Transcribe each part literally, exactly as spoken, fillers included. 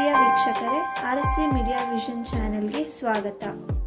ಪ್ರಿಯ ವೀಕ್ಷಕರೇ, R S V media vision ಚಾನೆಲ್ಗೆ ಸ್ವಾಗತ.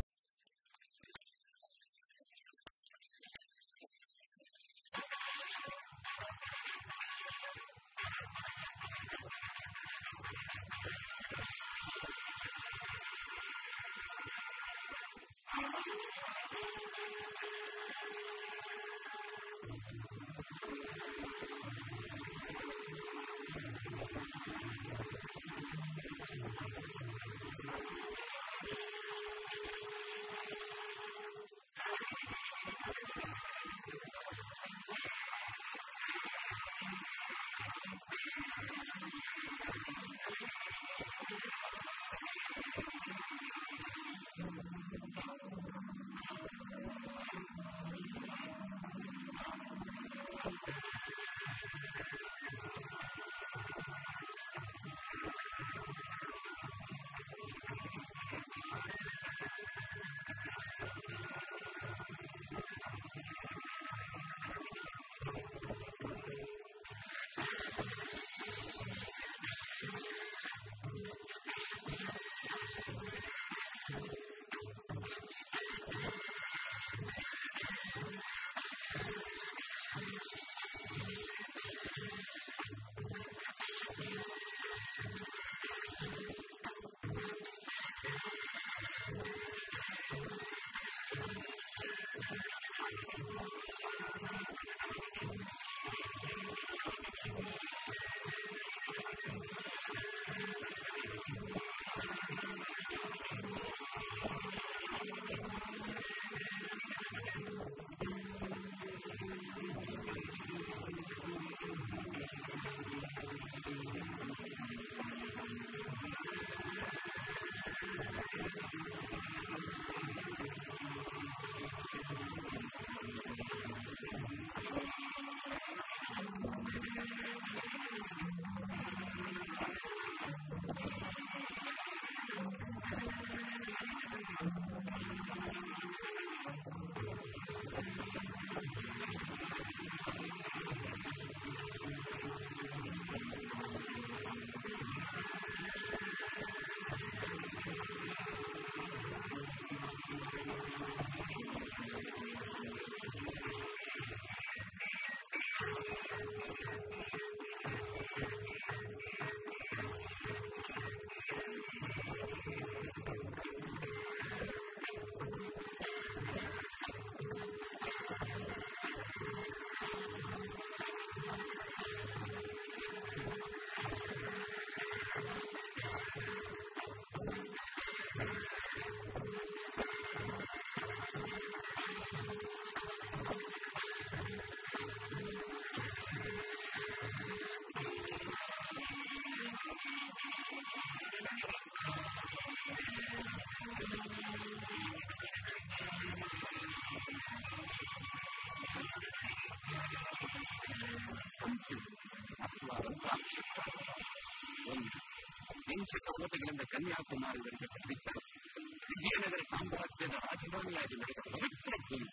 ಪರ್ವತಗಳಿಂದ ಕನ್ಯಾಕುಮಾರಿವರೆಗೆ ಪಟ್ಟಿದ್ದ ವಿಜಯನಗರ ಸಾಮ್ರಾಜ್ಯದ ರಾಜಧಾನಿಯಾಗಿ ನಡೆದ ಪವಿತ್ರ ಭೂಮಿ.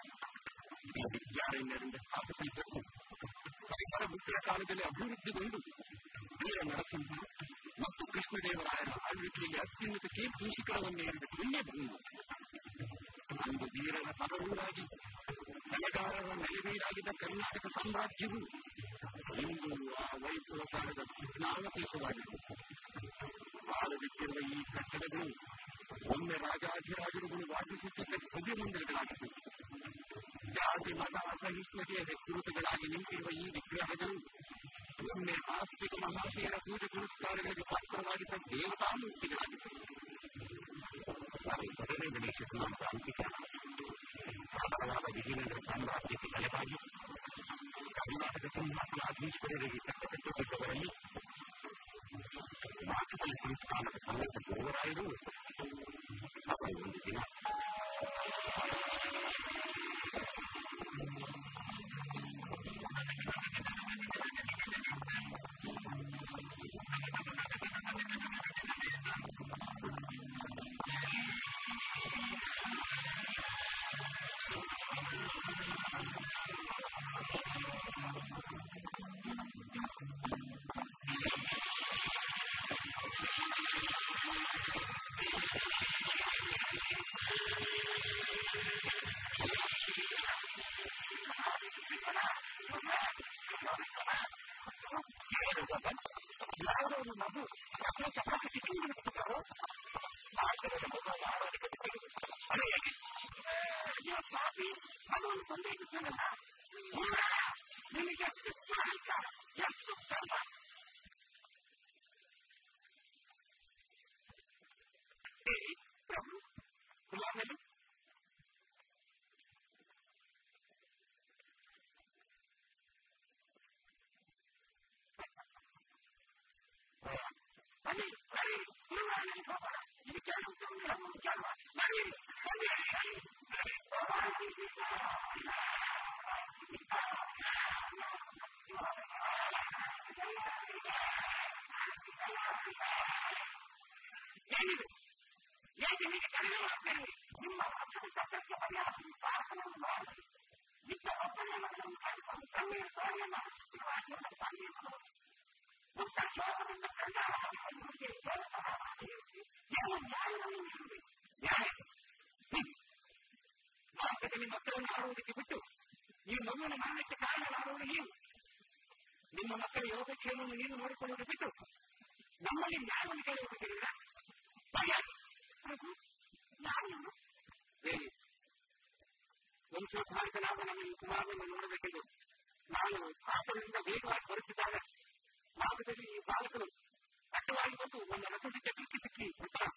ವಿದ್ಯಾರಣ್ಯರಿಂದ ಸ್ಥಾಪಿಸಲ್ಪಟ್ಟು ಪರಿಸರ ಉತ್ತರ ಕಾಲದಲ್ಲಿ ಅಭಿವೃದ್ಧಿಗೊಂಡು ವೀರ ನರಸಿಂಹ ಮತ್ತು ಕೃಷ್ಣದೇವರಾಯರ ಆಳ್ವಿಕೆಯಲ್ಲಿ ಅತ್ಯುನ್ನತ ಕೀರ್ತಿ ಶಿಖರವನ್ನೇರಿದ ಪುಣ್ಯ ಭೂಮಿ. ಅಂದು ವೀರರ ಪದವೂರಾಗಿ ಕಲೆಗಾರರ ನೆಲೆವೀರಾಗಿದ್ದ ಕರ್ನಾಟಕ ಸಾಮ್ರಾಜ್ಯವು ಇಂದು ಆ ವೈಭವ ಕಾಲದ ಜ್ಞಾನಪೀಠವಾಗಿದೆ. ಬಾಳದಿಟ್ಟಿರುವ ಈ ಕಟ್ಟಡಗಳು ಒಮ್ಮೆ ರಾಜಾಧಿರಾಜರುಗಳು ವಾಸಿಸುತ್ತಿದ್ದ ಭವ್ಯ ಮಂದಿರಗಳಾಗಿವೆ. ಜಾತಿ ಮತ ಅಸಹಿಷ್ಣುತೆಯ ಹೆಗ್ಗುರುತುಗಳಾಗಿ ನಿಂತಿರುವ ಈ ವಿಗ್ರಹಗಳು ಒಮ್ಮೆ ಆಸ್ತಿಕ ಮಹಾಶಯರ ಪೂಜೆ ಪುರಸ್ಕಾರಗಳಿಗೆ ಪಾತ್ರವಾಗಿದ್ದ ದೇವತಾಮೂರ್ತಿಗಳಾಗಿವೆ. ಮೊದಲೇ ಗಣೇಶ ಕುಮಾರ ಅಂಕಿತ ಪ್ರಬಲವಾದ ವಿಜಯನಗರ ಸಾಮ್ರಾಜ್ಯಕ್ಕೆ ಬಲವಾಗಿ ಕರ್ನಾಟಕ ಸಿಂಹಾಸನಾಧೀಶ್ವರರಿಗೆ ಕಟ್ಟಕಟ್ಟಿದ್ದವರಲ್ಲಿ ಮಾತುಕತೆ ಸಂಸ್ಥಾನದ ಸಮೇತ ಗುರುವರಾಯರು ಅವರು ಒಂದು ದಿನ ಯಾವುದೋ ಒಂದು ಮಗು ಅಥವಾ ಚಪಾತಿ ಸಿಕ್ಕಿಂಗ್ ಬಿಡ್ತಿದ್ದಾರೋ ಭಾಷೆಗಳ ಮಗು ಮಾಡೋದಕ್ಕೆ ಅದೇ ಪಾಪಿ ಅದು ಒಂದು ತೊಂದರೆ ಇರುತ್ತಲ್ಲ ನಿನಗೆ ಎಷ್ಟು ಸ್ವಾರ್ಥ ಎಷ್ಟು ಶ್ರಮ ಪ್ರಭು ಕುಮಾರನಲ್ಲಿ ಬನ್ನಿ ಬನ್ನಿ ಕುಮಾರನಲ್ಲಿ ಹೋಗೋಣ ಇದು ಕೆಲವು ಕೆಲವು ಬನ್ನಿ ಬನ್ನಿ ಏನಿದೆ ಏಕೆ ಹೀಗೆ ಕಡಿಮೆ ಮಾಡ್ತೇನೆ ನಿಮ್ಮ ವರ್ಷದ ಸತ್ಯಕ್ಕೆ ಪರಿಹಾರ ಪ್ರಾರ್ಥನೆಯನ್ನು ಮಾಡಿ ನಿತ್ಯ ಒಪ್ಪಂದವನ್ನು ಕಾಯ್ಕೊಂಡು ಕಣ್ಣೀರು ಸೋರಿಯನ್ನು ಸಾಗಿಸಲು ಮುಕ್ತ ಶೋಕದಿಂದ ಕಂಡಾರಿಗೆ ಏನು ನ್ಯಾಯವನ್ನು ನೀಡಿದೆ ನ್ಯಾಯ ಮಾರ್ಗದಲ್ಲಿ ಮಕ್ಕಳನ್ನು ಆಡುವುದಕ್ಕೆ ಬಿಟ್ಟು ಈ ಮಗುವಿನ ಮರಣಕ್ಕೆ ಕಾರಣವಾಗುವುದು ನೀವು ನಿಮ್ಮ ಮಕ್ಕಳ ಯೋಗಕ್ಷೇಮವನ್ನು ನೀವು ನೋಡಿಕೊಳ್ಳುವುದು ಬಿಟ್ಟು ನಮ್ಮಲ್ಲಿ ನ್ಯಾಯವನ್ನು ಕೇಳುವುದಕ್ಕಿಲ್ಲ ಪ್ರಭು ನ್ಯಾಯವನ್ನು ಹೇಳಿ ವಂಶೋದ್ಧಾರಕನಾದ ನಮ್ಮ ಈ ಕುಮಾರನನ್ನು ನೋಡಬೇಕೆಂದು ನಾನು ಆತನಿಂದ ವೇಗವಾಗಿ ಬರುತ್ತಿದ್ದಾಗ ಮಾರ್ಗದಲ್ಲಿ ಈ ಬಾಲಕರು ಕಟ್ಟವಾಗಿ ಬಂದು ನನ್ನ ರಸದಿಕ್ಕೆ ಸಿಕ್ಕಿ ಸಿಕ್ಕಿ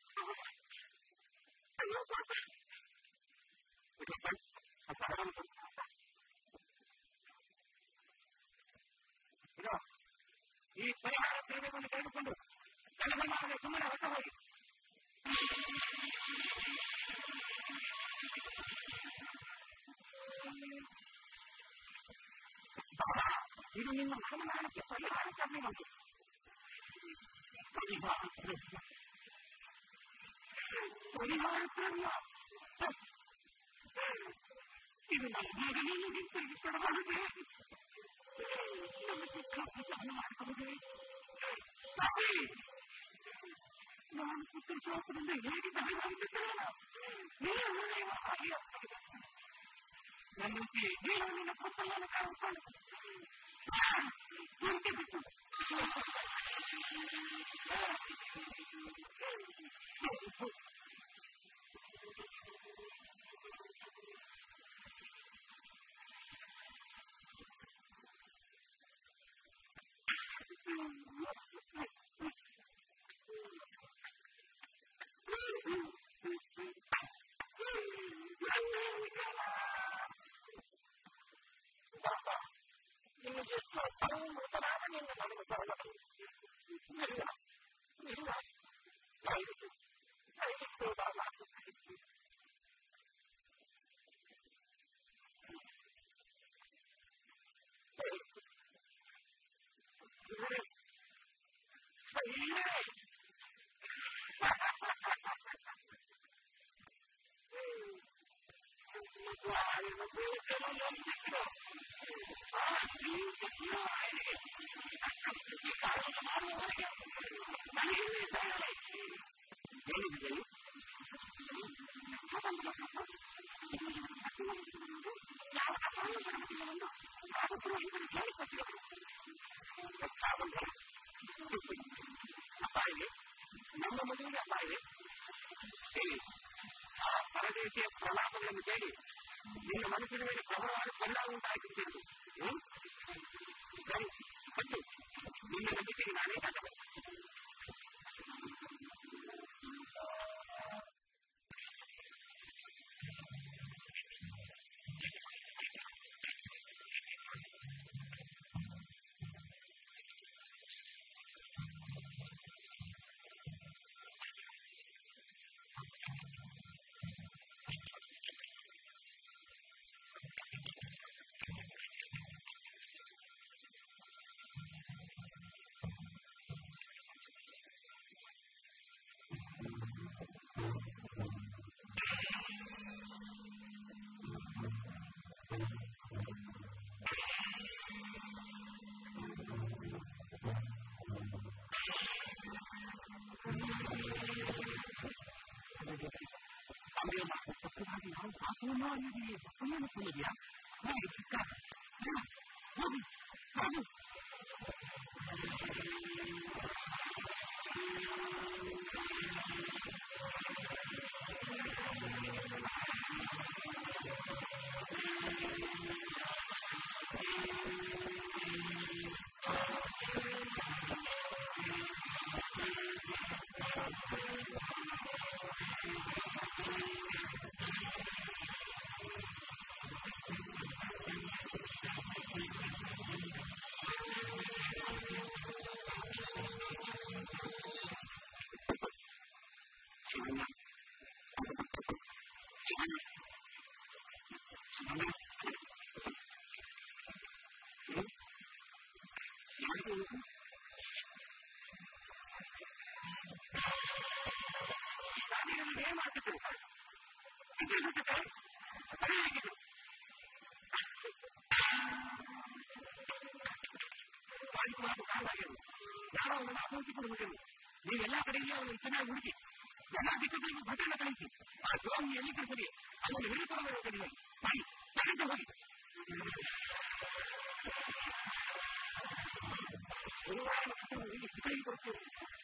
ಈ ಪರಿಹಾರ ಸೇವೆಯನ್ನು ತೆಗೆದುಕೊಂಡು ಕೆಲವನ್ನಾಗಲೇ ಸುಮ್ಮನೆ ಹೊಸ ಹೋಗಿ ಇದು ನಿಮ್ಮ ಮರಣಕ್ಕೆ ಪರಿಹಾರ ಕಮ್ಮಿ ಬಂತು ಪರಿಹಾರ ಪರಿಹಾರ ಇದು ನನ್ನ ಮಗನನ್ನು ಹಿಂತಿರುಗಿಸಬಹುದೇ ನಮಗೆ ಕಪ್ಪು ಸಹನ ಮಾಡಬಹುದೇ ನಾನು ಪುತ್ರ ಶೋಕದಿಂದ ಹೇಗೆ ಬದಲಾಗುತ್ತಿದ್ದೇನೆ ನೀವು ಹಾಗೆ ನನ್ನಂತೆ ನೀವು ನಿನ್ನ ಪುತ್ರವನ್ನು ಕಾಣಿಸಲು ಬಿಟ್ಟು ನಿಮಗೆ ಮೃತನಾದ ನಿನ್ನ ಮಗನ ಬರಲು ಇಲ್ಲ ಇಲ್ಲ ದಯವಿಟ್ಟು ದಯವಿಟ್ಟು ಅಪ್ಪಾಯಿಗೆ ನಮ್ಮ ಮದುವೆಗೆ ಅಪ್ಪಾಯಿಗೆ ಹೇಳಿ ಆ ಪರದೇಶಿಯ ಪ್ರಲಾಪಗಳನ್ನು ಕೇಳಿ ನಿನ್ನ ಮನಸ್ಸಿನ ಮೇಲೆ ಪ್ರಬಲವಾದ ಪರಿಣಾಮ ಉಂಟಾಗುತ್ತಿದ್ದು ಸರಿ ಮತ್ತು ನಿನ್ನ ನಂಬಿಕೆಗೆ ನಾನೇ ಕಾಣಬೇಕು ನೀವೆಲ್ಲಾ ಕಡೆಯಲ್ಲಿ ಅವನು ಚೆನ್ನಾಗಿ ಹುಡುಕಿ ಎಲ್ಲ ದಿಕ್ಕುಗಳಿಗೂ ಭದ್ರನ ಕಳಿಸಿ ಆ ದ್ರೋಹಿ ಎಲ್ಲಿ ಕಳಿಸಲಿ ಅವನು ಹೇಳಿಕೊಡುವ ಹೋಗಲಿಲ್ಲ ಸರಿ ತಡೆದು ಹೋಗಿ ಕೈ ಕೊಡ್ತೇವೆ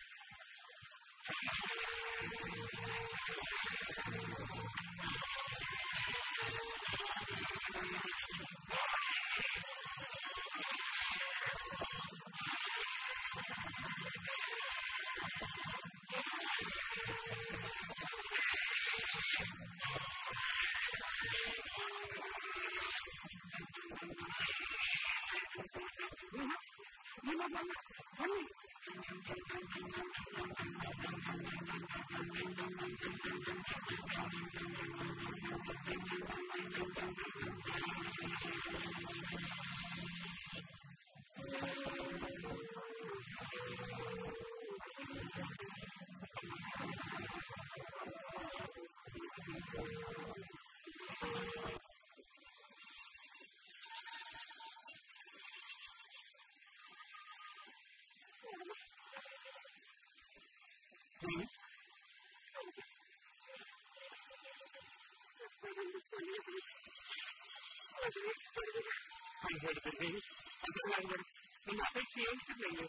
ನಿಮ್ಮ ಅಪೇಕ್ಷೆ ಹೇಳ್ತಿರ್ಲಿಲ್ಲ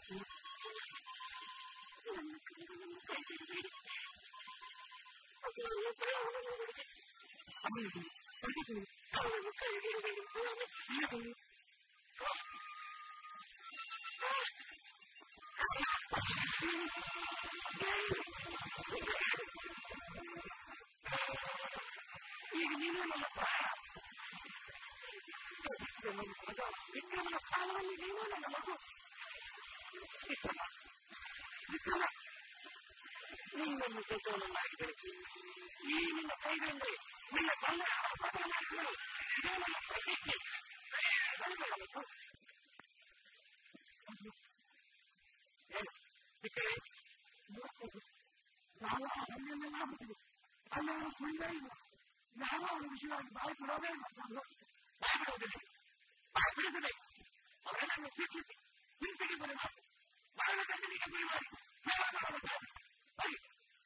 ಈಗ ನೀನು ನಮ್ಮ ಪ್ರಾಯ ವಿಕ್ರಮನ ಸ್ಥಾನದಲ್ಲಿ ನೀನು ನನ್ನ ಮಗು ವಿಕ್ರಮ ವಿಕ್ರಮ ನಿನ್ನನ್ನು ಸೋತವನನ್ನಾಗಿ ಬೆಳೆಸಿ ಈ ನಿನ್ನ ಕೈಗಳಿಂದ ನಿನ್ನ ಬಂಧನ ಬದಲಾಯಿಸಲು ಇದೇ ನನ್ನ ಪ್ರತಿಜ್ಞೆ ಬೆಳೆಸಬೇಕು ಬಿಟ್ಟರೆ ಯಾವ ಹಣ್ಣನ್ನೆಲ್ಲ ಬಿಟ್ಟಿದೆ ಅಲ್ಲವರು ಸುಳ್ಳ ಇಲ್ಲ ಯಾವ ಅವರ ವಿಷಯವಾಗಿ ಬಾಯಿ ಕೊಡೋದೇ ಇಲ್ಲ ಬಾಯಿಬಿಡೋದಿಲ್ಲ ಬಾಯಿ ಬಿಡಿಸದೆ ಅವರನ್ನು ಸ್ವೀಕರಿಸಿ ಹಿಂಸೆಗೆ ಬರಲ್ಲ ಬಾಳಕಂದನಿಗೆ ಗುರಿ ಮಾಡಿ ಸರಿ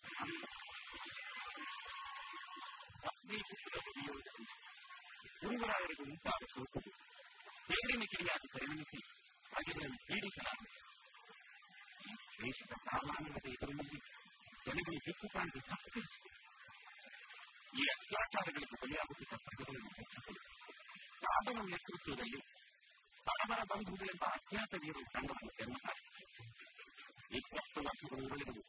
ಗುರುವರಾಯರಿಗೆ ಉಂಟಾದ ಸೋತದು ಬೇಗಣಿಕೆಯಾಗಿ ಪರಿಣಮಿಸಿ ಬಗೆಗಳನ್ನು ಪೀಡಿಸಲಾಗಿದೆ ದೇಶದ ಸಾಮಾನ್ಯತೆ ಎದುರಿನಲ್ಲಿ ಜನಗಳಿಗೆ ದಿಕ್ಕು ಕಾಣದೆ ತಪ್ಪಿಸಿದೆ ಈ ಅತ್ಯಾಚಾರಗಳಿಗೆ ಬಲಿಯಾಗುತ್ತಿದ್ದ ಪ್ರಜೆಗಳನ್ನು ಹೆಚ್ಚಿಸಲು ಸಾಧನ ನೇತೃತ್ವದಲ್ಲಿ ಬಡಬರ ಬಂಧುಗಳೆಂಬ ಅಜ್ಞಾತ ವೀರರು ತಂಡವನ್ನು ಜನ್ಮ ತಾಳಿದೆ ಇಪ್ಪತ್ತು ವರ್ಷಗಳು ಉರುಳಿದವು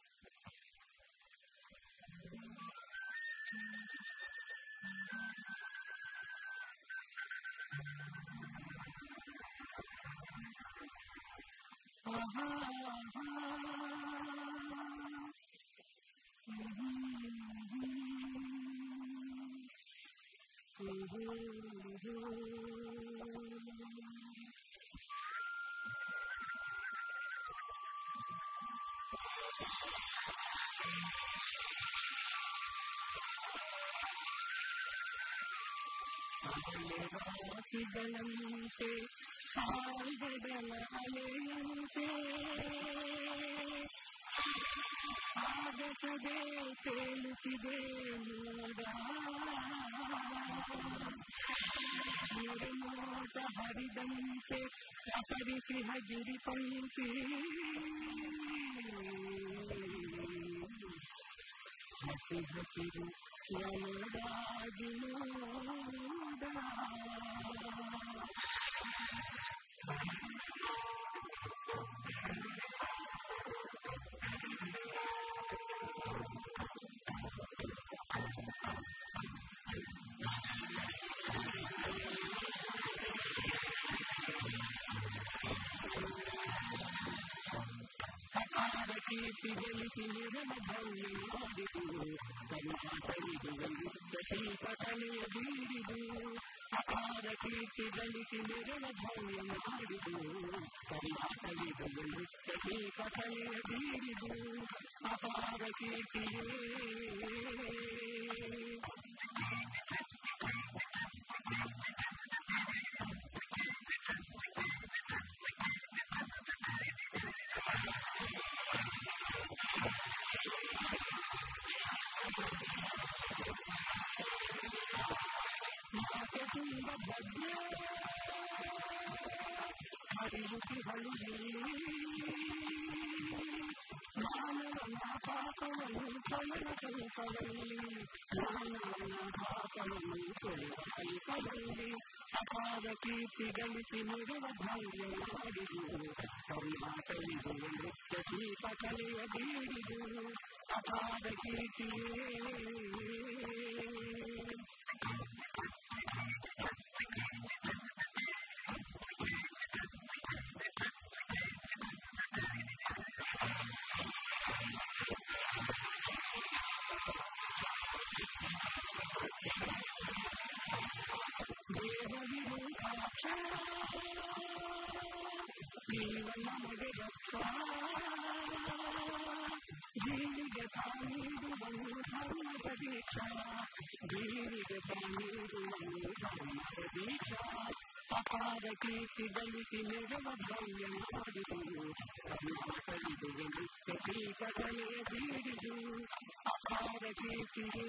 ಸಿಗಳಂತೆ ಸಾಲ್ಗಡಲ ಅಲೆಯಂತೆ ಆಗಸದೆ ತೇಲುತ್ತಿದೆ ನೋಡ ನೋಟ ಹರಿದಂತೆ ಕಸರಿಸಿ ಹಜಿರಿ ಪಂಕ್ತಿ ಹಸಿ ಹಸಿರು ನನಗಾಗಿ ನೋಡ ಕೀರ್ತಿ ಗಳಿಸಿ ನಿರ್ಮ ಭವ್ಯ ಮಾಡಿದು ಕರ್ನಾಟಕದ ನೃತ್ಯ ಶಿಲ್ಪ ಕಲೆಯ ಬೀರಿದು ಅಪಾರ ಕೀರ್ತಿ ಗಳಿಸಿ ನಿರ್ಮ ಭವ್ಯ ಮಾಡಿದು ಕರ್ನಾಟಕದ ನೃತ್ಯ ಶಿಲ್ಪ ಕಲೆಯ ಬೀರಿದು ಅಪಾರ ಕೀರ್ತಿಯೇ ತುಂಬ ಭದ್ಯ ಹರಿಯುತಿ ಹಳ್ಳಿ ಮಾನವನ ಪಾಪವನ್ನು ತೊಳೆದ ಕಲ್ಪದಲ್ಲಿ ಮಾನವನ ಪಾಪವನ್ನು ತೊಳೆದ ಕಲ್ಪದಲ್ಲಿ ಅಪಾರ ಕೀರ್ತಿ ಗಳಿಸಿ ನುಡಿವ ಭವ್ಯ ಮಾಡಿದು ಕರ್ನಾಟಕದ ನೃತ್ಯ ಶಿಲ್ಪ ಕಲೆಯ ಬೀರಿದು ಅಪಾರ ಕೀರ್ತಿಯೇ ದೇವವಿರೂಪಾಕ್ಷ ನೀವ ನಮಗೆ ರಕ್ಷ ಜೀವಿಗೆ ತಾನೀಡುವನು ಧರ್ಮದ ದೀಕ್ಷಾ ಜೀವಿಗೆ ತಾನೀಡುವನು ಧರ್ಮದ ದೀಕ್ಷಾ ಅಪಾರ ಕೀರ್ತಿ ಗಳಿಸಿ ನೆರವ ಭವ್ಯ ಮಾಡಿದು ಕರ್ನಾಟಕದ ನೃತ್ಯ ಶಿಲ್ಪ ಕಲೆಯ ಬೀರಿದು ಅಪಾರ ಕೀರ್ತಿಯೇ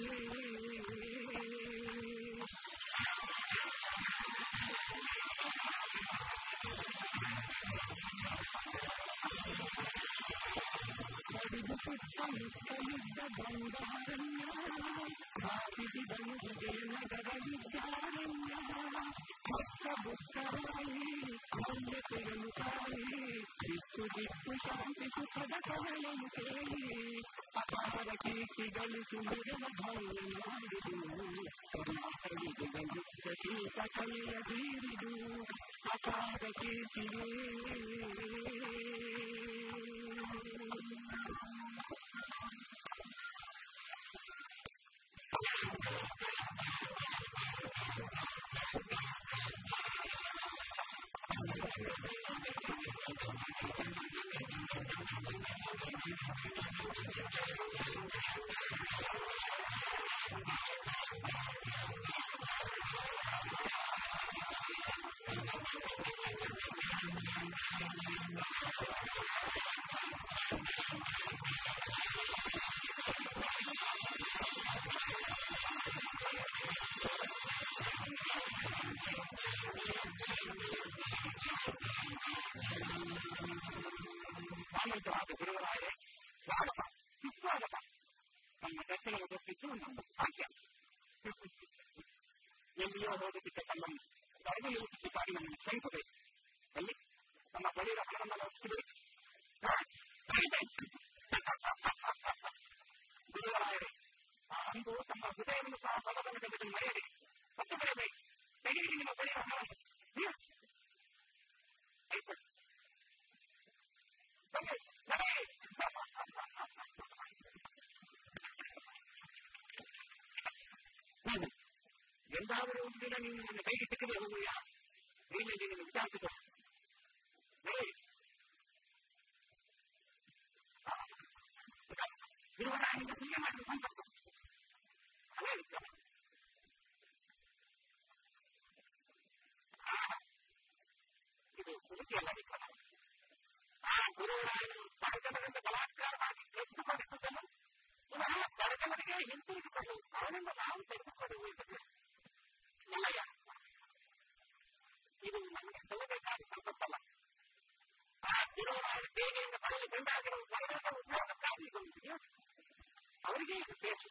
ಬಡಿದು ಸುತ್ತಮುತ್ತಲಿದ್ದ ಬಂಗಾರಣ್ಯ ಸ್ಥಾಪಿಸಿದನು ವಿಜಯನಗರ ವಿದ್ಯಾರಣ್ಯ ಭಕ್ತ ಬುದ್ಧರಾಯಿ ಮಾನ್ಯತೆಯನ್ನು ತಾಯಿ ದಿಕ್ಕು ದಿಕ್ಕು ಶಾಂತಿ ಸುಖದ ಕವಲನ್ನು ಕೇಳಿ ಅಪಾರ ಕೀರ್ತಿ ಗಳಿಸಿ ನೆರವ ಭವ್ಯ ಮಾಡಿದು ಕರ್ನಾಟಕದ ನೃತ್ಯ ಶಿಲ್ಪ ಕಲೆಯ ಬೀರಿದು ಅಪಾರ ಕೀರ್ತಿಯೇ ಆನಂದವಾದ ಗುರುವರಾಯರೇ ಸ್ವಾಗತ ಸುಸ್ವಾಗತ ನಮ್ಮ ದರ್ಶನ ಒದಗಿಸಿದ್ದು ನಮ್ಮ ಭಾಗ್ಯ ಎಲ್ಲಿಯೋ ಹೋಗುತ್ತಿದ್ದ ತಮ್ಮನ್ನು ಕರೆದು ನಿಲ್ಲಿಸಿದ್ದಾಗಿ ನಮ್ಮನ್ನು ಕ್ಷಮಿಸಬೇಕು ಅಲ್ಲಿ ನಮ್ಮ ಬಳಿಯ ಹಣವನ್ನು ಲಭಿಸಿದೆ ಗುರುವರಾಯರೇ ಅಂದು ತಮ್ಮ ಹೃದಯವನ್ನು ಸಹ ಪದವನ್ನು ಮರೆಯದೆ ಮತ್ತು ಬರಬೇಕು ತೆಗೆದು ನಿಮ್ಮ ಬಳಿಯ ಹಣವನ್ನು ಎಂದಾದರೂ ಒಂದು ದಿನ ನೀವು ನನ್ನ ಕೈಗೆ ಸಿಕ್ಕದೆ ಹೋಗುವ ನೀನಲ್ಲಿ ನಿನ್ನ ವಿಚಾರಿಸಿಕೊಂಡು ಗುರುವರಾಯನಿಂದ ಪುಣ್ಯ ಮಾಡಿ ಸಂಪರ್ಕ ಅದೇ ವಿಚಾರ ಇದು ಸುರುಚಿಯಲ್ಲ ವಿಚಾರ ಆ ಗುರುವರಾಯನು ಬಡತನದಿಂದ ಬಲಾತ್ಕಾರವಾಗಿ ಎತ್ತುಕೊಂಡಿದ್ದುದನ್ನು ಪುನಃ ಬಡತನರಿಗೆ ಹಿಂತಿರುಗಿಕೊಂಡು ಅವನಿಂದ ನಾವು ತೆಗೆದುಕೊಳ್ಳುವುದು ನಿಲಯ ಇದು ನಮಗೆ ಸಲ್ಲಬೇಕಾದ ಸಂಪತ್ತಲ್ಲ ಆ ಗುರುವರಾಯನ ಸೇವೆಯಿಂದ ಪಡೆದು ಬಂದಾಗಿರುವ ಬಡವರ ಉದ್ಯೋಗಕ್ಕಾಗಿ ಇದೊಂದಿದೆಯೋ ಅವರಿಗೆ ಇದು ಬೇಕು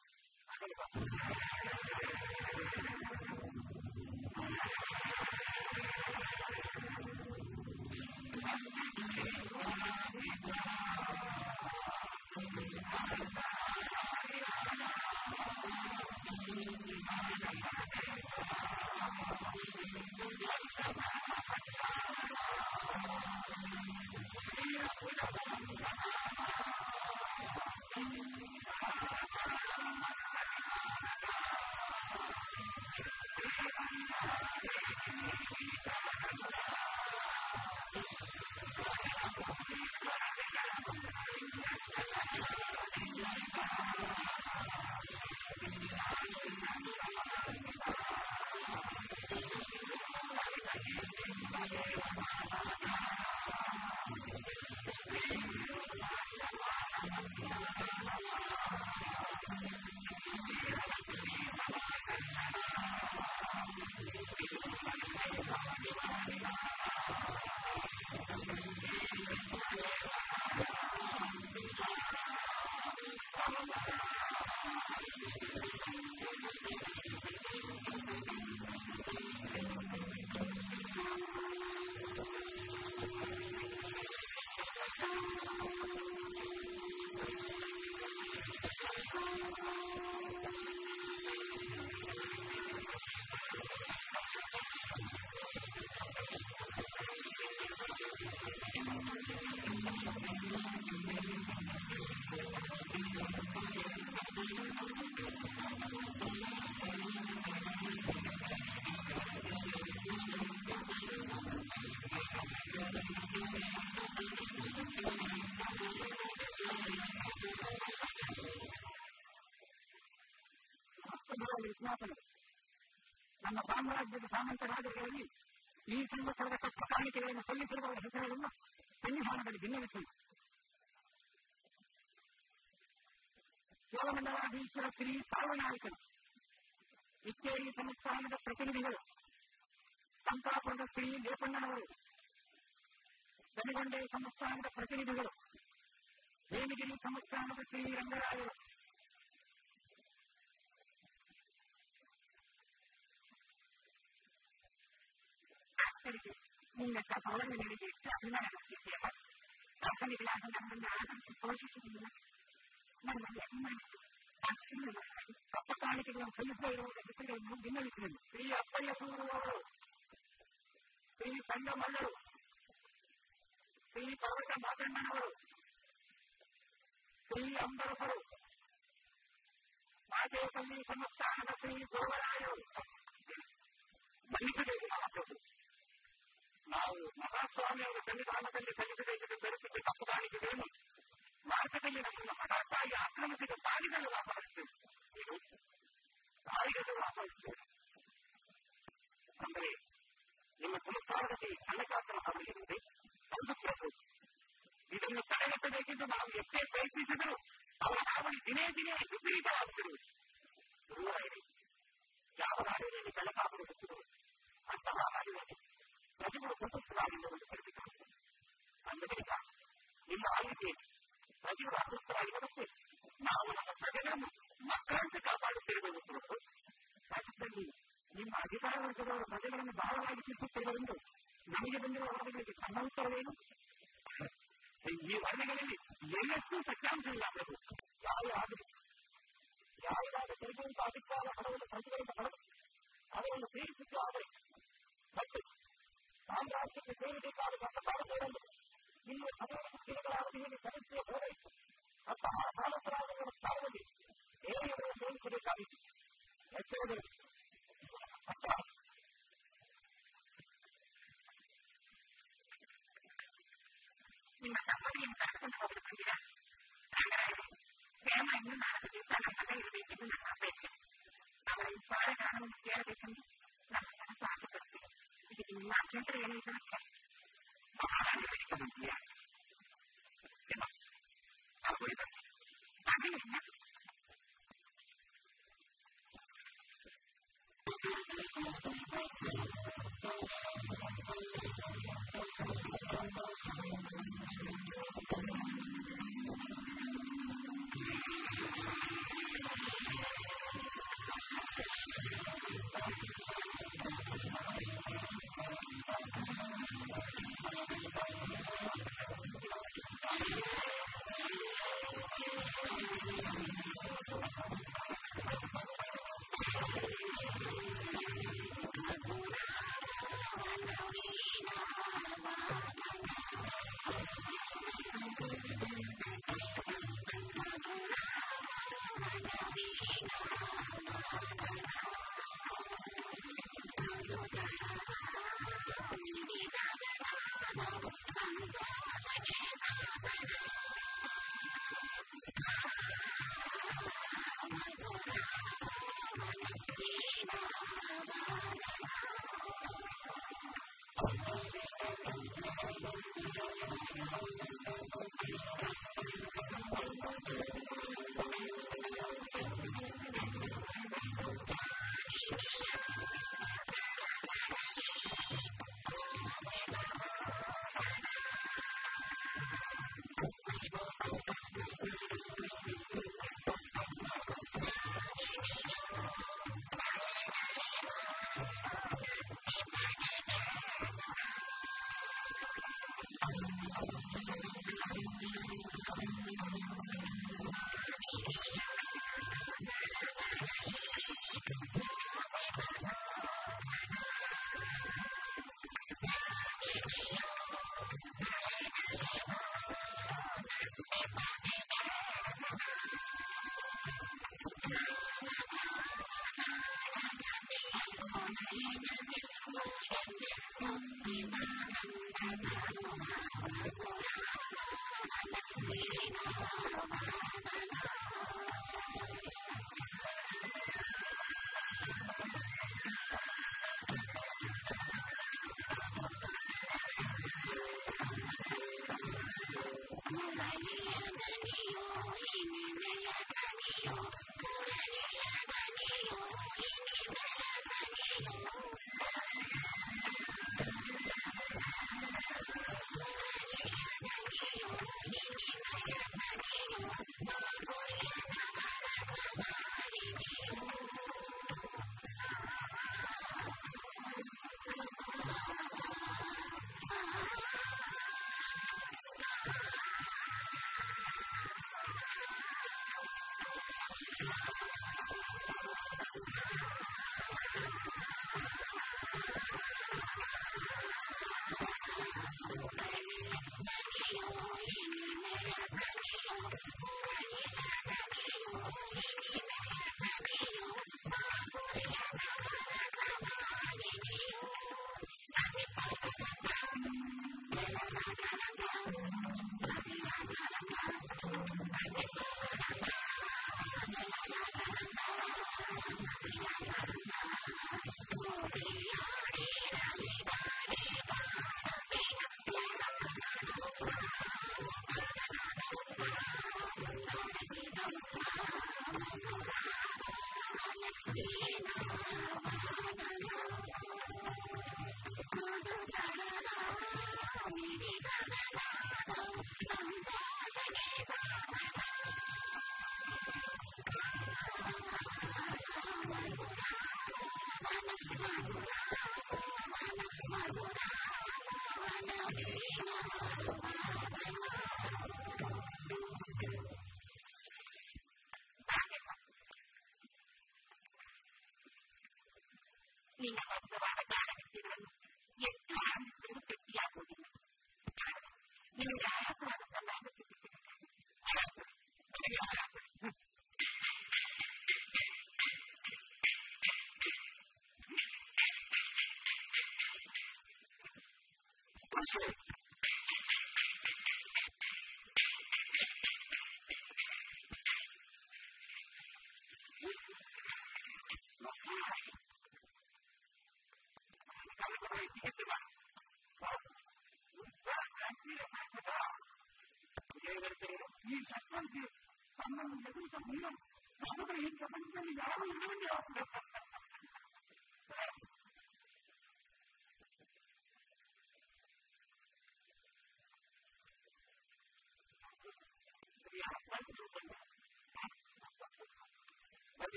ನಮ್ಮ ಸಾಮ್ರಾಜ್ಯದ ಸಾಮಂತರಾಜರುಗಳಲ್ಲಿ ಈ ಸಂವತ್ಸರದ ಕಷ್ಟ ಕಾಣಿಕೆಗಳನ್ನು ಸಲ್ಲಿಸಿರುವವರ ಹೆಸರುಗಳನ್ನು ಸನ್ನಿಧಾನದಲ್ಲಿ ಭಿನ್ನವಿಸಿ ಚೋಳಮಂಡಲಾಧೀಶ್ವರ ಶ್ರೀ ಸಾರ್ವನಾಯಕರು, ಇಕ್ಕೇರಿ ಸಂಸ್ಥಾನದ ಪ್ರತಿನಿಧಿಗಳು, ಸಂತಾಪುರದ ಶ್ರೀ ಲೇಪಣ್ಣನವರು, ದನಿಗೊಂಡೆ ಸಂಸ್ಥಾನದ ಪ್ರತಿನಿಧಿಗಳು, ಹೇಮಗಿರಿ ಸಂಸ್ಥಾನದ ಶ್ರೀ ರಂಗರಾಯರು, ನಿನ್ನ ಸೌಲಭ್ಯ ನೀಡಿದೆ ಎಷ್ಟು ಅಭಿಮಾನ ಪಡ್ತಿದ್ದೇವೆ. ದಾಖಲೆಗಳಾಗಿ ನಮ್ಮನ್ನು ಆಧರಿಸಿ ಪೋಷಿಸುವುದಿಲ್ಲ. ನಮ್ಮಲ್ಲಿ ಅಭಿಮಾನಿಸಿ ಕಪ್ಪ ಕಾಣಿಕೆಗಳನ್ನು ಸಲ್ಲಿಸದೇ ಇರುವುದ ಹೆಸರುಗಳನ್ನು ಭಿನ್ನವಿಸಿದರು. ಶ್ರೀ ಅಪ್ಪಯ್ಯ ಸೂರುವವರು, ಶ್ರೀ ಸಂಗಮಲ್ಲರು, ಶ್ರೀ ಪರ್ವತ ಮಾತಣ್ಣನವರು, ಶ್ರೀ ಅಂಬರಸರು, ಮಾದೇಪಲ್ಲಿ ಸಂಸ್ಥಾನದ ಶ್ರೀ ಗೋವರಾಯರು. ಮನ್ನಿಸಬೇಕು ಮಹಾಪ್ರಭು, ನಾವು ಮಹಾಸ್ವಾಮಿಯವರ ಸನ್ನಿಧಾನದಲ್ಲಿ ಸಲ್ಲಿಸಬೇಕೆಂದು ತರುತ್ತಿದ್ದ ತಪ್ಪು ಕಾಣಿಕೆಗಳನ್ನು ಮಾರ್ಗದಲ್ಲಿ ನಮ್ಮನ್ನು ಮಠಾಚಾರ್ಯ ಆಕ್ರಮಿಸಿದ ದಾಳಿಗಳು ವಾಪರಿಸುತ್ತೇವೆ. ಇದು ದಾಳಿಗಳು ವಾಪರಿಸುತ್ತೇವೆ ಅಂದರೆ ನಿಮ್ಮ ಸಂಸ್ಥಾನದಲ್ಲಿ ಹಣಕಾಸಿನ ಹಾವಳಿಯಿರುತ್ತದೆ. ಒಂದು ಪ್ರಭು, ಇದನ್ನು ತಡೆಗಟ್ಟಬೇಕೆಂದು ನಾವು ಎಷ್ಟೇ ಪ್ರಯತ್ನಿಸಿದರೂ ಅವರ ಹಾವಳಿ ದಿನೇ ದಿನೇ ವಿಪರೀತವಾಗುತ್ತಿರುವುದು. ಗುರುವಾಯರೇ, ಯಾವ ನಾಡಿನಲ್ಲಿ ಬೆಳಕಾಗಲು ಹುಟ್ಟಿದರು ಅಂತಹ ನಾಡಿನಲ್ಲಿ ಪ್ರಜೆಗಳು ಸಂತುಷ್ಟರಾಗಿರುವುದು ಕರೆದುಕೊಳ್ಳುತ್ತದೆ. ಆದ್ದರಿಂದ ನಿಮ್ಮ ಆಳ್ವಿಕೆಯಲ್ಲಿ ಪ್ರಜೆಗಳು ಅತೃಪ್ತರಾಗಿ ಬರುತ್ತೆ. ನಾವು ನಮ್ಮ ಪ್ರಜೆಗಳನ್ನು ಮಕ್ಕಳಂತೆ ಕಾಪಾಡುತ್ತಿರಬೇಕು ಹೊರತು ರಾಜ್ಯದಲ್ಲಿ ನಿಮ್ಮ ಅಧಿಕಾರ ವರ್ಗದವರು ಪ್ರಜೆಗಳನ್ನು ಬಹಳವಾಗಿ ಶಿಕ್ಷಿಸುತ್ತಿರುವುದರಿಂದ ನಮಗೆ ಬಂದಿರುವ ವರದಿಗಳಿಗೆ ಸಂಬಂಧಿಸಿರುವೇನು? ಈ ವರದಿಗಳಲ್ಲಿ ಎಲ್ಲೆಷ್ಟೂ ಸತ್ಯಾಂಶವಿಲ್ಲ ಪ್ರಭು. ಯಾವುದಾದರೂ ಯಾವುದಾದ ತೆರಿಗೆಯಿಂದ ಅಧಿಕಾರ ಹಣವನ್ನು ಪ್ರಜೆಗಳಿಂದ ಪಡೆದು ಅದನ್ನು ಸೇರಿಸಿದ್ದು ಆದರೆ ಮತ್ತು ಸಾಮ್ರಾಜ್ಯಕ್ಕೆ ಸೇರಬೇಕಾದ ಕಷ್ಟಪಾಡುಗಳನ್ನು ಇನ್ನು ಹದಿನೈದು ದಿನಗಳ ಅವಧಿಯಲ್ಲಿ ಸಮಸ್ಯೆ ಹೋರೈತು. ಅಂತಹ ಸಾಮರ್ಥರಾಜಗಳ ಸ್ಥಾನದಲ್ಲಿ ಬೇರೆಯವರನ್ನು ಸೇರಿಸಬೇಕಾಗಿತ್ತು. ಎಚ್ಚರದಲ್ಲಿ ನಿಮ್ಮ ಸಂಬಂಧಿಯನ್ನು ಕರೆದುಕೊಂಡು ಹೋಗಲು ಬಂದಿರ ಪ್ರೇಮ ಇನ್ನು ನಾಲ್ಕು ದಿವಸ ನಮ್ಮಲ್ಲೇ ಇರಬೇಕೆಂದು ನನ್ನ ಅಪೇಕ್ಷೆ. ಅವರ ಈ ಪಾಠಗಳನ್ನು ಕೇಳಬೇಕೆಂದು ನಮ್ಮ ಮನಸ್ಸು ಆಸೆಪಡುತ್ತೇವೆ. ಇದಕ್ಕೆ ನಿಮ್ಮ ಅಭ್ಯಂತರ ಏನೂ ಸಮಸ್ಯೆ ಮಹಾರಾಣಿ ಬಳಿಕ ಬಂದಿಯಾ ಹಾಗೆಲ್ಲ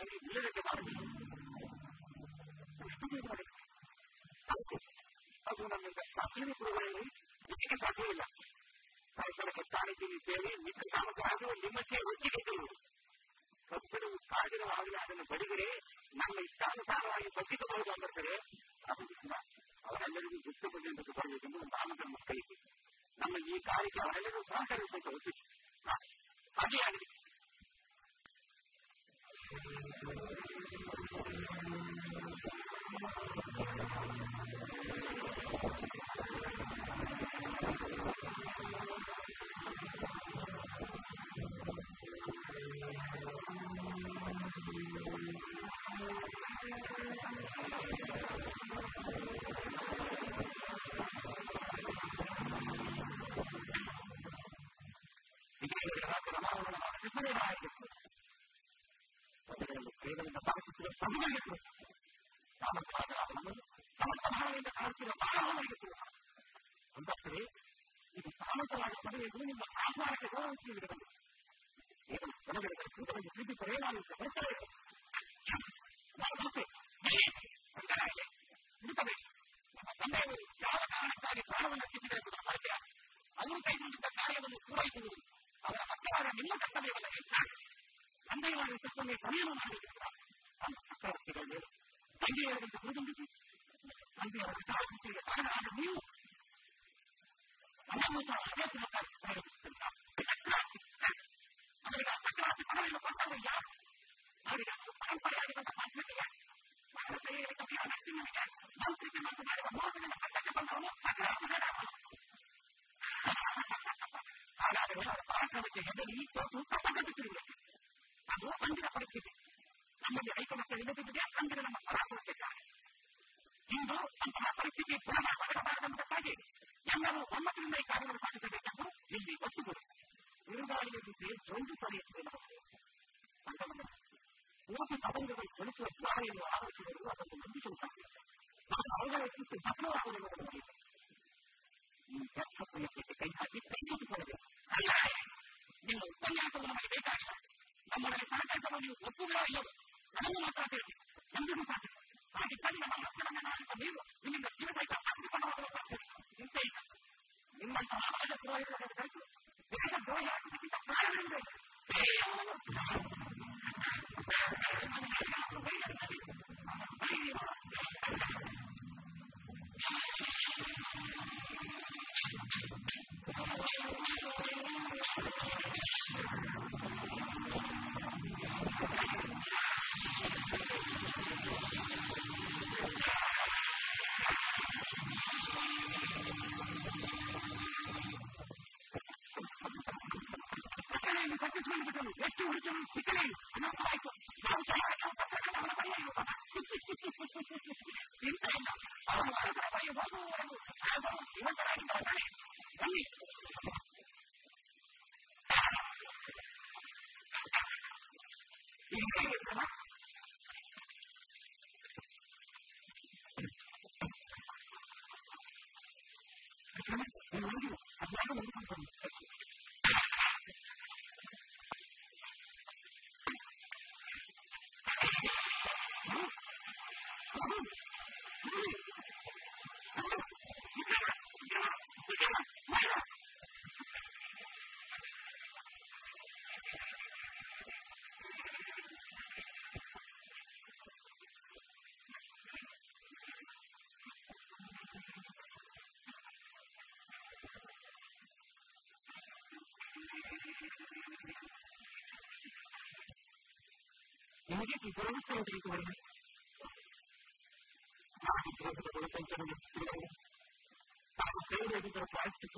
ಆಗಲಿ ಇಲ್ಲದಕ್ಕೆ ಮಾಡಬೇಕು. ಅದು ನಮ್ಮಿಂದ ಸಾಧ್ಯನೇ ಪೂರ್ವಗಳಲ್ಲಿ ಇದಕ್ಕೆ ಸಾಧ್ಯವಿಲ್ಲ. ಪರಿಸರಕ್ಕೆ ಕಾಣಿದ್ದೀನಿ ಸೇರಿ ಮಿತ್ರ ಸಾಮರ್ಥ್ಯ ನಿಮ್ಮಕ್ಕೆ ಒಟ್ಟಿಗೆ ಇರುವುದು ಕಬ್ಬರು ಕಾಡಿರುವಾಗಲೇ ಅದನ್ನು ಬಡಿದರೆ ನಮ್ಮ ಇಷ್ಟಾನುಸಾರವಾಗಿ ಬದುಕಬಹುದು ಅಂದಿರ್ತಾರೆ. ಅದು ಅವರೆಲ್ಲರಿಗೂ ದುಷ್ಟ ಬಂದು ಬರಬೇಕೆಂದು ಒಂದು ಆಮಂತ್ರಣ ಮಕ್ಕಳಿಗೆ ನಮ್ಮ ಈ ಕಾರ್ಯಕ್ಕೆ ಅವರೆಲ್ಲರೂ ಸಹಕರಿಸಬೇಕು. ಒಪ್ಪಿಸಿ ಹಾಗೆ ಆಗಲಿ. ಕೇವಲ ಭಾವಿಸುತ್ತಿರುವ ಸಮಯಕ್ಕೆ ಸಾಮರ್ಥ್ಯವಾದ ಸಮರ್ಥಭಾವನೆಯಿಂದ ಕಾಣುತ್ತಿರುವ ಭಾವನೆಗೆ ಅಂತಾದರೆ ಇದು ಸಾಮರ್ಥ್ಯವಾದ ಸಮಯಗಳು ನಿಮ್ಮ ಆಹಾರಕ್ಕೆ ಗೌರವಿಸುವುದಿರಬಹುದು. ಕೇವಲ ಸಮಯಗಳ ಕೂಟವನ್ನು ತಿಳಿಸಿದರೆ ನಾನು ಬರ್ತೇವೆ. ನಮ್ಮ ತಂದೆಯವರು ಯಾವ ಕಾರಣಕ್ಕಾಗಿ ಪ್ರಾಣವನ್ನು ಅರ್ಪಿಸಿದೆ ಎಂಬುದರ ಪರಿಚಯ ಅವರು ಕೈಗೊಂಡಿದ್ದ ಕಾರ್ಯವನ್ನು ಪೂರೈಸುವುದು ಅವರ ಮಕ್ಕಳಾದ ನಿಮ್ಮ ಕರ್ತವ್ಯವಲ್ಲ. ಹೆಚ್ಚಾಗಿ ತಂದೆಯವರ ಸತ್ವನ್ನೇ ಸಮಯವನ್ನು ಮಾಡಬೇಕಿಲ್ಲ. ನಮ್ಮ ಚಕ್ರವರ್ತಿಗಳ ಮೇಲೆ ತಂದೆಯವರಂತೆ ಹುರಿದುಂಬಿಸಿ ತಂದೆಯವರ ಸಾಹಿತ್ಯ ಕಾರಣ ಆದ ನೀವು ನಮ್ಮನ್ನು ಸಹ ಅದೇ ಸುಲಭವಾಗಿ ಪ್ರಯೋಗಿಸುತ್ತಿಲ್ಲ. ಅವರಿಗೆ ಆ ಚಕ್ರವರ್ತಿ ಪದವಿಯನ್ನು ಕೊಟ್ಟವರು ಯಾರು? ಅವರಿಗೆ ಅದು ಪರಂಪರೆಯಾಗಿರುವಂಥ ಸಂಸ್ಕೃತಿಗೆ ಅವರ ಕೈಯಲ್ಲಿ ಕಪಿಯ ನರಸಿಂಹನಿಗೆ ಸಂಸ್ಕೃತಿ ಮತ್ತು ಮಾಡುವ ಮೋಸದಿಂದ ಪಟ್ಟಕ್ಕೆ ಬಂದವನು ಚಕ್ರವರ್ತಿ. ಹಾಗಾದರೆ ಅವರ ಪರಾಕ್ರಮಕ್ಕೆ ಹೆದರಿ ಸೋತು ತಪ್ಪಗಟ್ಟಿಸಿರುವುದು ಅದು ಅಂದಿನ ಪರಿಸ್ಥಿತಿ. ನಮ್ಮಲ್ಲಿ ಐಕಮತ್ಯ ಇಲ್ಲದಿದ್ದರೆ ಅಂದಿನ ನಮ್ಮ ಪರಾಕ್ರಮಕ್ಕೆ ಕಾರಣ. ಇಂದು ಅಂತಹ ಪರಿಸ್ಥಿತಿ ಪುನಃ ಬರಬಾರದೆಂಬುದಕ್ಕಾಗಿ ಎಲ್ಲರೂ ಒಮ್ಮತದಿಂದ ಈ ಕಾರ್ಯವನ್ನು ಸಾಧಿಸಬೇಕೆಂದು ಇಲ್ಲಿ ಒತ್ತುಗಳು ಬಿರುಗಾಳಿಯ ಜೊತೆ ಜೊಂದು ಪಡೆಯುತ್ತಿಲ್ಲ. ಮೂರು ಸಬಂಧಗಳು ಚಲಿಸುವ ಜ್ವಾಲೆಯನ್ನು ಆಲೋಚಿಸಿದರು. ಅದನ್ನು ನಂಬಿಸುವ ಸಾಧ್ಯ ನಾವು ಅವುಗಳ ಹೆಚ್ಚು ಭಗ್ನವಾಗುವುದನ್ನು ನೋಡಬೇಕು. ಈ ವ್ಯರ್ಥ ಪ್ರಯತ್ನಕ್ಕೆ ಕೈ ಹಾಕಿ ಕೈಗೆತ್ತಿಕೊಳ್ಳಬೇಕು. ಅಲ್ಲ, ನಿಮ್ಮ ಉಪನ್ಯಾಸವು ನಮಗೆ ಬೇಕಾಗಿಲ್ಲ. ನಮ್ಮೊಳಗೆ ಸಹಕರಿಸಲು ನೀವು ಒಪ್ಪುವುದೋ ಇಲ್ಲವೋ ನಮಗೆ ಮಾತ್ರ ತಿಳಿಸಿ ಎಂದಿಗೂ ಸಾಧ್ಯ. ಹಾಗಿದ್ದಾಗ ನಮ್ಮ ಮಕ್ಕಳನ್ನು ನಾಳಿದ ನೀವು ಇಲ್ಲಿಂದ ಜೀವಸಹಿತ ಹಾಕಿಕೊಂಡು ಹೋಗುವ ಸಾಧ್ಯತೆ ಚಿಂತೆ ಇಲ್ಲ. ನಿಮ್ಮಂತಹ ರಾಜ ಪುರೋಹಿತರನ್ನು ಕರೆದು ದೇಶ ದ್ರೋಹಿ ಹಾಕುವುದಕ್ಕಿಂತ ಪ್ರಾಣಗಳಿಂದ ಎಷ್ಟು ಹುಡುಕಲು ಸಿಕ್ಕಲೇ ಆಯ್ತು. ಚಿಂತೆ ಇಲ್ಲ. ಹೋಗುವವರೆಗೂ ಯುವಕರಾಗಿದ್ದಾರೆ. ಬನ್ನಿ. ನಿಮಗೆ ಈ ದೇವಸ್ಥಾನ ತಿಳಿಸುವಲ್ಲಿ ನಾನು ದೇವಸ್ಥಾನಗಳು ಸಂಚಲನ ತಾವು ಸೇವೆಯಾಗಿದ್ದರೆ ಪ್ರಾಯಶ್ಚಿತ್ತ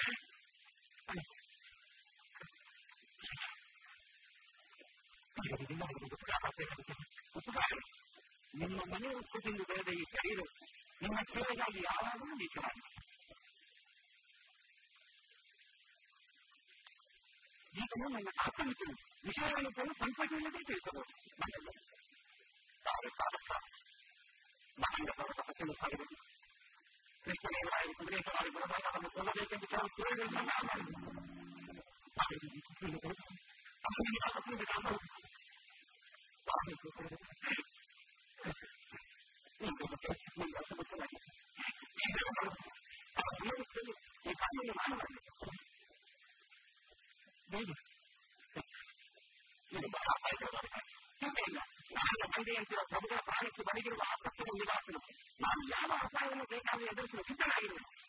ನಿಮ್ಮ ಮನೆ ಉಪ್ಪುತಿಂದು ಬೆಳೆದ ಈ ಶರೀರ ನಿಮ್ಮ ಸೇವೆಗಾಗಿ ಯಾವಾಗಲೂ ನೀಚವಾಗಿದೆ. ಈಗ ನನ್ನ ಆತ್ಮನಿಷ್ಠನು ವಿಷಯಗಳನ್ನು ಕೂಡ ಸಂಕೋಚವಿಲ್ಲದೆ ತಿಳಿಸಬಹುದು. ಮಹಂಗ ಪರ್ವತ ಹಚ್ಚಲು ಸಾಗಿದರು. ಕೃಷ್ಣದೇವರಾಯರು ಕುದುರೇಶ್ವರಾಗಿ ಬರದಾಗ ಅದನ್ನು ಕೊಲ್ಲಬೇಕೆಂದು ಕೆಲವು ಸೇವೆಗಳನ್ನು ಮಾಡಿದರು. ಸ್ವಾಮಿ yang tidak terbuka panik kembali ke rumah apa pun yang tidak perlu. Lalu apa apa yang mereka yang terus kita lagi.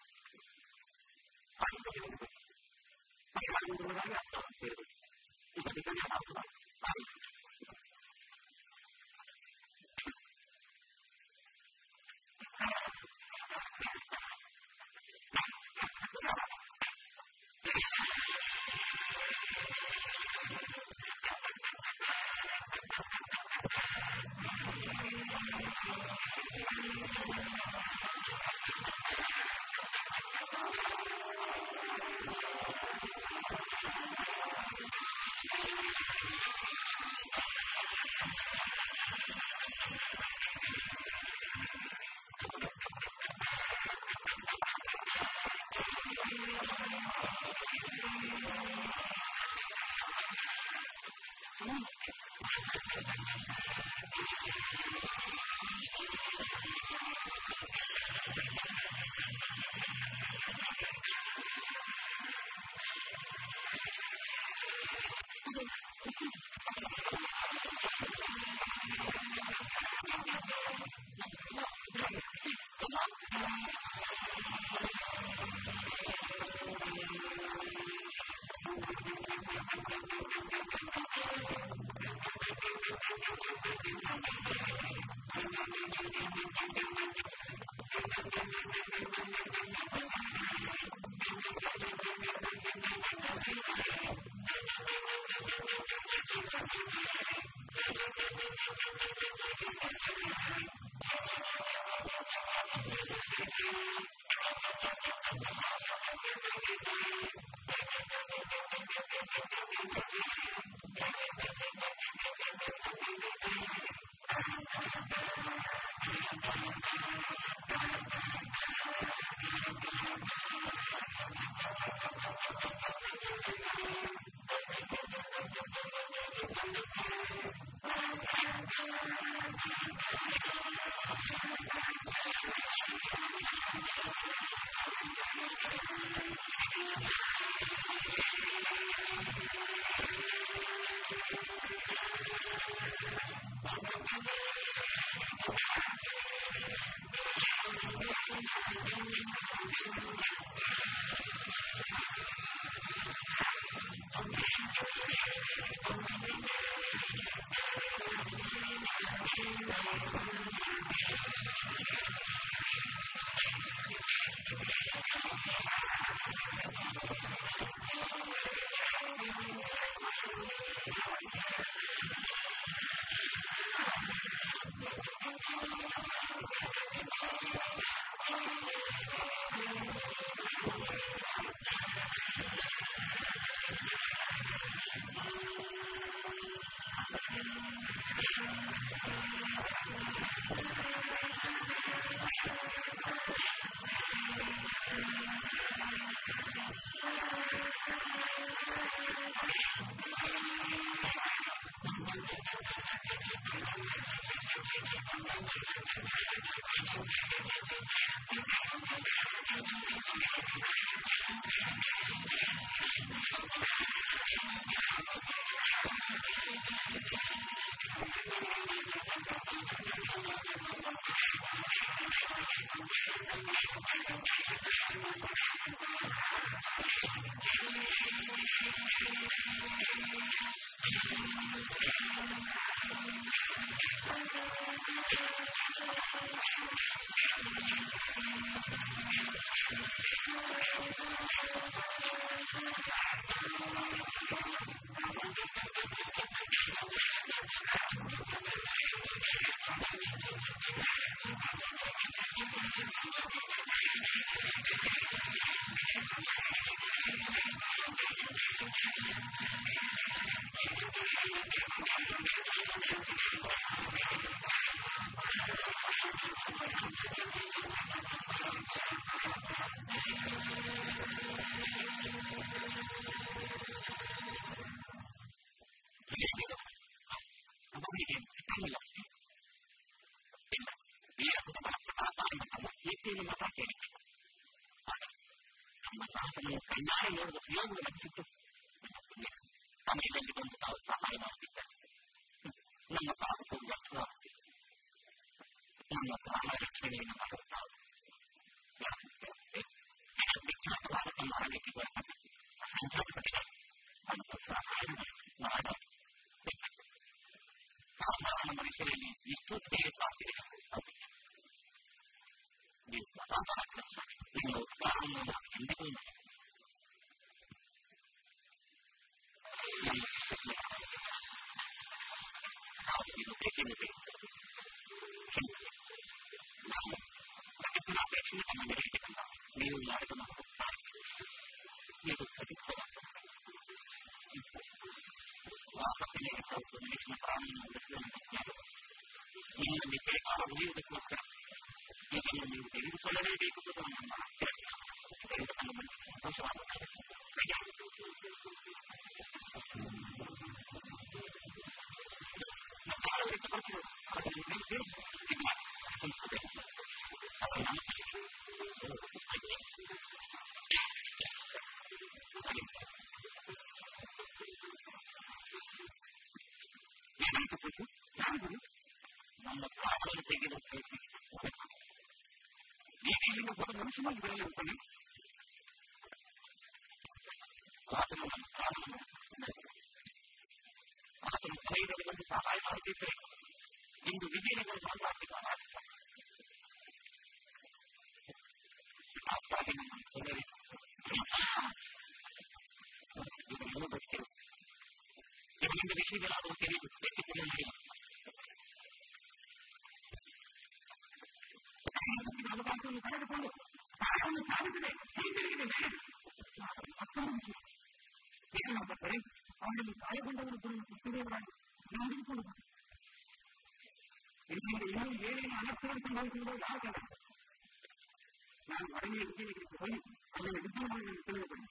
Panik itu ini. Panik itu mengenai apa? Itu kita yang tahu. Panik. Kami lagi. Dia kepada perkataan bersama itu mata kiri. Mata kiri kaya yang bersiap dalam situ. Kami lagi pun tahu apa yang kita. Nama tahu pun yang kuat. Nama tahu yang kiri nama tahu. Ya, kita bicara tentang kemarin itu berapa? Sangat berbeda. Tanpa perasaan ada. Kalau manusia ini itu tidak pasti di antara kita ini orang yang ini kalau itu begini itu nanti ini akan menjadi nilai itu itu tadi kalau apa ini kalau ini orang ini mikir kalau ini udah keluar ini yang ini itu kalau ini itu tuh nama itu kan namanya soal kayak nah kalau itu kan kalau ini itu gimana apa namanya ini bukan manusia juga yang paling kalau orang orang orang saya dengan sampai arti itu individu ini kan sangat besar apa ini dari ini betul ini dari sini lalu kiri itu ini kalau kamu ini ada pun kamu tahu tidak ini ini apa ini ini apa ini kamu ini saya pun tahu pun sudah berani nanti pun ini ini ini anak pun tahu sudah ada nah hari ini ini ini ada di sini ini ini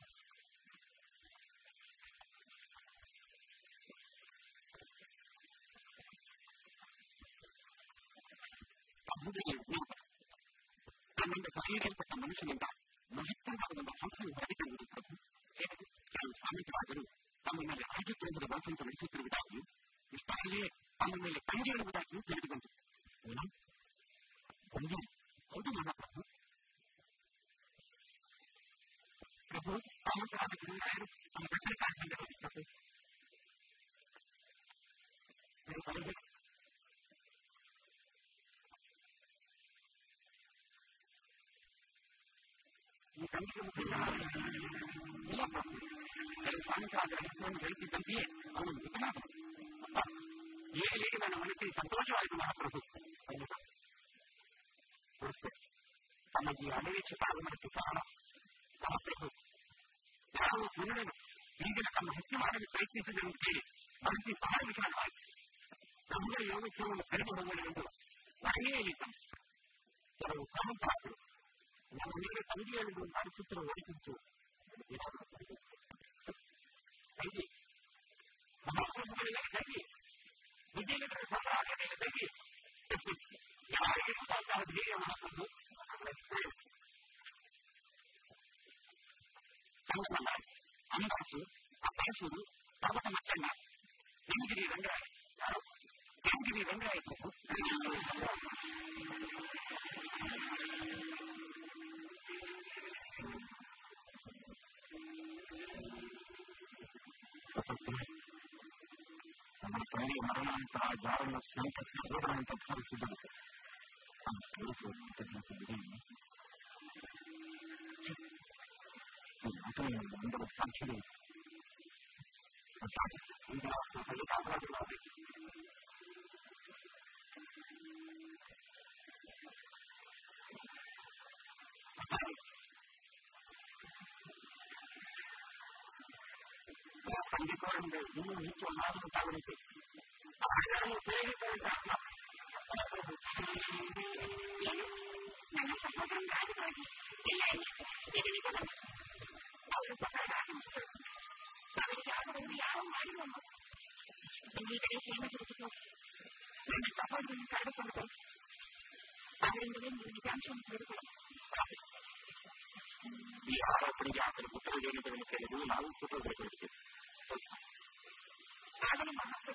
kamu ini Kami berpikir tentang manusia yang tak menghitung tentang hasil dari hidup itu. Kalau kami terlalu, kami melihat aja yang berbuat tentang itu terlebih dahulu. Misalnya, kami melihat aja yang berbuat itu terlebih dahulu. Kemudian, kemudian, itu mana Prabu? Prabu, kamu telah berjumpa air, kamu berceritakan dari Prabu. Dari Prabu. Kami kemudian melihat dari sana ada Islam dari kita dia, kalau itu kenapa? Dia ini mana mana itu santoso itu mana Prabu? Terus, sama dia ini cepat mereka sama Prabu. Lalu kemudian ini akan menghitung ada baik itu dengan diri, nanti paham bisa baik. Kemudian yang itu kerja dengan itu, nah ini kan, kalau kamu tahu. Yang menjadi tadi yang belum ada sutra wajib itu. Jadi, bahasa bukan yang tadi. Jadi ini bersama ada yang tadi. Yang hari ini kita tahu diri yang masuk itu. Sama-sama. Anda itu, apa itu, apa sama-sama. Ini jadi rendah. Ini jadi rendah itu. Ini orang pelajaran yang keseluruhan untuk harus dibuat. Itu untuk sendiri. Itu yang menurut saya. Ini kalau kita lagi lagi. Ini orang yang dulu itu orang tahu itu. Ada yang boleh kita Jadi, nama seseorang ada lagi. Ini, ini ini kan. Kalau seseorang ada. Kalau siapa yang dia orang lain ngomong. Ini dari sini masih betul. ನನ್ನ ಸಹೋದರನ್ನು ಕಳೆದುಕೊಳ್ಳಬಹುದು. ಅದರಿಂದಲೇ ನಿಮಗೆ ಅಂಶವನ್ನು ತೆಗೆದುಕೊಳ್ಳಬಹುದು. ಈ ಆರೋಪಣೆಗೆ ಆತನ ಉತ್ತರವೇನೆಂಬುದನ್ನು ಕೇಳಿದು ನಾವು ಉತ್ತರವನ್ನು ಕೊಡುತ್ತೇವೆ. ಆಗಲೂ ಮಹತ್ವ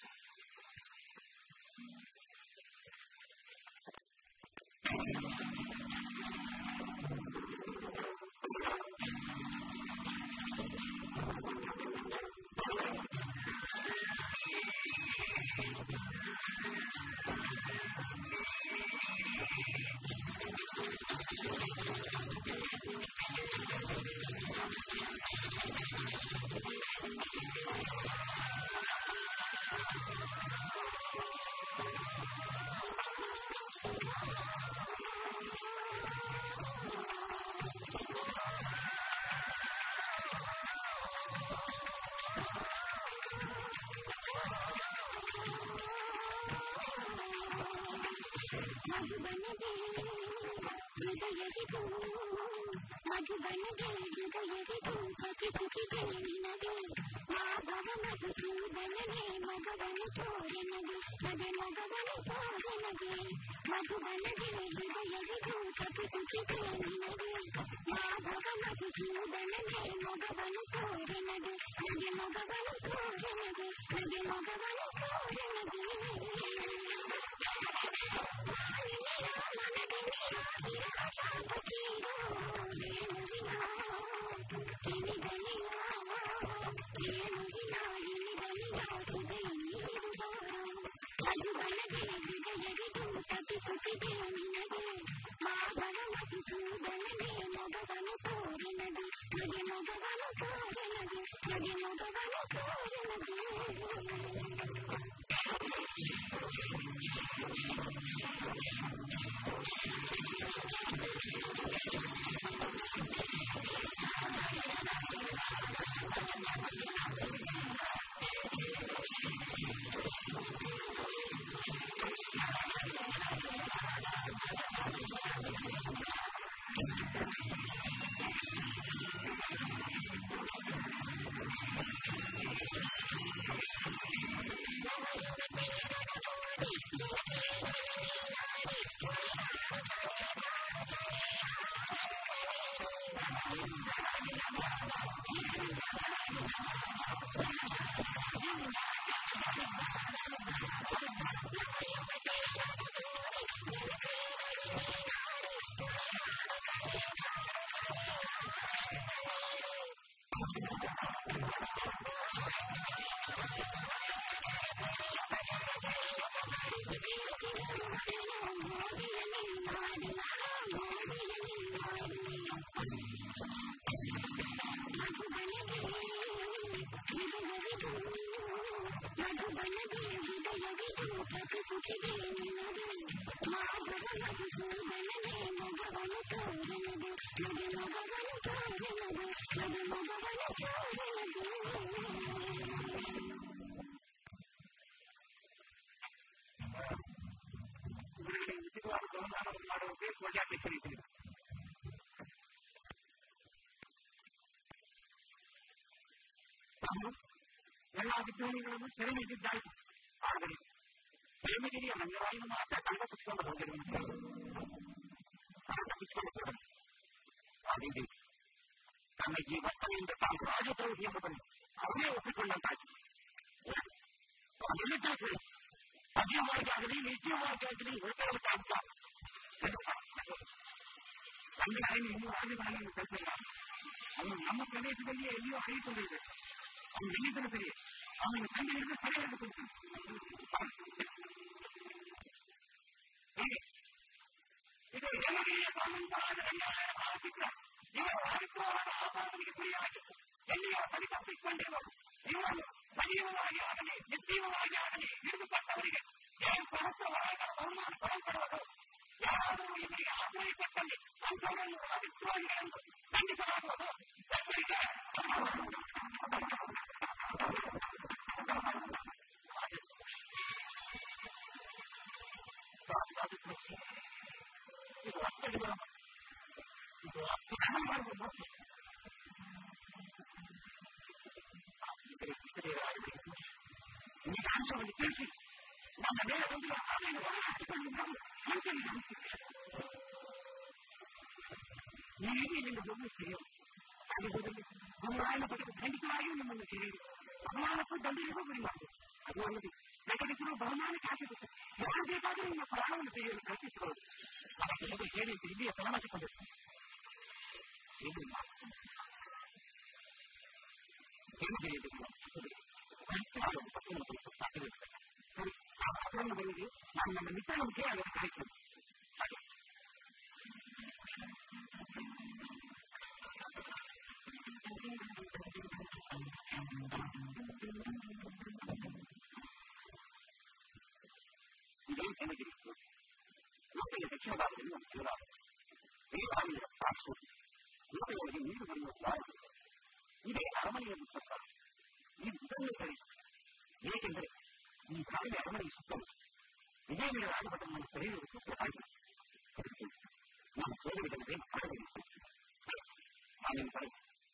ಮಧುಬನಗೆ ಹೃದಯವಿದು ಮಧುಬನಗೆ ಹೃದಯವಿದು ಪತಿಸುತ್ತಿದೆ ನಿನಗೆ ಮಾಧವ ಮಧುಸೂದನಗೆ ಮಗವನು ತೋರನಗೆ ಅದೇ ಮಗವನು ತೋರನಗೆ ಮಧುಬನಗೆ ಹೃದಯವಿದು ಪತಿಸುತ್ತಿದೆ ನಿನಗೆ ಮಾಧವ ಮಧುಸೂದನಗೆ ಮಗವನು ತೋರನಗೆ ಅದೇ ಮಗವನು ತೋರನಗೆ ಅದೇ ಮಗವನು ತೋರನಗೆ ಮಧುಬನಗೆ ಹೃದಯವಿದು ತಪ್ಪಿಸುತ್ತಿದೆ ನಿನಗೆ ಮಾಧವ ಮಧುಸೂದನಗೆ ಮಗವನು ತೋರನಗೆ ನಗೆ ಮಗವನು ತೋರನಗೆ ನಗೆ ಮಗವನು ತೋರನಗೆ ಮಧುಬನಗೆ ಹೃದಯವಿದು ತಪ್ಪಿಸುತ್ತಿದೆ ನಿನಗೆ ಮಾಧವ ಮಧುಸೂದನಗೆ ಮಗವನು ತೋರನಗೆ ನಗೆ ಮಗವನು ತೋರನಗೆ ನಗೆ ಮಗವನು ತೋರನಗೆ ಉಚಿತವಾದ ಗಮನವನ್ನು ಮಾಡುವಂತೆ ಒಳ್ಳೆಯ ಅಧ್ಯಕ್ಷರಿದ್ದೀರಿ. ತಾನು ಎಲ್ಲ ವಿಜ್ಞಾನಿಗಳನ್ನು ಸೆರೆ ಹಿಡಿದಿದ್ದಾಯಿತು. ಆದರೆ ಪ್ರೇಮಗಿರಿಯ ಮಂಗವಾಯಿನ ಮಾತ್ರ ಕಳವಪಿಸಿಕೊಂಡು ಹೋಗಿರುವಂತೆ ಕಳವಪಿಸಿಕೊಂಡು ಹೋಗಲು ಅದೇ ತನ್ನ ಈ ವರ್ತನೆಯಿಂದ ತಾನು ರಾಜದ್ರೋಹಿ ಎಂಬುದನ್ನು ಅವರೇ ಒಪ್ಪಿಕೊಂಡಂತಾಯಿತು. ಅದೆಲ್ಲಿದ್ದ ಸರಿ ಅಜ್ಯವಾಗಿ ಆಗಲಿ ನಿತ್ಯವಾಗಿ ಆಗಲಿ ಹೊರತಾಗುತ್ತ ತಂದೆ ಆಯ್ನು ಇನ್ನೂ ರಾಜಧಾನಿಯನ್ನು ಕಲ್ಪಿಲ್ಲ. ಅವನು ನಮ್ಮ ಪ್ರದೇಶದಲ್ಲಿಯೇ ಎಲ್ಲಿಯೋ ಹರಿದುಕೊಂಡಿದೆ. ಅವನು ಎಲ್ಲಿದ್ದನು ಸರಿ ಅವನ ತಂದೆ ಹಿಡಿದು ಸೆರೆ ಹಿಡಿದುಕೊಳ್ತಾನೆ. ಇದು ಎಲ್ಲರಿಗೆಯ ಸಾಮಂತಾದ ಇವರು ಹರಿಸುವವರ ಆಪಾದನೆಗೆ ಗುರಿಯಾಗಿ ಎಲ್ಲಿಯೋ ಸರಿತಪ್ಪಿಕೊಂಡಿರುವರು. ಇವರನ್ನು ಸಜೀವವಾಗಿ ಆಗಲಿ ನಿರ್ಜೀವವಾಗಿ ಆಗಲಿ ಹಿಡಿದುಕೊಟ್ಟವರಿಗೆ ಏನು ಸಹಸ್ರವಾದ ಬಹುಮಾನ ಕೊಡಲ್ಪಡುವುದು. ಯಾರಾದರೂ ಇವರಿಗೆ ಆಶ್ರಯಪಟ್ಟಲ್ಲಿ ಅಂಥವರನ್ನು ಹರಿಸುವಾಗಿ ಎಂದು ಖಂಡಿಸಲಾಗುವುದು. ಇದು ಅಷ್ಟಡಿಗಳ ಇದು ಅಷ್ಟು ಮಾಡುವ ಮೋಸ. ನಿಜಾಂಶವನ್ನು ತಿಳಿಸಿ நம்ம மேல வந்து நீங்க நீங்க ரொம்ப தெரியும் ಖಂಡಿತವಾಗಿಯೂ ನಿಮ್ಮನ್ನು ಕೇಳಿದೆ ಅವಮಾನಕ್ಕೂ ದಂಡನೆಗೂ ಗುರಿಯಾಗಿದೆ ಅದು ಅಲ್ಲದೆ ಜಗತ್ತಿನ ಬಹುಮಾನಕ್ಕೆ ಆಸೆಪಟ್ಟು ಯಾರು ಬೇಕಾದರೂ ನಿಮ್ಮ ಪ್ರಾಣವನ್ನು ತೆಗೆಯಲು ಪ್ರಯತ್ನಿಸಬಹುದು ಅದಕ್ಕೆ ಹೇಳಿ ಇಲ್ಲಿಯ ಸಮಾನಸಿಕೊಂಡಿದೆ ನಾನು ನಮ್ಮ ಮಿತ್ರನಿಗೆ ಅದನ್ನು ಕಾಯ್ತೇನೆ ಇದೇ ಜನಗಿರಿ ಲೋಕದ ದಕ್ಷಿಣ ಭಾಗದಲ್ಲಿ ಒಂದು ದೇವಾಲಯ ದೇವಾಲಯದ ಸಾಕ್ಷಿ ಲೋಕಗಳಿಗೆ ನೀರು ಬರುವ ದ್ವಾರ ಇದೇ ಅರಮನೆಯ ಮುಖ್ಯಸ್ಥ ಈ ಇದನ್ನೇ ಸರಿ ಏಕೆಂದರೆ ಈ ಸಾಲಿನ ಅರಮನೆಯ ಸುತ್ತಲೂ ವಿಜಯನಗರ ರಾಜಭಟನನ್ನು ಸೆಳೆಯುವುದು ಸಹಾಯ ನಮ್ಮ ಸೋದರಿಗಳಿಗೆ ಮಾಡಬೇಕು ನಾನೇನು ಪಡೆ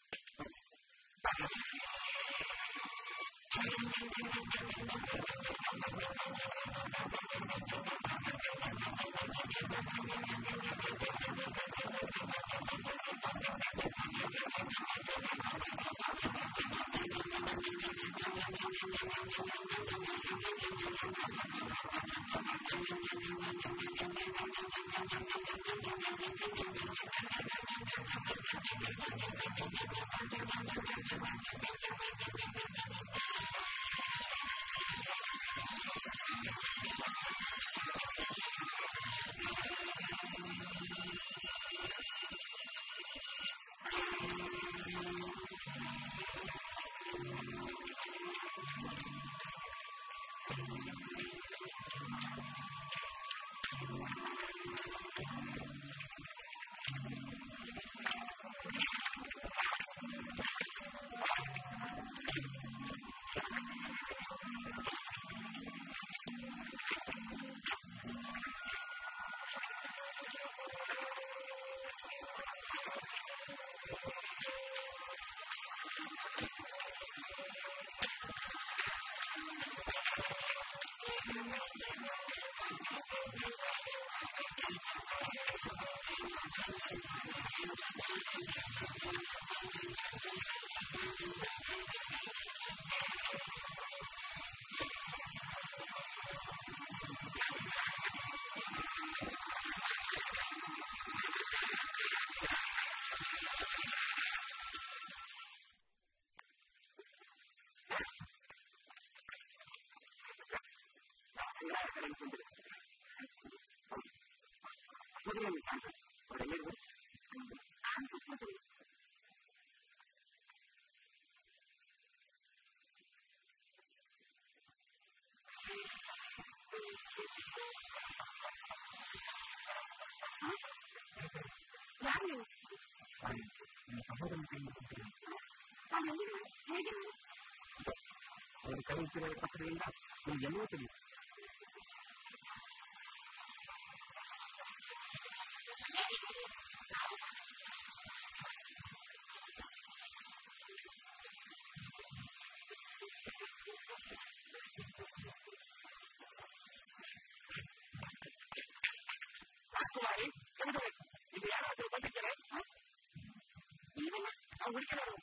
ಅವರು ಕರೆಯುತ್ತಿರುವ ಪತ್ರದಿಂದ ನಿಮಗೆಲ್ಲವೂ ತಿಳಿಯುತ್ತೆ ಇದು ಯಾರಾದರೂ ಬಂದಿದ್ದಾರೆ ನಾವು ಹುಡುಕಿದರು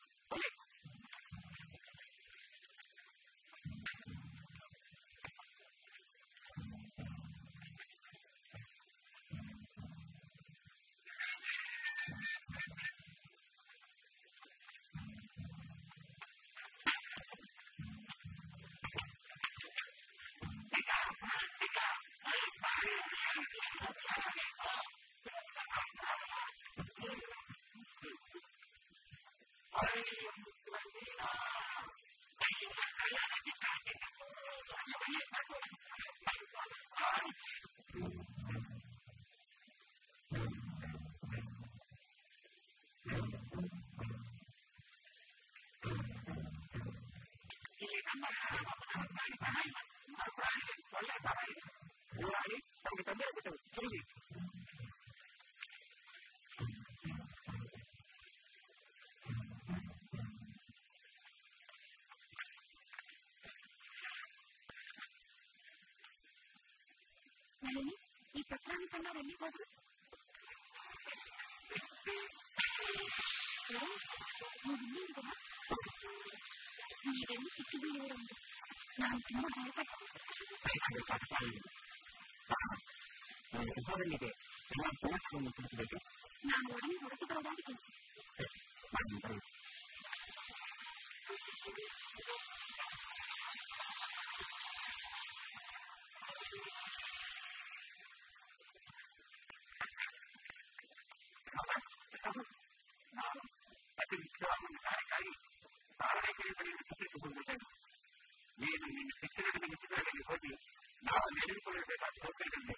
ನಾನು ಕಣ್ಣಾರ ಎಲ್ಲಿ ಹೋದ್ರು ನೀವೆಲ್ಲಿ ಸಿಕ್ಕಿ ಬೀಳುವರೆಂದು ನಾನು ತುಂಬ ಭಯಪಟ್ಟೆ. ನಾನು ಒಡನೆ ಹೊರಟು ಬರೋದಾಗಿ ಅತಿ ಮುಖ್ಯವಾಗಿ ಕಾರ್ಯಕ್ಕಾಗಿ ಸಾರ್ವಜನಿಕರ ಬಳಿಯಲ್ಲಿ ಚಿತ್ರಿಸಿಕೊಂಡಿದ್ದೇನೆ. ನೀನು ನಿನ್ನ ಶಿಕ್ಷಣದ ಮಿತ್ರರಲ್ಲಿ ಹೋಗಿ ನಾವು ನಡೆದುಕೊಳ್ಳಬೇಕಾದ ಸೌಕರ್ಯಗಳಿವೆ.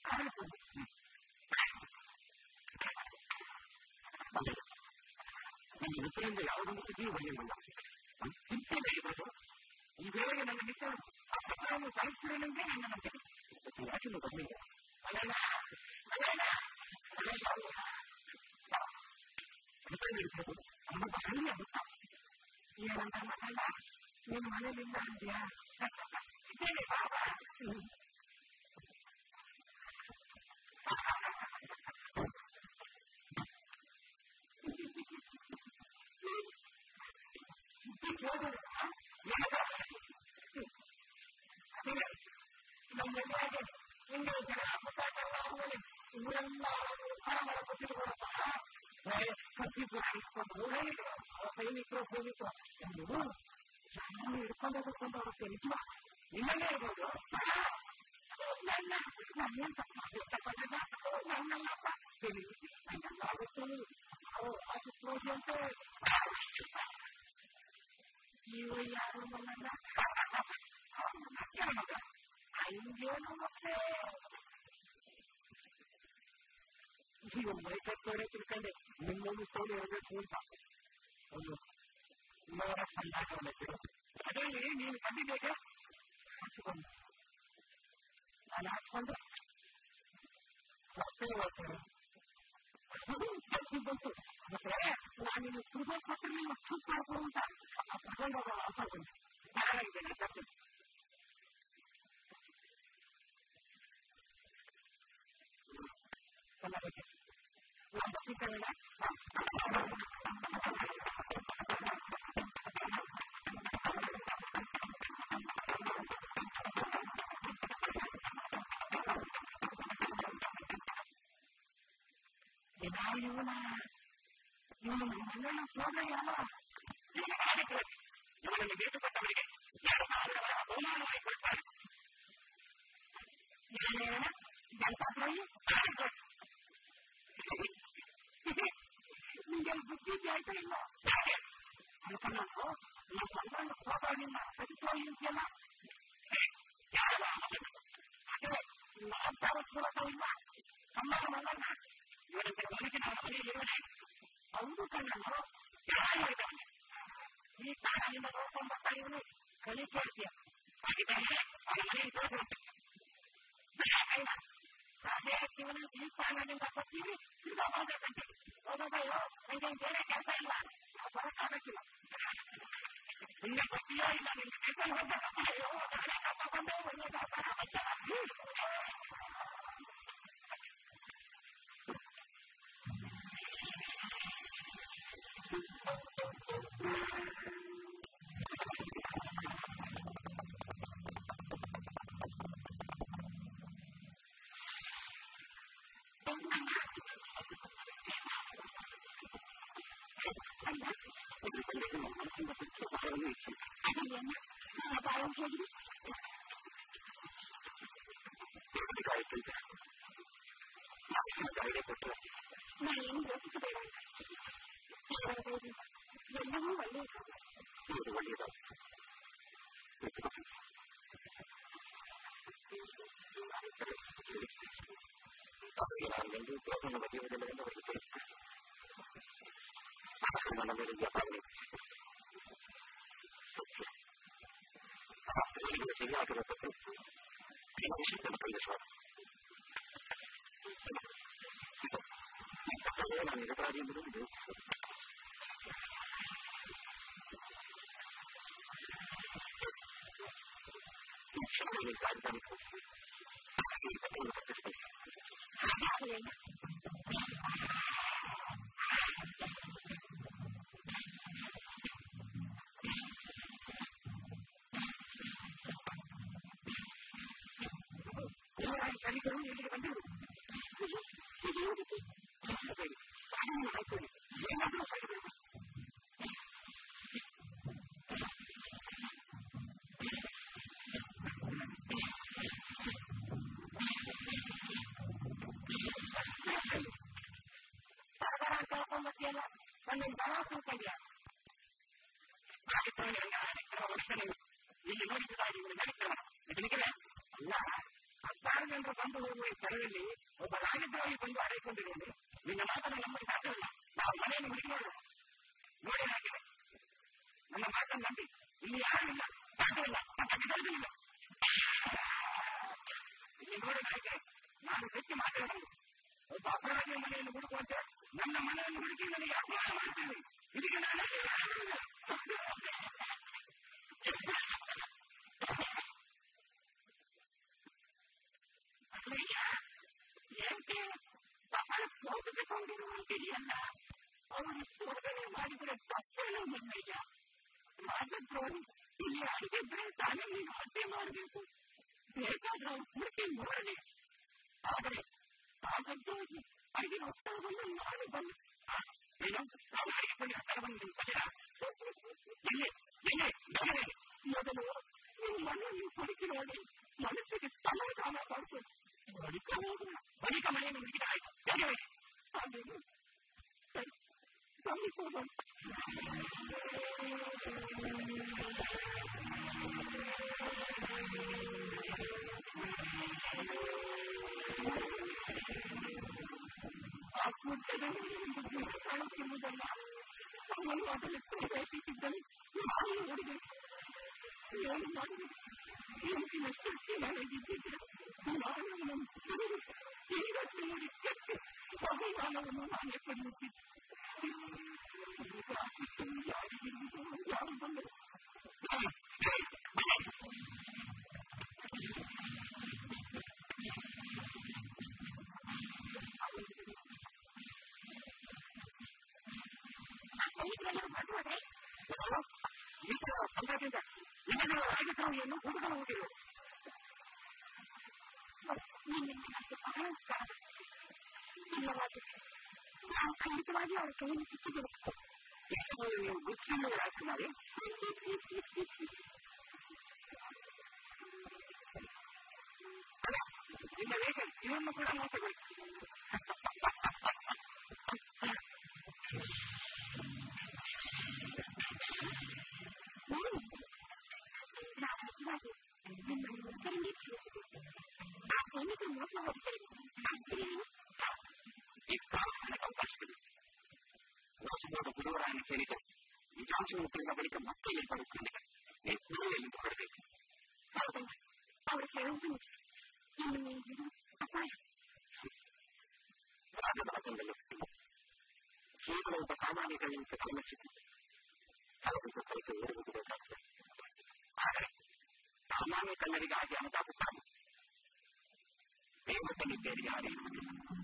ನನ್ನ ಮಿತ್ರರಿಂದ ಯಾವುದೊಂದು ಸುದ್ದಿಯೂ ಬಂದಿಲ್ಲ. ಚಿಂತೆ ಇರೋದು ಈ ವೇಳೆಗೆ ನನ್ನ ಮಿತ್ರರು ಆ ಪತ್ರವನ್ನು ಸಾಯಿಸಿರಲೆಂದೇ ನನ್ನ ನಂಬಿಕೆ. ಯಾಕೆಂದು ಬಂದಿಲ್ಲ. ನಮ್ಮ ಹಳ್ಳಿಯ ಹುಟ್ಟ ಏನಂತ ಮಕ್ಕಳ ನೀನು ಮನೆಯಲ್ಲಿಲ್ಲ ಅಂದ್ಯಾ ಇದ್ದೇನೆ ಬಾಬಾ. ನಮ್ಮೆಲ್ಲರಿಗೆ ಇಂದು ಜನ ಪುಸ್ತಕಲ್ಲ ಇವರೆಲ್ಲ ಪರಮರ ಕೊಟ್ಟಿರುವುದಪ್ಪ ಸೈನಿಕರು ಹೋಗಿದ್ರು ಎಂಬುದು ನಾನು ಹಿಡ್ಕೊಂಡೋದಕ್ಕೊಂದು ಅವರು ತಿಳಿಸುವ ನಿಮ್ಮಲ್ಲೇ ಇರ್ಬೋದು. ನನ್ನ ನನ್ನೇನು ಇಷ್ಟಪಟ್ಟಿದ್ದ ನನ್ನಲ್ಲಪ್ಪ ತಿಳಿಸಿ ನನ್ನಲ್ಲಾಗುತ್ತೆ ಅದು ಹೋಗಿಯಂತೆ ನೀವು ಯಾರು ನನ್ನನ್ನ ಹಂಗೇನು ಮತ್ತೆ ಈಗ ಮೈಕಟ್ಟೋಡೆ ತಿಳ್ಕೊಂಡೆ ನಿಮ್ಮನ್ನು ಸೋಲು ಇರಬೇಕು ಅಂತ ಒಂದು ನೂರ ಸಂದಾಟವನ್ನು ಅದೇಳಿ ನೀನು ಬಂದಿದ್ದೇನೆ ಹಚ್ಚಿಕೊಂಡು ನಾನು ಹಾಕ್ಕೊಂಡು ಬಂತು ಮತ್ತೆ ನಾನು ನಿನ್ನ ಕೃಪೆ ಕೊಟ್ಟು ನಿಮ್ಮ ಸೂಟ್ ಮಾಡ್ಕೊಡು ಅಂತ ತಗೊಂಡೋಗ ಅನ್ಕೊಂಡು ಚೆನ್ನಾಗಿದ್ದೇನೆ ತಪ್ಪು ಚೆನ್ನಾಗಿದೆ ನಾನು ಬರ್ತಿದ್ದೇನೆ. ಇವನ ಇವನು ನನ್ನೆಲ್ಲ ಸೋದರಿಯಲ್ಲ ಇವನನ್ನು ಬೇಟುಪಟ್ಟವರಿಗೆ ಯಾರು ಅವಮಾನ ಮಾಡಿಕೊಳ್ತಾರೆ. ನಿಮಗೆ ಬುದ್ಧಿ ಆಯ್ತಾ ಇಲ್ಲ ಅನ್ಕೊಂಡು ಈ ಸಂಬಂಧ ಸೋದರನಿಂದ ಸರಿಸೋಯಿಲ್ಲ ಅದೇ ಅಂತಾರ ಸುಲಭ ಇಲ್ಲ ಸಮಾನವಲ್ಲ. ಇವರಂತೆ ಮನುಷ್ಯನ ಮನೆಯಲ್ಲಿರುವನೆ ಅವರು ಕಣ್ಣನ್ನು ಯಾರಿದ್ದಾರೆ ಈ ಕಾರಣದಿಂದ ನೋಡ್ಕೊಂಡ್ಬರ್ತಾ ಇವನು ಕಲಿಕೆ ಇರ್ತೀಯ ಹಾಗಿದ್ದಾನೆ ಅವನ ಮನೆಗೆ ಹೋಗ್ಬಿಡುತ್ತೆ. ಅದೇ ಇವನು ಈ ಕಾರಣದಿಂದ ಬರ್ತೀವಿ ತಿರ್ಗಾ ಹೋಗಬೇಕಂತೆ ಹೋಗೋದಯ್ಯೋ ನನಗೆ ಬೇರೆ ಕೆಲಸ ಇಲ್ಲ ಬರೋಕ್ಕಾಗಕ್ಕಿಲ್ಲ ನಿನ್ನೆ ಬರ್ತೀಯೋ ಇಲ್ಲ ನಿನ್ನ ಕೆಲಸ ಹೋಗ್ಬೇಕಯ್ಯೋ ನಾನೇ ಕರ್ಕೊಂಡೇ ಒಳ್ಳೆ ನಾನೇನು ಯೋಚಿಸಬೇಡ ಎಲ್ಲವೂ ಒಳ್ಳೆಯದು ಒಳ್ಳೆಯದು ಸರಿಯಾಗಿರಬೇಕು ನಾನು ನಿರಪರಾಧಿ ಎಂಬುದು ಈ ಕ್ಷಣದಲ್ಲಿ ಕಾರ್ಯಕ್ರಮಕ್ಕೂ ಪಟ್ಟಿಸಬೇಕು. ಸ್ಥಳದಲ್ಲಿ ಒಬ್ಬ ರಾಜದ್ರೋಹಿ ಬಂದು ಅಡೈಕೊಂಡಿರುವುದು ನಿನ್ನ ಮಾತನ್ನು ನಂಬಲು ಸಾಧ್ಯವಿಲ್ಲ. ನಾವು ಮನೆಯನ್ನು ಮುಗಿನೋಡು ನೋಡಿ ಹಾಕಿದೆ. ನನ್ನ ಮಾತನ್ನು ನಂಬಿ ಇಲ್ಲಿ ಯಾರು ಇಲ್ಲ, ಸಾಧ್ಯವಿಲ್ಲ, ಸಾಧ್ಯವಿಲ್ಲ. ಇಲ್ಲಿ ನೋಡಿ ನಾಯಕರೇ, ನಾನು ಹೆಚ್ಚು ಮಾತಾಡಬಹುದು. ಒಬ್ಬ ಅಪರಾಧಿಯ ಮನೆಯನ್ನು ಹುಡುಕುವಂತೆ ನನ್ನ ಮನೆಯನ್ನು ಹುಡುಕಿ ನನಗೆ ಅಪಮಾನ ಮಾಡುತ್ತೇನೆ. ಇದಕ್ಕೆ ನಾನು ಏಕೆ ಬಹಳ ಹೋಗಬೇಕಂದಿರುವಂತೆಯಲ್ಲ. ಅವರು ಶೋಧನೆ ಮಾಡಿದರೆ ತಪ್ಪೇನೋ ಮನ್ನಯ್ಯ. ರಾಜದ್ರೋಹಿ ಇಲ್ಲಿ ಆಗಿದ್ರೆ ತಾನೇ ನೀನು ಹತ್ಯೆ ಮಾಡಬೇಕು, ಬೇಕಾದ್ರೆ ಅವ್ರು ಪೂರ್ತಿ ನೋಡಲಿ. ಆದರೆ ರಾಜದ್ರೋಹಿ ಆಗಿರೋ ಸ್ಥಳವನ್ನು ನಾನು ಬಂದು ಏನು ಅವರಿಗೆ ಸ್ಥಳವನ್ನು ನಿಂತಿಲ್ಲ. ಎಲ್ಲಿ ಎಲ್ಲಿ ಮೊದಲು ನೀವು ಮನೆಯನ್ನು ಹುಡುಕಿ ನೋಡಿ, ಮನಸ್ಸಿಗೆ ಸಮಾಧಾನ ಮಾಡ್ತು. ಬಳಿಕ ಹೋಗುವ ಬಳಿಕ ಮನೆಯನ್ನು ಹುಡುಕಿದ ಆಯ್ತು. ಹಾಗೆ ಸರಿ ಗಮನಿಸೋದು. ಆ ಕೂಟದಲ್ಲಿ ಒಂದು ಗುಣ ಕಾಣುತ್ತಿರುವುದಲ್ಲ. ಅವನು ಅದನ್ನು ಪ್ರವೇಶಿಸಿದ್ದನು. ನಾನು ನೋಡಿದೆ, ಏನು ಮಾಡಬೇಕು? ಎಂಟಿನ ಶಕ್ತಿ ನನಗಿದ್ದಿದ್ರೆ ನಾನು ಅವನನ್ನು ಈಗ ನೋಡಿ ಕೆಟ್ಟಿ ಬಹುಮಾನವನ್ನು ನಾನೇ ಪಡೆಯುತ್ತಿದ್ದೆ. ಯಾರಿಗಿರುವುದು ಯಾರು ಬಂದರು? ರಾಜದ್ರೋಹಿಯನ್ನು ಹುಡುಗಲು ಹೋಗಿರು. ನಾವು ಖಂಡಿತವಾಗಿ ಅವರ ಕೈಯನ್ನು ಸಿಕ್ಕಿಬಿಡುತ್ತೇವೆ. ನೀವು ಗುರುತಿಸುವವರಾಗ್ತಿದ್ದಾರೆ. ನಿಮ್ಮ ವೇಗ ಇವನ್ನು ಕೂಡ ಮೋಸಗೊಳಿಸಿ. ಮೋಸ ಹೋಗ್ತೇವೆ. ಈ ಕಾಲಕ್ಕೆ ಅವಕಾಶವಿದೆ. ಮೋಸಬೋದ ಗುರುವರಾಯನ್ನು ಕೇಳಿದೆ. ನಿಜಾಂಶವನ್ನು ತಿಳಿದ ಬಳಿಕ ಮತ್ತೆ ಇಲ್ಲಿ ಬರುತ್ತೇನೆ. ನೀವು ಗುರುವಲ್ಲಿ ಹೊರಬೇಕು. ಅವರು ಹೇಳುವುದು ಅಪಾಯ. ರಾಗದ ಅಗಲದಲ್ಲಿ ಕೇವಲ ಒಬ್ಬ ಸಾಮಾನ್ಯಗಳಿಂದ ಗಮನಿಸುತ್ತಿದೆ. ಹಲವು ಕಲಿಕೆ ಏರುವುದು ಬೇಕಾಗಿದೆ. ಆದರೆ ಸಾಮಾನ್ಯ ಕನ್ನಡಿಗಾಗಿ ಅನುತಾಪುತ್ತಾನೆ. ದೇವತೆಗೆ ಬೇರೆ ಯಾರೇ ಇರುವುದಿಲ್ಲ.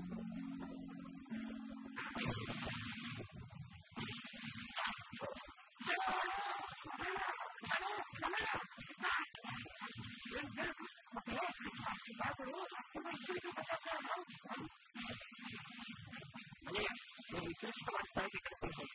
ಮನೆಯ ನೀವು ವಿಶೇಷವಾಗಿ ತಾಯಿಗೆ ಕಳಿಸಬಹುದು.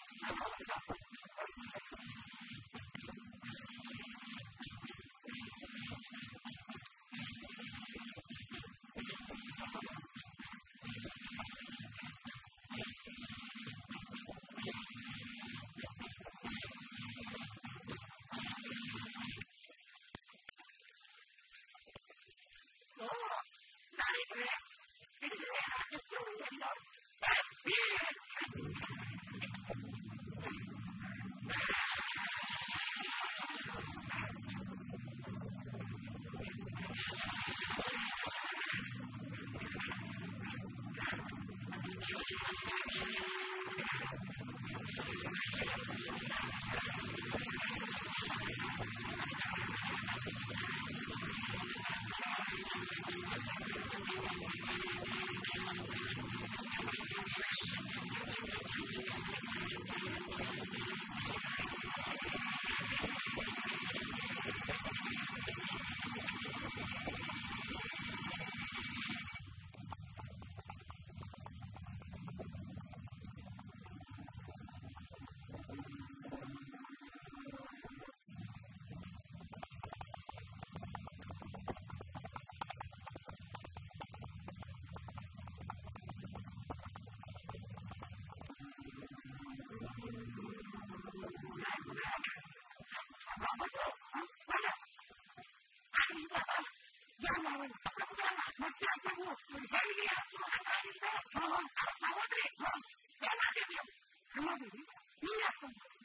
Thank you. ಮತ್ತೆ ಹೇಗೆ ಸಹೋದರಿ ರಮಾದೇವಿ ರಮಾದೇವಿ ನೀವು ಯಾಕೆ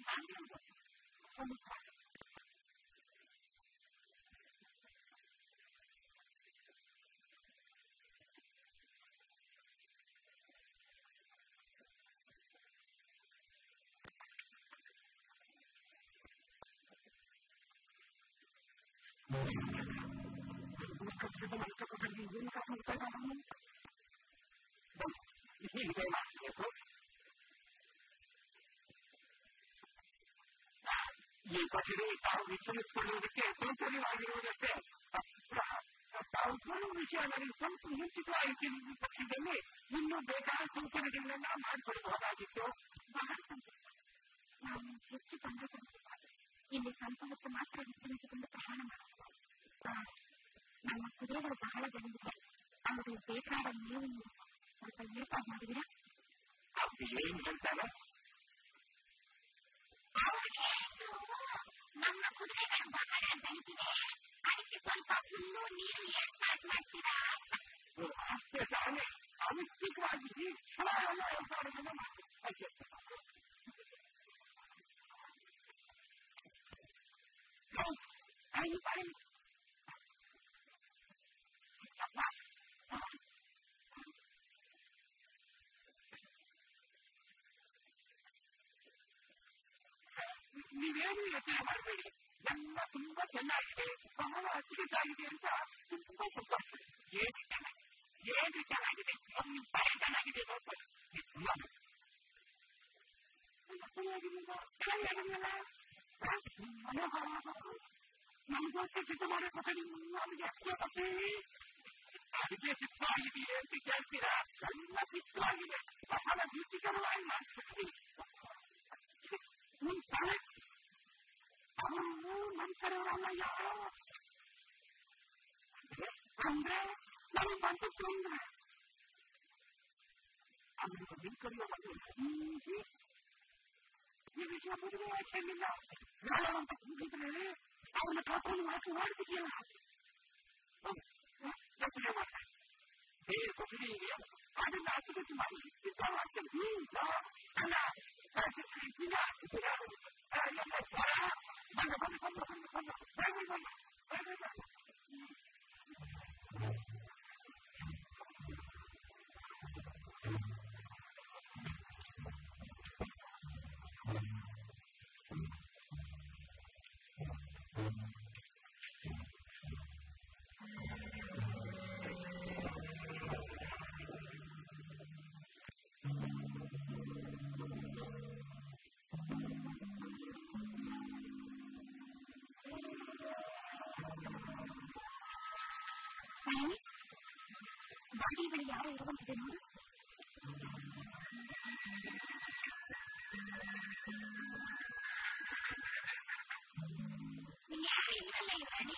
ಈ ಕೊಠಡಿ ತಾವು ವಿಶ್ರಮಿಸಿಕೊಳ್ಳುವುದಕ್ಕೆ ಸೌಕರ್ಯವಾಗಿರುವುದಕ್ಕೆ ತಾವು ಕೆಲವು ವಿಷಯ ನನಗೆ ಸ್ವಲ್ಪ ಮುಂಚಿತವಾಗಿ ಪಕ್ಷದಲ್ಲಿ ಇನ್ನೂ ಬೇಕಾದ ಸೂಚನೆಗಳನ್ನೆಲ್ಲ ಮಾಡಿಕೊಡಬಹುದಾಗಿತ್ತು. ಬಹಳ ಸಂತೋಷ. ನಾವು ಹೆಚ್ಚು ತೊಂದರೆ ಇಲ್ಲಿ ಸ್ವಲ್ಪ ಹೊತ್ತು ಮಾತ್ರ ವಿಶ್ರಮಿಸಿಕೊಂಡು ಪ್ರಯಾಣ ಮಾಡುತ್ತೇವೆ. ನಮ್ಮ ಕುದುರೆಗಳು ಬಹಳ ಬಂದಿದೆ. ಅವರಿಗೆ ಬೇಕಾದ ಮೇವು ಸ್ವಲ್ಪ ಏರ್ಪಾಡು ಮಾಡಿದಿರಾ? ಅವ್ರು ಏನ್ ಹೇಳ್ತಾರೆ? ನಮ್ಮ ಕುದುರೆಗಳು ಬಹಳ ಬೆಳೆದಿದೆ, ಅದಕ್ಕೆ ಸ್ವಲ್ಪ ಹುಲ್ಲು ನೀರು ಏರ್ಪಾಡು ಮಾಡ್ತೀರಾ? ಅಷ್ಟೇ ತಾನೇ ಅವಶ್ಯಕವಾಗಿ ಎಲ್ಲ ಏರ್ಪಾಡುಗಳನ್ನು ಮಾಡ್ತೀವಿ. ನೀವೇನು ಯೋಚನೆ ಮಾಡಬೇಡಿ, ಎಲ್ಲ ತುಂಬಾ ಚೆನ್ನಾಗಿದೆ, ಬಹಳ ಅಚ್ಚುಕಟ್ಟಾಗಿದೆ ಅಂತ ತುಂಬಾ ಸಂತೋಷ. ಏನು ಚೆನ್ನಾಗಿದೆ, ಏನು ಚೆನ್ನಾಗಿದೆ, ಒಂದು ಬಹಳ ಚೆನ್ನಾಗಿದೆ ನೋಡ್ಬೋದು. ಮನೋಹರವಾಗಬೇಕು, ನಮಗೋಸ್ಕರ ಸಿದ್ಧ ಮಾಡಬೇಕು. ನಮಗೆ ಅಷ್ಟೇ ಪಕ್ಷಿ ಅದಕ್ಕೆ ಸಿದ್ಧವಾಗಿದೆಯೇ ಅಂತ ಕೇಳ್ತೀರಾ? ಎಲ್ಲ ಸಿದ್ಧವಾಗಿದೆ, ಬಹಳ ರುಚಿಕರವಾಗಿ ಮಾಡಿಸ್ಬಿಡ್ತೀವಿ. ನಿಮ್ ತಲೆ ಅವರು ನಂತರವರಲ್ಲ ಯಾರೋ ಅಂದ್ರೆ ನಮ್ಗೆ ಬಂದು ತೊಂದ್ರೆ ಅವರಿಗೆ ನಿಂಕರಿಯೋ ಬಂದು ಈ ವಿಷಯ ಮದುವೆ ಆಯ್ಕೆಲ್ಲ ನಾಳೆ ಅಂತ ಕೂಗಿದ್ರೆ ಅವನ ಕಾಪಾಡು ಹಾಕಿ ಮಾಡ್ತಿದ್ಯಲ್ಲ ಯೋಚನೆ ಮಾಡ್ತಾರೆ. ಬೇರೆ ಕೊಠಡಿಗೆ ಅದನ್ನ ಅಚ್ಚುಕಟ್ಟು ಮಾಡಿ ಸಿದ್ಧ ಅಲ್ಲ ಬಾಡಿ ಬಳಿ ಯಾರೋ ಇರುವಂತಿದೆ ನೋಡು. ಯಾರು ಇರಲ್ಲ ಇವರಾಣಿ.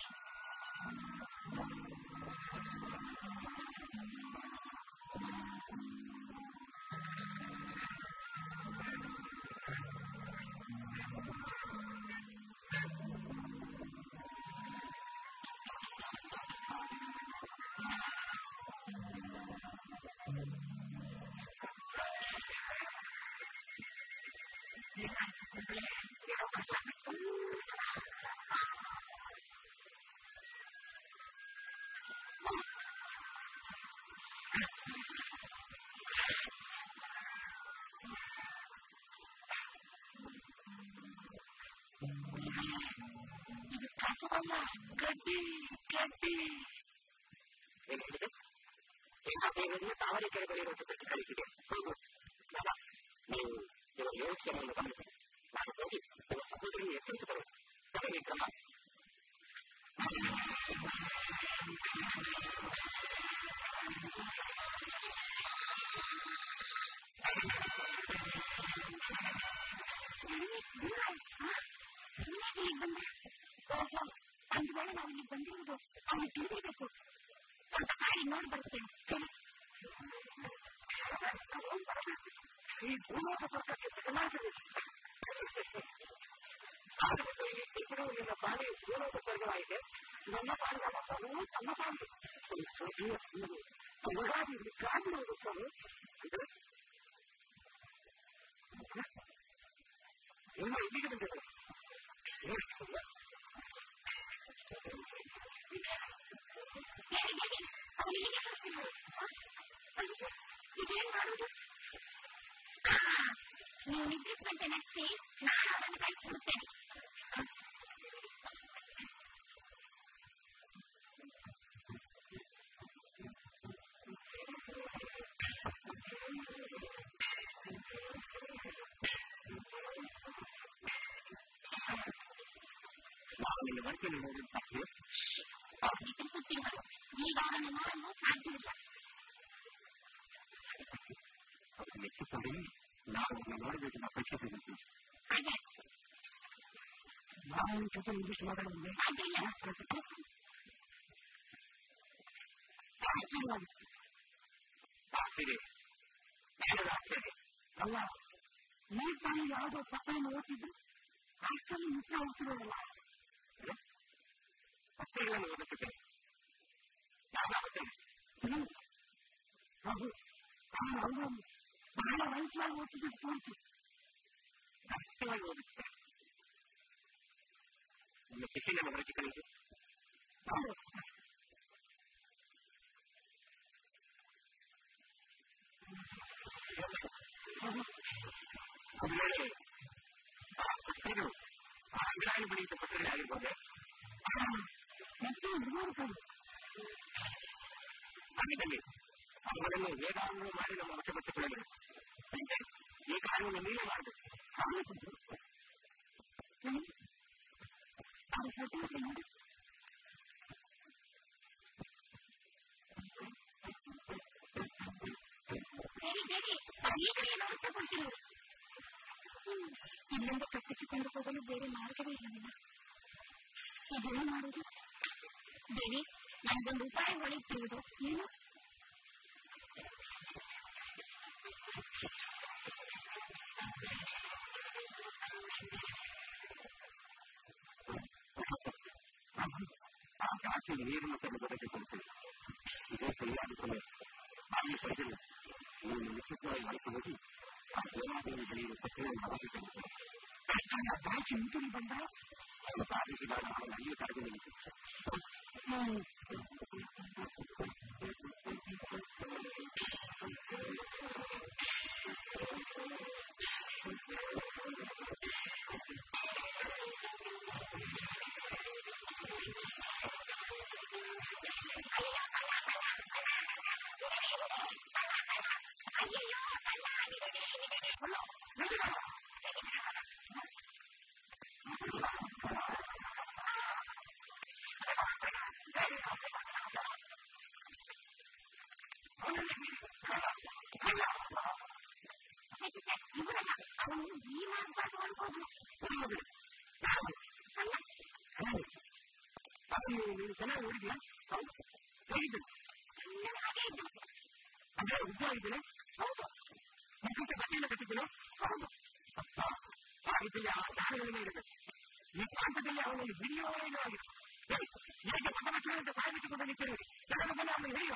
ಗಡ್ಡಿ ಗಡ್ಡಿ ಏನು ಹೇಳಿದೆ? ದೇವರನ್ನು ತಾವರೆಕೆರೆ ಬರೆಯುವಂತ ಕಳಿಸಿದೆ. ಹೌದು ಬಾಬಾ, ನೀವು ಇವರ ಯೋಚನೆಯನ್ನು ಗಮನಿಸಿ. ನಾನು ಹೋಗಿ ಇವರ ಸಹೋದರಿಯನ್ನು ಎಚ್ಚರಿಸಿದರು. ಸಭೆಗೆ ಕ್ರಮ. ಒಂದು ವೇಳೆ ನಾವು ಇಲ್ಲಿ ಬಂದಿರುವುದು ಅವ್ರಿಗೆ ತಿಳಿದಿರಬೇಕು. ಸ್ವಲ್ಪ ಕಾಯಿ ನೋಡಿ ಬರ್ತೇನೆ. ಈ ಭೂಲೋಕ ಸ್ವರ್ಗಕ್ಕೆ ಬದಲಾಗಿದೆ. ನಿನ್ನ ಪಾಲಿ ಭೂಲೋಕ ಸ್ವರ್ಗವಾಗಿದೆ. ನನ್ನ ಪಾಲಿನ ಮಕ್ಕಳು ತಮ್ಮ ಪಾಲಿಗೆ ನೀವು ನಿದ್ರಿಸುವಂತೆ ನಡೆಸಿ ನಾನು ಅದನ್ನು ಕಳಿಸಿಬಿಡುತ್ತೇನೆ. ನಿದ್ರಿಸುತ್ತಿರುವ ಈಗ ಅವರನ್ನು ನೋಡಲು ಸಾಧ್ಯವಿಲ್ಲ. ನಾವು ನೋಡಬೇಕು ನಾವು ಪರೀಕ್ಷೆ ಹಾಗೆ ನಾವು ಜೊತೆ ಇಂಗ್ಲಿಷ್ ಮಾತಾಡೋದಿಲ್ಲ. ಅಲ್ಲ ಈ ತಾನು ಯಾವುದೋ ಪತ್ರವನ್ನು ಓದಿದ್ದು ಅಷ್ಟನ್ನು ಮಿತ್ರ ಹೋಗ್ತಿರೋದಲ್ಲ. ಪತ್ರಗಳನ್ನು ಓದುತ್ತಿದ್ದೆ ಹೌದು ಅವರು ಬಹಳ ವಯಸ್ಸಾಗಿ ಓದಿದ್ದು ತೋರಿಸಿ ಕಷ್ಟವಾಗಿ ಓದಿದ್ದೆ. ನಿಮ್ಮ ಶಿಕ್ಷೆಯನ್ನು ಹೊರಗೆ ಕಲಿತು ಪತ್ರಗಳು ಆ ಅಂಗಡಿ ಬರೆಯುತ್ತ ಪತ್ರಗಳೇ ಆಗಿರ್ಬೋದೆ. ಹಾಗಿದ್ದಲ್ಲಿ ಅವುಗಳನ್ನು ವೇದಾಂಗ ಮಾಡಿ ನಮ್ಮ ವಶಪಡಿಸಿಕೊಳ್ಳಬೇಕು. ಈ ಕಾರ್ಯವನ್ನು ನೀವೇ ಮಾಡಬೇಕು. ಇಲ್ಲಿಂದ ತಪ್ಪಿಸಿಕೊಂಡು ಹೋಗಲು ಬೇರೆ ಮಾರ್ಗವೇ ಇಲ್ಲ. ಇದೇನು ಮಾಡುವುದು? ದೇವಿ, ನನಗೊಂದು ಉಪಾಯ ಹೊಳೆಯುತ್ತಿರುವುದು ಏನು? ಆ ಜಾಸ್ತಿ ನೀರು ಮತ್ತು ಬದಲಿಸಿಕೊಳ್ಳುತ್ತದೆ. ಇದೇ ಸರಿಯಾದ ಸಮಯ. ಬಾಯಿ ಸರಿಗಿಲ್ಲ. ನೀವು ನಿಶ್ಚಿತವಾಗಿ ಮಾಡಿಕೊಂಡು ಆ ದೇವಾಲಯ ಬೆಳೆಯುವ ಸತ್ಯವನ್ನು ಅವಧಿಸಿಕೊಳ್ಳುತ್ತದೆ. ಜಾಸ್ತಿ ನಿಂತು ಬಂದ ಅವರು ಸಾಧಿಸಿದಾಗ ಅವನು ಅಲ್ಲಿಯೇ ಕರೆದು ನಿಲ್ಲಿಸುತ್ತೆ. ನೀನು ಚೆನ್ನಾಗಿ ನೋಡಿದ್ಯಾ? ಹೇಗಿದ್ದೀನಿ ಅಂದ್ರೆ ಉದ್ಯೋಗ ಇದ್ದೇನೆ. ಹೌದು ಮುಖಕ್ಕೆ ಬಟ್ಟೆಯಿಂದ ಕಟ್ಟಿದ್ದೇನೆ. ಹೌದು ಆಗಿದ್ದಲ್ಲಿ ಆ ದಾನಗಳನ್ನೇ ಇರಬೇಕು. ಈ ಪ್ರಾಂತದಲ್ಲಿ ಅವನಲ್ಲಿ ಬಿಡಿಯೋಏನೋ ಆಗಿದೆ. ಹೇಗೆ ಪದ ಮಕ್ಕಳಂತೆ ಕಾಯ್ಬಿಟ್ಟುಕೊಂಡು ನಿಂತಿರುವೆ ಎಲ್ಲರೂ ಬಂದು ಅವನು ಹೇಳುವ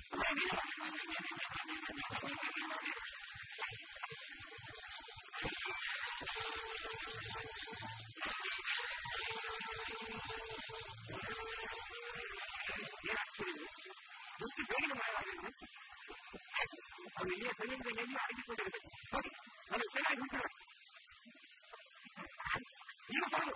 ಎಷ್ಟು ಬೇಗನೆ ಮಾಡಲಾಗಿದೆ. ಅವನು ಇಲ್ಲಿಯ ಸರಿಯಿಂದ ಎಲ್ಲಿ ಅಡಗಿಕೊಂಡಿರಬೇಕು. ನೋಡಿ ನಾನು ಚೆನ್ನಾಗಿ ಹುಟ್ಟಿರ ನೀವು ಬರಲು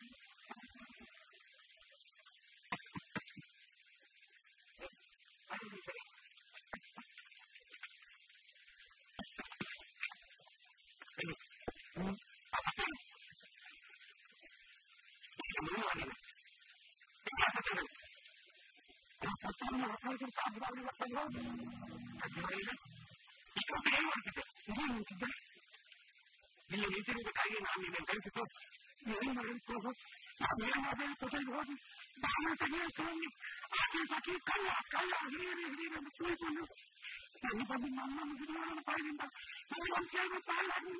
ಇಲ್ಲಿ ನಿಂತಿರುವುದಕ್ಕಾಗಿ ನಾನು ನಿನ್ನನ್ನು ಕಳಿಸಿತು. ಏನು ಮಾಡಲು ನಾನು ಏನು ಮಾಡಲು ಕೊಸಲಿಗೆ ಹೋಗಿ ನಾನು ತೆಗೆಯುತ್ತೇನೆ. ಆಕೆ ಸಾಕಿ ಕಳ್ಳ ಕಳ್ಳ ಹಿರಿಯರು ಹಿರಿಯರನ್ನು ಕುಳಿತುಕೊಂಡು ನಾನು ಬಂದು ನನ್ನನ್ನು ಹಿರಿಯರನ್ನು ಪಾಯದಿಂದ ಕೇಳಿ ಪಾಲಾಗಿ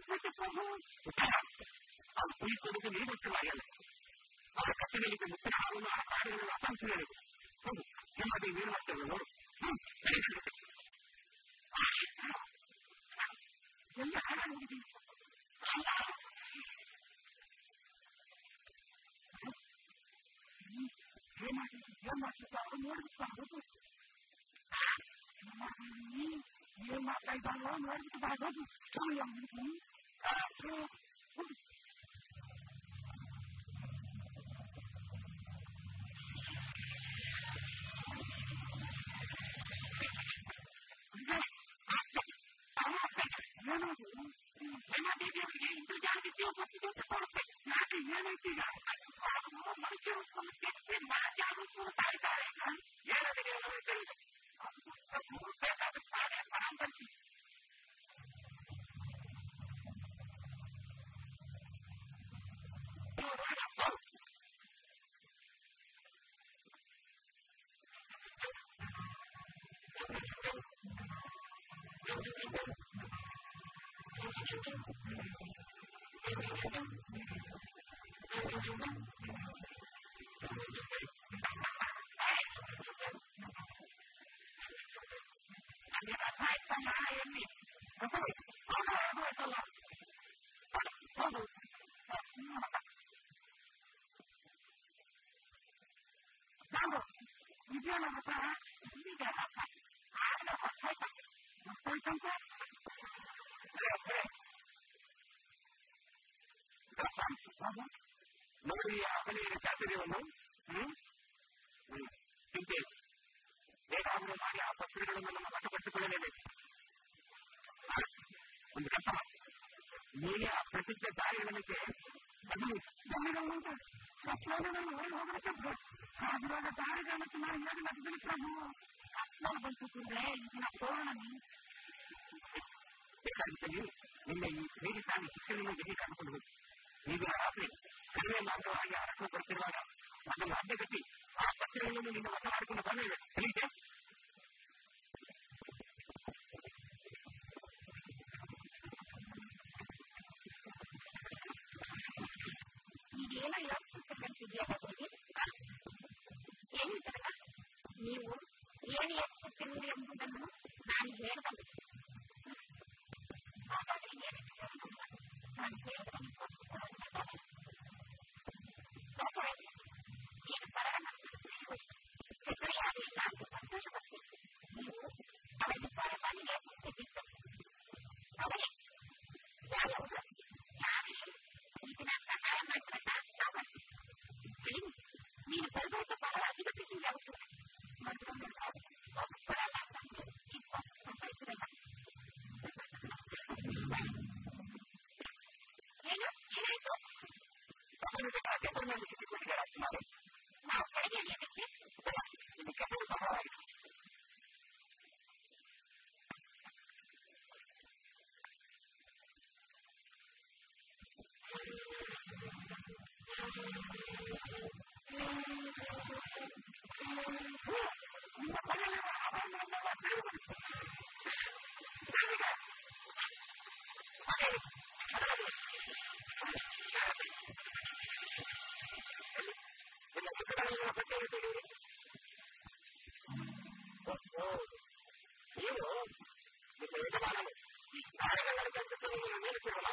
ಅದು ಕುಳಿತುಕೊಳ್ಳೋದು ನೀಡುತ್ತಲಾಗಲ್ಲ. ಅವರ ಕತ್ತಲಿಗೆ ಮುಖ್ಯ ಹಾಲನ್ನು ಆ ಕಾರ್ಯಗಳನ್ನು ಅಪಂಚ ಹೇಳಿದೆ. ಹೌದು ನಿಮ್ಮದು ಏನು ಮಾಡ್ತೇವೆ ನೋಡು ಎಲ್ಲ ಹಾಳಾಗಿದ್ದೀವಿ ಏನ್ ಮಾಡ್ತಿದ್ದೆ ಏನ್ ಮಾಡ್ತಿದ್ದೆ ಅವ್ರು ನೋಡ್ಬಿಟ್ಟು ಆಗೋದು ಏನ್ ಮಾಡ್ತಾ ಇದ್ದಾನೋ ನೋಡ್ಬಿಟ್ಟು ಆಗೋದು ನೋಡಿ ಅಭಿನಯದ ಚಾತುರ್ಯವನ್ನು ಚಿಂತೆ ಹೇಗಾದರೂ ಮಾಡಿ ಆ ಪತ್ರಿಕೆಗಳನ್ನು ನಮ್ಮ ವಶಪಡಿಸಿಕೊಳ್ಳಲೇಬೇಕು. ಒಂದು ಕೆಲಸ ನೀನೇ ಆ ಪ್ರಸಿದ್ಧ ದಾರಿಗಳಿಗೆ ಅದು ಉಂಟು ಪ್ರಚೋದನೆಯನ್ನು ಓಡಿ ಹೋಗಬೇಕಂತೆ ಆಗಿರುವಾಗ ದಾರಿಗಳನ್ನು ಸುಮಾರು ಏಳು ಲಕ್ಷದಲ್ಲಿ ಪ್ರಭು ಅಪ್ಲೋಡ್ ಬಂದಿದ್ರೆ ಇಂದಿನ ಪೌರ್ಣಮಿ ಬೇಕಾಗಿದ್ದಲ್ಲಿ ನಿನ್ನೆ ಈ ಮೇರಿಸಾಮಿ ಶಿಕ್ಷಣವನ್ನು ಎಲ್ಲಿ ಕರೆದುಕೊಂಡು ಹೋಗಿ ಈಗ ರಾತ್ರಿ ಕಡಿಮೆ ಮಾರ್ಗವಾಗಿ ಅರಸು ಕೊಡ್ತಿರುವಾಗ ಅದನ್ನು ಅಡ್ಡಗಟ್ಟಿ ಆ ಪತ್ರಿಕೆಯನ್ನು ನಿನ್ನ ವಶ ಮಾಡಿಕೊಂಡು ಬಂದಿದೆ ತಿಳಿದೆ. ಈಗೇನೋ ಯೋಚಿಸಬೇಕಿದೆಯಾ ಏನಿದ್ದಲ್ಲ ನೀವು ಏನು ಯೋಚಿಸುತ್ತೀರಿ ಎಂಬುದನ್ನು ನಾನು ಹೇಳಬಲ್ಲೆ. ನಾನು ಹೇಳಿದ ಏನು ಪರಣ ಸರಿಯಾಗಿಲ್ಲ ಅಂತ ಸಂತೋಷಪಡ್ತೀನಿ. ನೀವು ಅವರ ವಿಚಾರವಾಗಿ ಯೋಚಿಸಿದ್ದು ಅವರೇ ಯಾವ್ಯಾವುದು ಯಾರೇ ಈಗಿನ ಸಹಾಯ ಮಾಡಿದ ಹೇಳಿ ನೀನು ಬರಬೇಕು ಬಹಳ ಅಧಿಕತೆಯಾಗುತ್ತದೆ ಮತ್ತೊಂದು ಕೊಡಲ್ಲ ಸಂಭವಿಸಿರಲ್ಲ. ಏನು ಏನಾಯ್ತು ನಾವು ಕಡೆಯಲ್ಲಿ ಅದಕ್ಕೆ ಇದು ಕೆಲವು ಬಹಳವಾಗಿದೆ. ನಿಮ್ಮ ಮನೆಯಲ್ಲಿ ಏನು ನಿಮ್ಮ ಯಜಮಾನನು ಈ ಕಾರ್ಯಗಳ ಕೆಲಸವನ್ನು ನೇಮಿಸಿರಲ್ಲ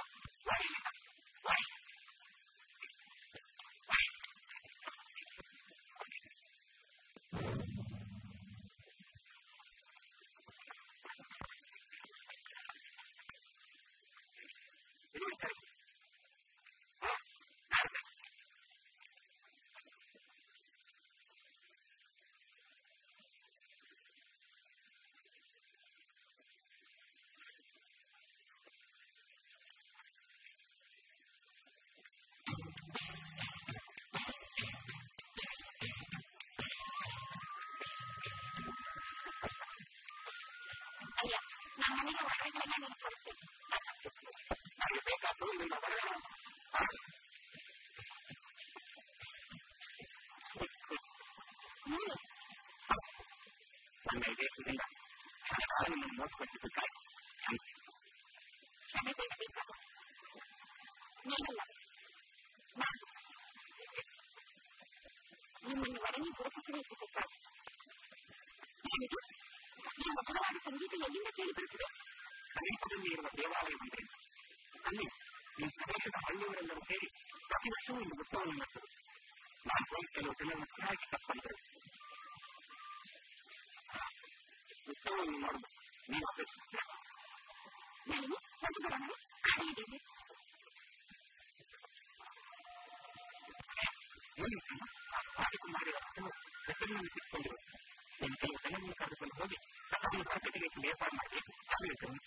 ಅಯ್ಯ ನಮ್ಮ ಮನೆಗೆ ಹೊರಗಡೆಲ್ಲ ನೀನು ಕೊಡ್ತೀನಿ. ನನಗೆ ಬೇಕಾದ್ದು ನಿಮ್ಮ ಹೊರಗಡೆ ನನ್ನ ದೇಶದಿಂದ ಹಣಕಾಲನ್ನು ಮೋಸಪಡಿಸಿದ್ದಕ್ಕಾಗಿ ಕ್ಷಮೆ ಬೇಕಬೇಕಾದ ನೀನಲ್ಲ ನಾನು ನಿಮ್ಮನ್ನು ಒಡನೆ ಗುರುತಿಸಬೇಕಿದ್ದಕ್ಕಾಗಿ ಇಂತಹ ಮಧುರವಾದ ಸಂಗೀತ ಎಲ್ಲಿಂದ ಕೇಳಿಬರುತ್ತದೆ? ಸಮೀಪದಲ್ಲಿ ಇರುವ ದೇವಾಲಯವಿದೆ. ಅಲ್ಲಿ ಈ ಪ್ರದೇಶದ ಹಳ್ಳಿಯವರೆಲ್ಲರೂ ಸೇರಿ ಪ್ರತಿ ವರ್ಷವೂ ಒಂದು ಉತ್ಸವವನ್ನು ನಡೆಸಲು ನಾನು ಹೋಗಿ ಕೆಲವು ಜನರನ್ನು ಸಹಾಯಕ್ಕೆ ಕರ್ಕೊಂಡಿದ್ದರು. ಉತ್ಸವವನ್ನು ನೋಡಲು ನೀವು ಅಪೇಕ್ಷಿಸಿದ್ದೀರ? ನನಗೆ ಒಂದು ಗಮನ ಕಾಣಲಿದ್ದೇನೆ. ರಾಜಕುಮಾರಿಯ ಹೆಸರಿನಲ್ಲಿ ಸಿಕ್ಕೊಂಡಿರುವುದು ನೀನು ಕೆಲವು ಜನರನ್ನು ಕರೆದುಕೊಂಡು ಹೋಗಿ ಸಭೆಯನ್ನು ಹೊರಪೆಟ್ಟಿಗೆ ಏರ್ಪಾಡು ಮಾಡಿ ಆಗಲಿದ್ದೇನೆ.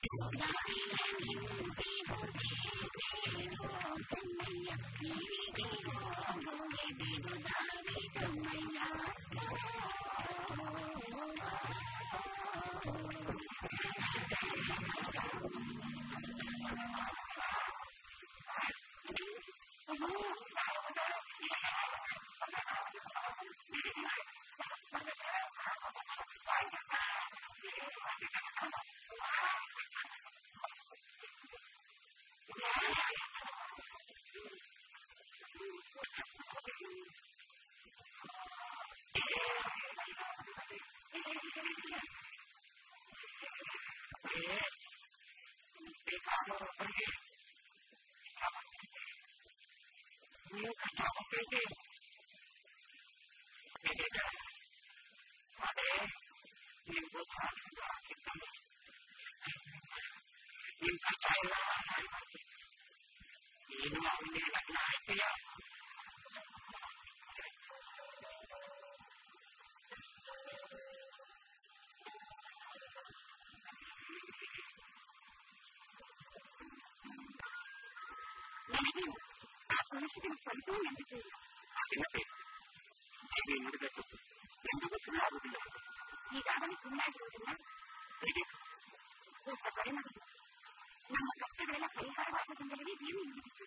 ಈಗಾಗಲೇ ಸುಳ್ಳಾಗಿರುವುದಿಲ್ಲ ಸ್ವಲ್ಪ ಪರಿಣಾಮ ನಮ್ಮ ಕಷ್ಟಗಳೆಲ್ಲ ಪರಿಹಾರವಾಗುವುದೆಂದರೆ ನೀವು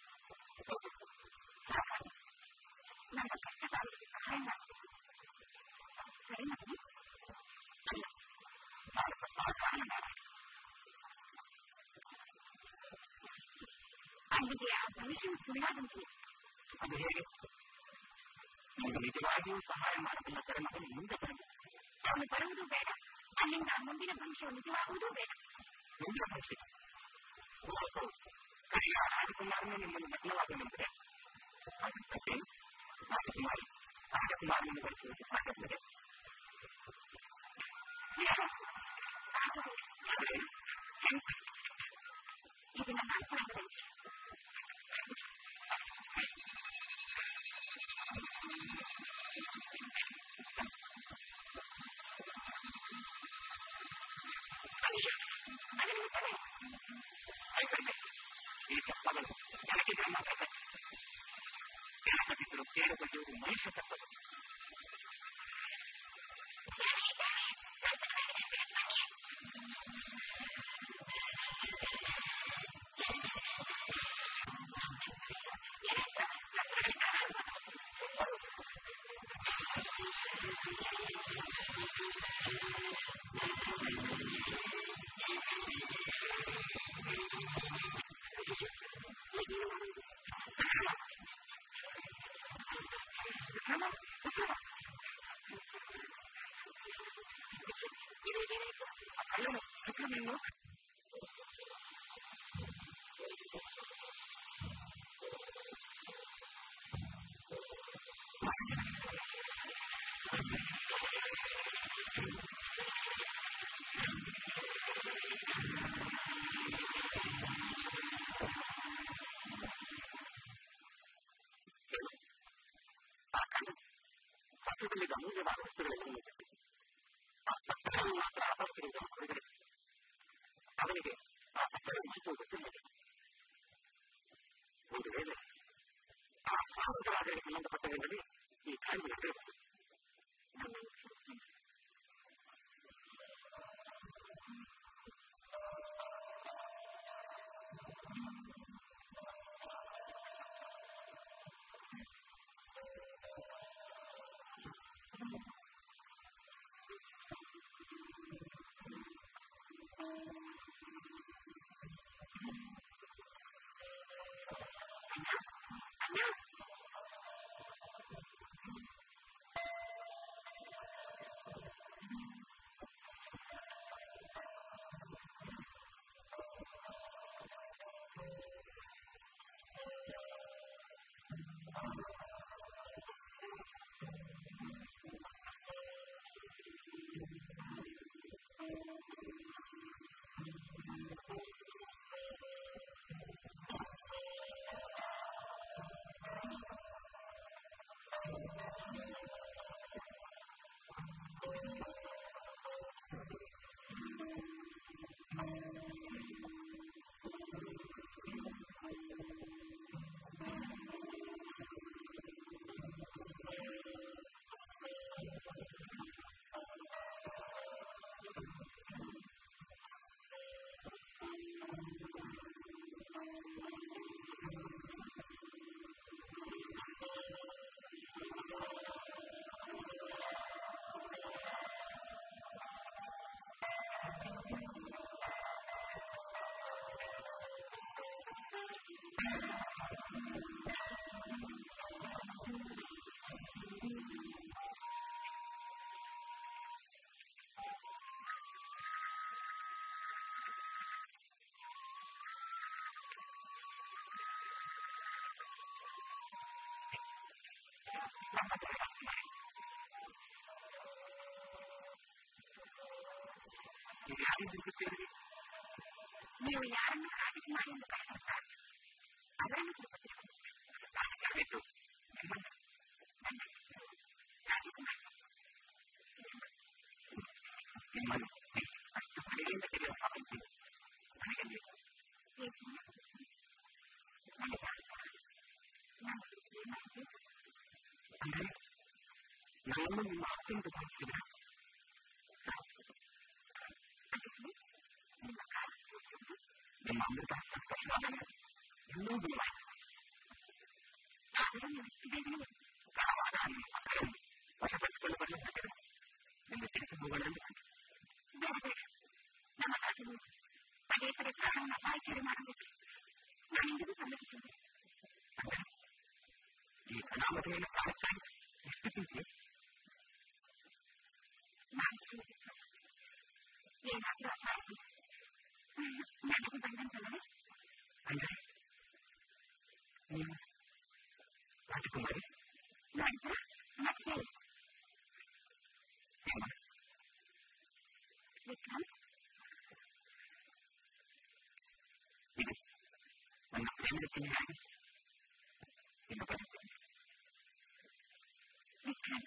ನಮ್ಮ ಕಷ್ಟಕಾಲಕ್ಕೆ ಸಹಾಯ ಮಾಡಬೇಕು ಪರಿಣಾಮ ಅಲ್ಲಿಗೆ ಆ ಭವಿಷ್ಯವು ಸುಳ್ಳಾದಂತೆ ಅದು ಹೇಗೆ ನಿಮಗೆ ನಿಜವಾಗಿಯೂ ಸಹಾಯ ಮಾಡಬಲ್ಲ ಪರಿಣಾಮ ಮುಂದೆ ಬರಬೇಕು. ಅವನು ಬರುವುದು ಬೇಡ, ಅಲ್ಲಿಂದ ಮುಂದಿನ ಭವಿಷ್ಯವು ನಿಜವಾಗುವುದೂ ಬೇಡ. ಮುಂದಿನ ಭವಿಷ್ಯ ಕಡೆಯ ರಾಜಕುಮಾರನು ನಿಮ್ಮನ್ನು ಮಗ್ನವಾದನೆಂದರೆ ಅದಕ್ಕೆ ರಾಜಕುಮಾರಿ ರಾಜಕುಮಾರನನ್ನು ಬರೆಸುವುದು ಸಾಕಾಗುತ್ತದೆ. ಇದು ನನ್ನ ಅರ್ಥವಾಗಲಿದೆ. ಈ ತತ್ವಗಳು ನನಗೆ ಮಾತ್ರ ಕೆಲಸದಿದ್ದರೂ ಕೇಳುವುದು ಮನುಷ್ಯ ತತ್ವಗಳು. ಅಮೂಲ್ಯವಾದ ವಸ್ತುಗಳನ್ನು ಆ ಪತ್ರಗಳನ್ನು ಮಾತ್ರ ಅಪರಿಚಿತರನ್ನು ಹೊರಗಡೆ ಅವನಿಗೆ ಆ ಪತ್ರ ಇಚ್ಛಿಸುವ ಗೊತ್ತಿಲ್ಲದೆ ಒಂದು ವೇಳೆ ಆ ಸಾಧಕರಾದರೆ ಸಂಬಂಧಪಟ್ಟವೆಂದರೆ ಈ ಕಾಯಿಲೆ ಇರಬೇಕು. ನೀವು ಯಾರನ್ನು ಕಾಡಿಗೆ ಮಾಡಿ ಎಂದು ಕರೆಯುತ್ತಾರೆ ಅವರನ್ನು ತಿರುಪತಿಟ್ಟು ನಿಮ್ಮನ್ನು ಅಷ್ಟು ಮನೆಯಿಂದ ತೆಗೆಯುವ ಸಾಮರ್ಥ್ಯ ನನಗೆ ಅಂದರೆ ನನ್ನನ್ನು ನಿಮ್ಮ ಅತ್ಯಂತ ಬಯಸಿದರೆ ನಿಮ್ಮ ಅಮೃತ ಇನ್ನೂ ದೂರ ಕಾರವಾರ ನಿಮ್ಮ ಮಕ್ಕಳನ್ನು ವಶಪಡಿಸಿಕೊಂಡು ಬರಲಿದ್ದಾರೆ ಎಂದು ತಿಳಿಸಿ ಹೋಗೋಣ ಬೇರೆ ಬೇರೆ ನಮ್ಮ ರಾಜನು ಪದೇ ಪದೇ ಪ್ರಾಣವನ್ನು ಅಪಾಯಕಾರಿ ಮಾಡಬೇಕು ನಾನೆಂದಿಗೂ ಸಮ್ಮತಿಸಿದ್ದೆ ಅಂದರೆ ಈ ಅನಾಮಧೇಯನ್ನು ಕಾಲಕ್ಕಾಗಿ ಎಷ್ಟು ಚಿಂತೆ ನಾನು ಏನಾದರೂ ಅಪಾಯ ನನಗೆ ಬಂದಂತಲ್ಲವೇ ಅಂದರೆ ನೀವು ರಾಜಕುಮಾರಿ ನಂತರ ಮತ್ತೆ ವಿಕ್ರಮ್ ಇದು ನನ್ನ ಪ್ರೇಮದ ಚಿಹ್ನೆಯಾಗಿ ಎಂದು ಬರುತ್ತೇನೆ ವಿಕ್ರಮ್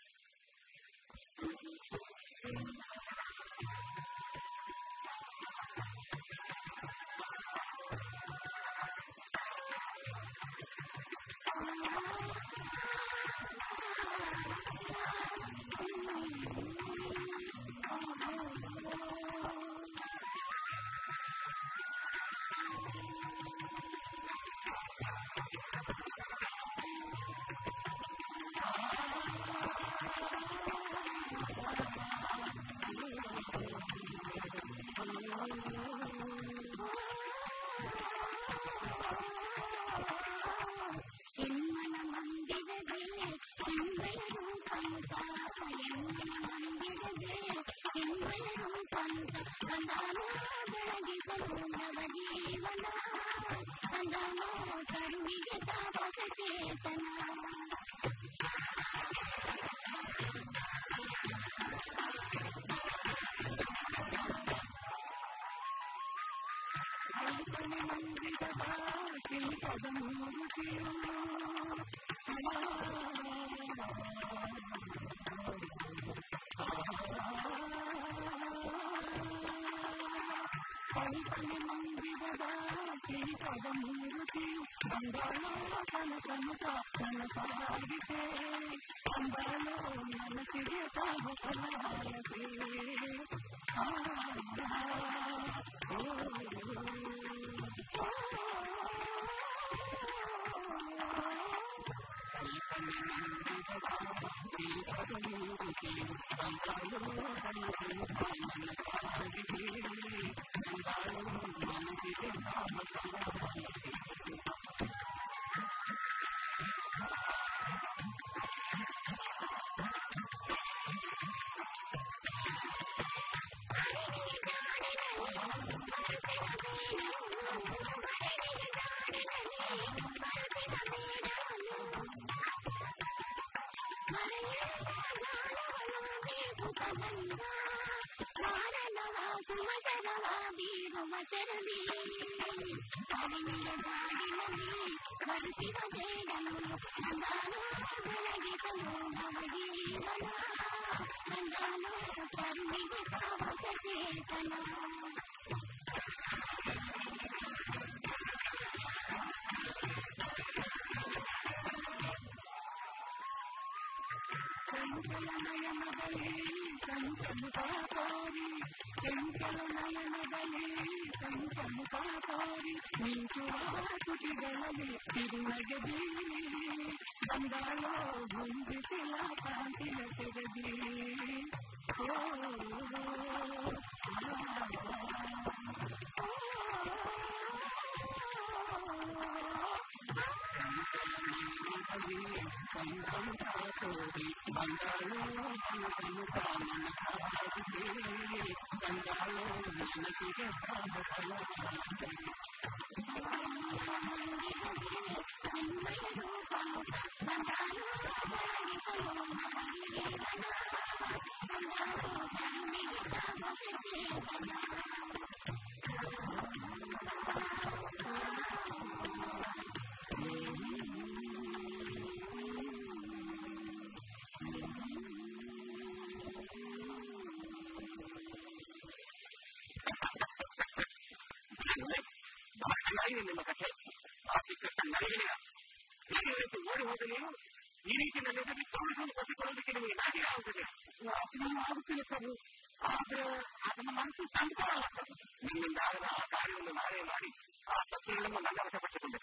ನಿಮ್ಮ ಕಥೆ ಆ ಚಿಕ್ಕ ನಡೆಯಲಿಲ್ಲ ಹೇಗೆ ಓಡಿ ಹೋಗಲಿ ಈ ರೀತಿ ನನ್ನಿಂದ ವಿಶ್ವಾಸವನ್ನು ಕೊಟ್ಟಿಕೊಳ್ಳೋದಕ್ಕೆ ನಿಮಗೆ ನಾಚಿಕೆ ಆಗುತ್ತದೆ ಆಗುತ್ತಿಲ್ಲ ಪ್ರಭು ಆದ್ರೆ ಅದನ್ನು ಮನಸ್ಸು ತಂದುಕೊಳ್ಳಲ್ಲ ನಿಮ್ಮಿಂದ ಆಗದ ಆ ಕಾರ್ಯವನ್ನು ನಾವೇ ಮಾಡಿ ಆ ಶಕ್ತಿಗಳನ್ನು ನನ್ನ ವಶಪಡಿಸಿಕೊಂಡೆ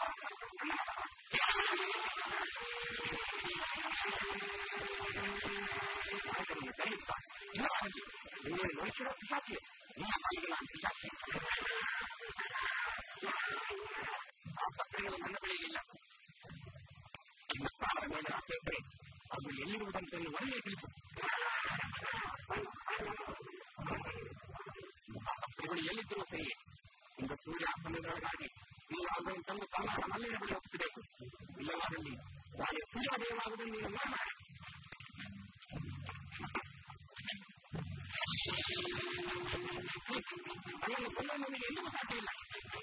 ನಾಯಕರನ್ನು ಕರೆಯುತ್ತಾ ನೀವು ನೋಡಿಸಿರೋ ಪಿಶಾಚಿ ನಿಮ್ಮ ಮಾಲಿಗಳ ಪಿಶಾಚಿ ಆ ಪತ್ರಿಕೆಗಳು ನನ್ನ ಬಳಿಯಿಲ್ಲ ನಿಮ್ಮ ಪ್ರಾಣದ ಮೇಲೆ ಆಸೆ ಅದು ಎಲ್ಲಿರುವುದಂತೆ ಒಳ್ಳೆಯ ತಿಳಿಸು ಆ ಪತ್ರಿಕೆಗಳು ಎಲ್ಲಿದ್ದರೂ ಸರಿ ಇಂದು ಸೂರ್ಯ ಸಮಯದೊಳಗಾಗಿ ನೀವು ಅದನ್ನು ತಂದು ಸಾಮಾನ ಮಲ್ಲಿನ ಬಳಿ ಹೋಗಿಸಬೇಕು ಇಲ್ಲವಾದಲ್ಲಿ ನಾಳೆ ಸೂರ್ಯೋದಯವಾಗುವುದನ್ನು ನೀವು ನೋಡ ಅದನ್ನು ಕೊಂದ ನಮಗೆ ಎಂದಿಗೂ ಸಾಧ್ಯ ಇಲ್ಲ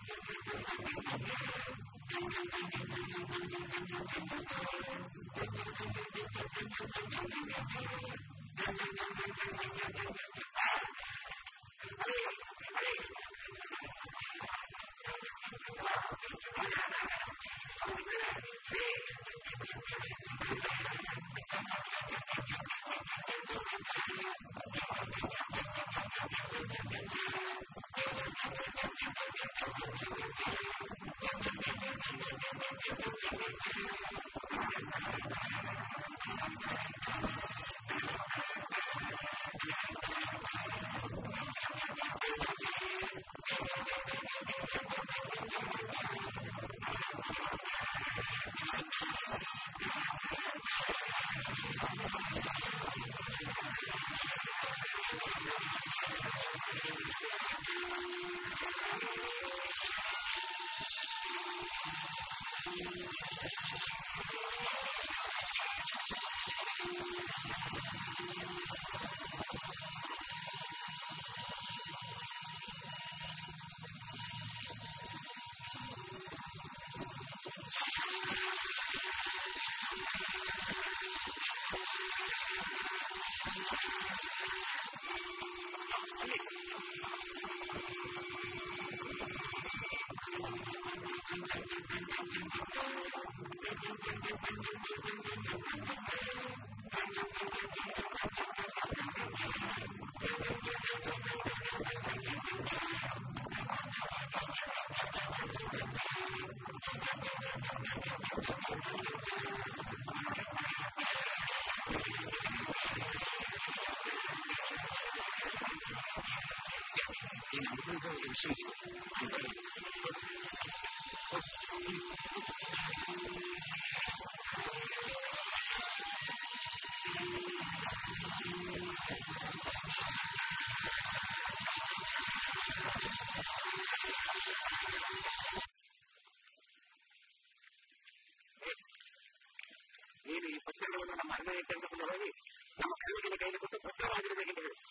ನೀನು ಈ ಪತ್ರಗಳನ್ನು ನಮ್ಮ ಅಣ್ಣನೇ ತೆಗೆದುಕೊಂಡು ಹೋಗಿ ನಮ್ಮ ಕೈಗೆ ಕೈಗೆ ಕೊಟ್ಟು ಭದ್ರವಾಗಿರಬೇಕೆಂದು ಹೇಳಿ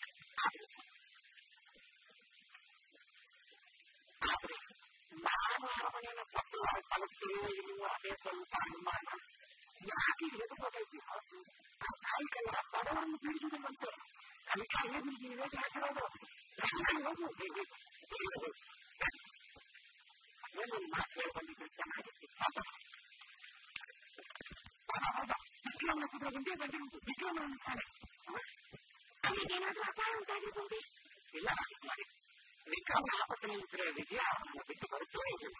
ಮಾನವನ ಪತ್ರವಾಗಿ ಕಲಿಸ್ತೀರೋ ಇಲ್ಲವೋ ಅದೇ ಸ್ವಲ್ಪ ಅನುಮಾನ ಯಾಕೆ ಎದುರ್ಕೋಬೇಕು ಆ ನಾಯಕರ ಪದವನ್ನು ಪೀಡಿಸುವುದಂತೆ ಅದಕ್ಕೆ ಹೇಗೆ ಹೇಗೆ ಹಾಕಿರೋದು ಹೋಗು ಹೇಗೆ ಒಂದು ಮಾತು ಬಂದಿದ್ದು ಚೆನ್ನಾಗಿತ್ತು ವಿಕ್ರಮನ ಕುದುರೆ ಮುಂದೆ ಬಂದಿರುವುದು ವಿಕ್ರಮ ಅನ್ನುತ್ತಾನೆ ಅಲ್ಲಿಗೇನಾದ್ರೂ ಅಪಾಯ ಉಂಟಾಗಿರ್ಬೋದು ಇಲ್ಲ ವಿಕ್ರಮನ ಆಪತ್ತನೆ ಇದ್ರೆ ವಿಜಯ ಬಿಟ್ಟು ಬರುತ್ತೇ ಇಲ್ಲ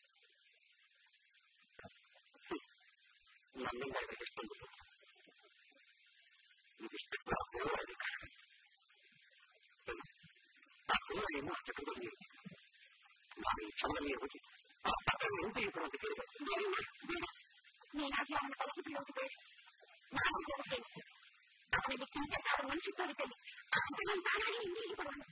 ನಮ್ಮಿಂದ ಎಷ್ಟೊಂದು ಇದಿಷ್ಟು ಆ ಹೂವನ್ನು ಅಷ್ಟಕ್ಕೆ ನಾನು ಈ ಚಂದನೆಯ ಹೋಗಿ ಆ ಪತ್ರವನ್ನು ಉಂಟು ಅಂತ ಕೇಳಿದೆ ನೀನಾಗಿ ಅವನ ಕಳಿಸಿ ಬಿಡುವುದೇ ನಾನು ಕೊಡುತ್ತೇನೆ. ಅವನಿಗೆ ಚಿಂತೆ ಮನುಷ್ಯ ತರುತ್ತೇನೆ. ಅದನ್ನು ತಾನಾಗಿ ಹಿಂದಿಗೆ ಬರೋಣ.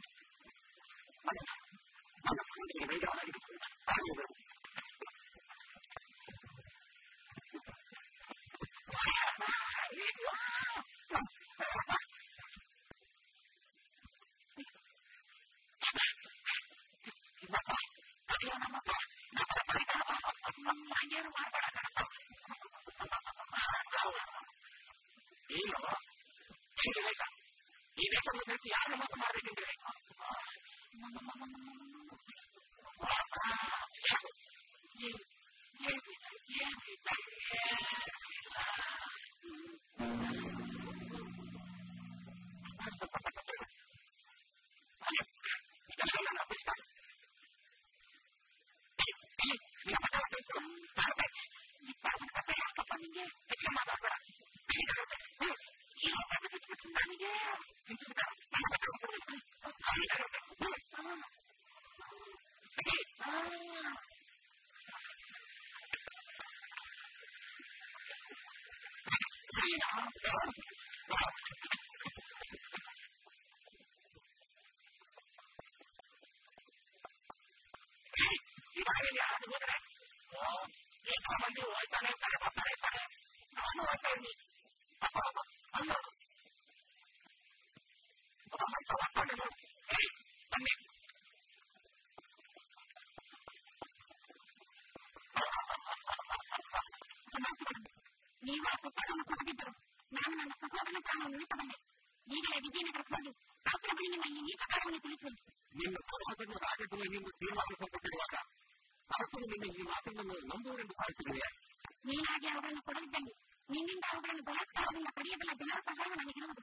ಈ ದೇಶವನ್ನು ತಿಳಿಸಿ ಯಾರು ಮೋಸ ಮಾಡಬೇಕೆಂದ್ರೆ ಮಂದಿ ಹೋಗ್ತಾನೆ ಇರ್ತಾರೆ, ಬರ್ತಾರೆ ಇರ್ತಾರೆ. ನಾನು ಹೋಗ್ತಾ ಇದ್ದೀನಿ. ಅಲ್ಲ ಬನ್ನಿ. ನೀವು ಆ ಪುಸ್ತಕವನ್ನು ಕೊಟ್ಟಿದ್ದರು. ನಾನು ನನ್ನ ಸಹೋದರನ ಪ್ರಾಣವನ್ನು ಉಳಿಸಬಲ್ಲೆ. ಈಗಲೇ ವಿಜಯನಗರಕ್ಕೆ ಹೋಗಿ ಶಾಸ್ತ್ರ ಬಳಿ ನಿಮ್ಮ ಈ ನೀಚ ಕಾರ್ಯವನ್ನು ತಿಳಿಸುವುದು. ನಿನ್ನ ಸಹೋದರನ ರಾಜ್ಯದಲ್ಲಿ ನೀವು ತೀರ್ಮಾನಿಸಲ್ಪಟ್ಟಿರುವಾಗ ಅರಸನು ನಿನ್ನ ಈ ಮಾತನ್ನು ನಂಬುವರೆಂದು ಭಾವಿಸಿದೆಯಾ? ನೀನಾಗಿ ಅವುಗಳನ್ನು ಕೊಡಲಿದ್ದಲ್ಲಿ ನಿನ್ನಿಂದ ಅವುಗಳನ್ನು ಬಲಾತ್ಕಾರದಿಂದ ಪಡೆಯಬಲ್ಲ ಜನರ ಸಹಾಯ ನನಗಿರುವುದು.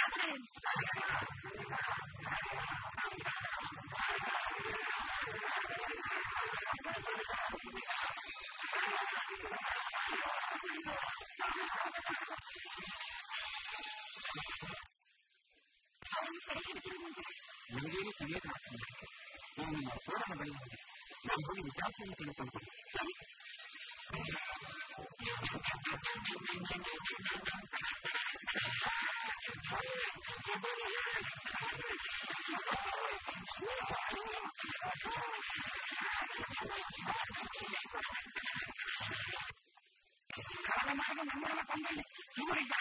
ನನಗೇನು ತಿಳಿಯದು ಮಾಡ್ತೀನಿ. ನೀವು ನಿಮ್ಮ ಸೋದರನ ಬಳಿ ಹೋಗಿ ನಾನು ಹೋಗಿ ವಿಚಾರಿಸಿಯನ್ನು ತಿಳಿದುಕೊಂಡು ಕಾರಣமாக ನಮ್ಮನ್ನ ತಂದಲ್ಲಿ ಇವರಿಗೆ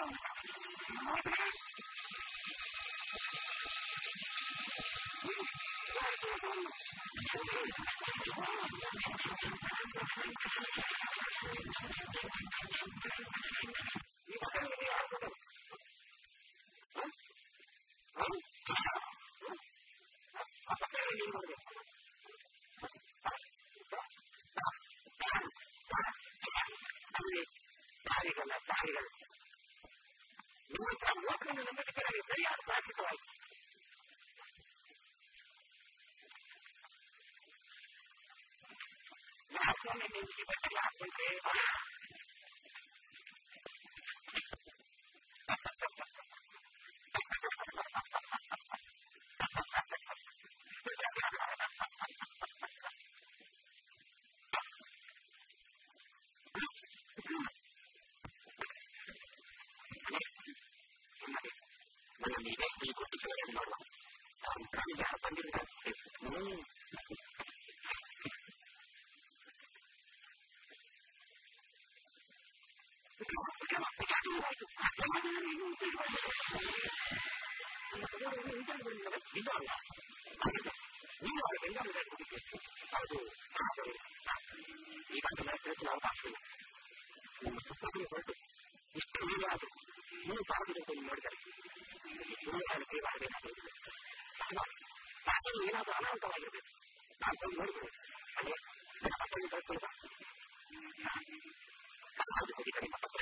ದಾರಿಗಳ ದಾರಿಗಳು ನಿಮ್ಮ ಲೋಕವನ್ನು ನಂಬಿಕೆ ನನಗೆ ಸರಿಯಾದ ಪ್ರಾರ್ಥಿತವಾಯಿತು. ಯಾಕೆ ನಿಮಗೆ ಬಟ್ಟೆಲ್ಲ ಹಾಕೊಂಡೆ ನನ್ನಲ್ಲಿ ಈ ಗುರುತಿಸುವುದನ್ನು ಮಾಡುವ ನಾನು ಪ್ರಾಣಿಗೆ ಬಂದಿರುವುದಾಗಿ ಇದು ಅಲ್ಲ ನೀವು ಅವರ ಬೆಂಗಾವಲಿಗೆ ಹೌದು ಈಗಾಗಲೇ ತಿಳಿಸಲು ಅವಕಾಶವಿಲ್ಲ. ನಿಮ್ಮ ಸುತ್ತಲೂ ಹೊರಟು ಇಷ್ಟು ನೀರಾದರೂ ನೀವು ಸಾರ್ವಜನಿಕ ನೋಡಿದರೆ ನೀವು ಸೇವಾಗಬೇಕಾಗುತ್ತದೆ. ತಾನು ಏನಾದರೂ ಅನಾಹುತವಾಗಿರಬೇಕು. ನಾನು ಹೋಗಿ ನೋಡಿದರೆ ಅದೇ ನನ್ನ ಪತ್ರವನ್ನು ಕಳಿಸಿಕೊಳ್ಳುವ ಅದು ಹೋಗಿ ನಿಮ್ಮ ಪತ್ರ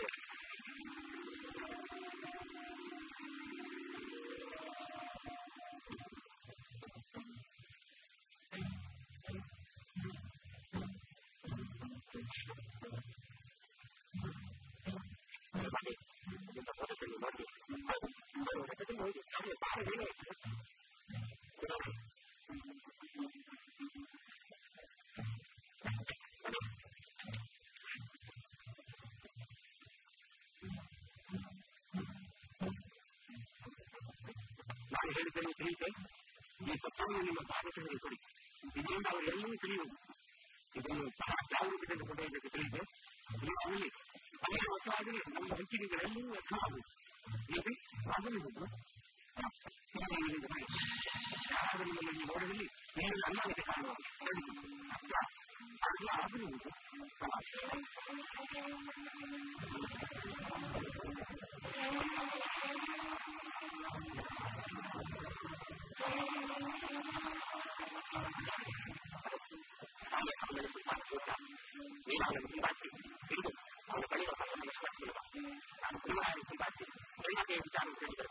ನಿಮ್ಮ ಪತ್ರದಲ್ಲಿ ನೋಡಿ ರಥದಲ್ಲಿ ಹೋಗಿ ಅವರ ಬಾರ ಏನೇ ಕೆಲವು ತಿಳಿಯುತ್ತೆ ಈ ಪತ್ರವನ್ನು ನಿಮ್ಮ ಭಾಗವತರಿಗೆ ಕೊಡಿ ಇದರಿಂದ ಅವರೆಲ್ಲವೂ ತಿಳಿಯುವುದು ಇದನ್ನು ಸಹ ಜಾಗರೂಕತೆಯನ್ನು ಕೊಂಡೊಯ್ಯಬೇಕು ತಿಳಿಯುತ್ತೆ ಇದರಲ್ಲಿ ಅವರ ಹೊಸವಾಗಲಿ ನಮ್ಮ ಹಂಚಿಕೆಗಳೆಲ್ಲವೂ ವ್ಯರ್ಥವಾಗುವುದು ಈಗ ಆಗಲಿರುವುದು ಯಾರಾದರೂ ನಿಮ್ಮನ್ನು ನೋಡದಲ್ಲಿ ಏನು ಅನ್ನಾಗತೆ ಕಾಣುವುದು ಅದು ಆಗಲಿರುವುದು ಏನಾದರೂ ಹಿಂಬಾಚಿ ಹಿಡಿದು ಅವರ ಬಳಿಯ ಪತ್ರವನ್ನು ಸ್ಪರ್ಶಿಸುವ ನಾನು ಪರಿವಾರ ಹಿಂಬಾಚಿ ಎಲ್ಲದೇ ವಿಚಾರ ತಿಳಿದರು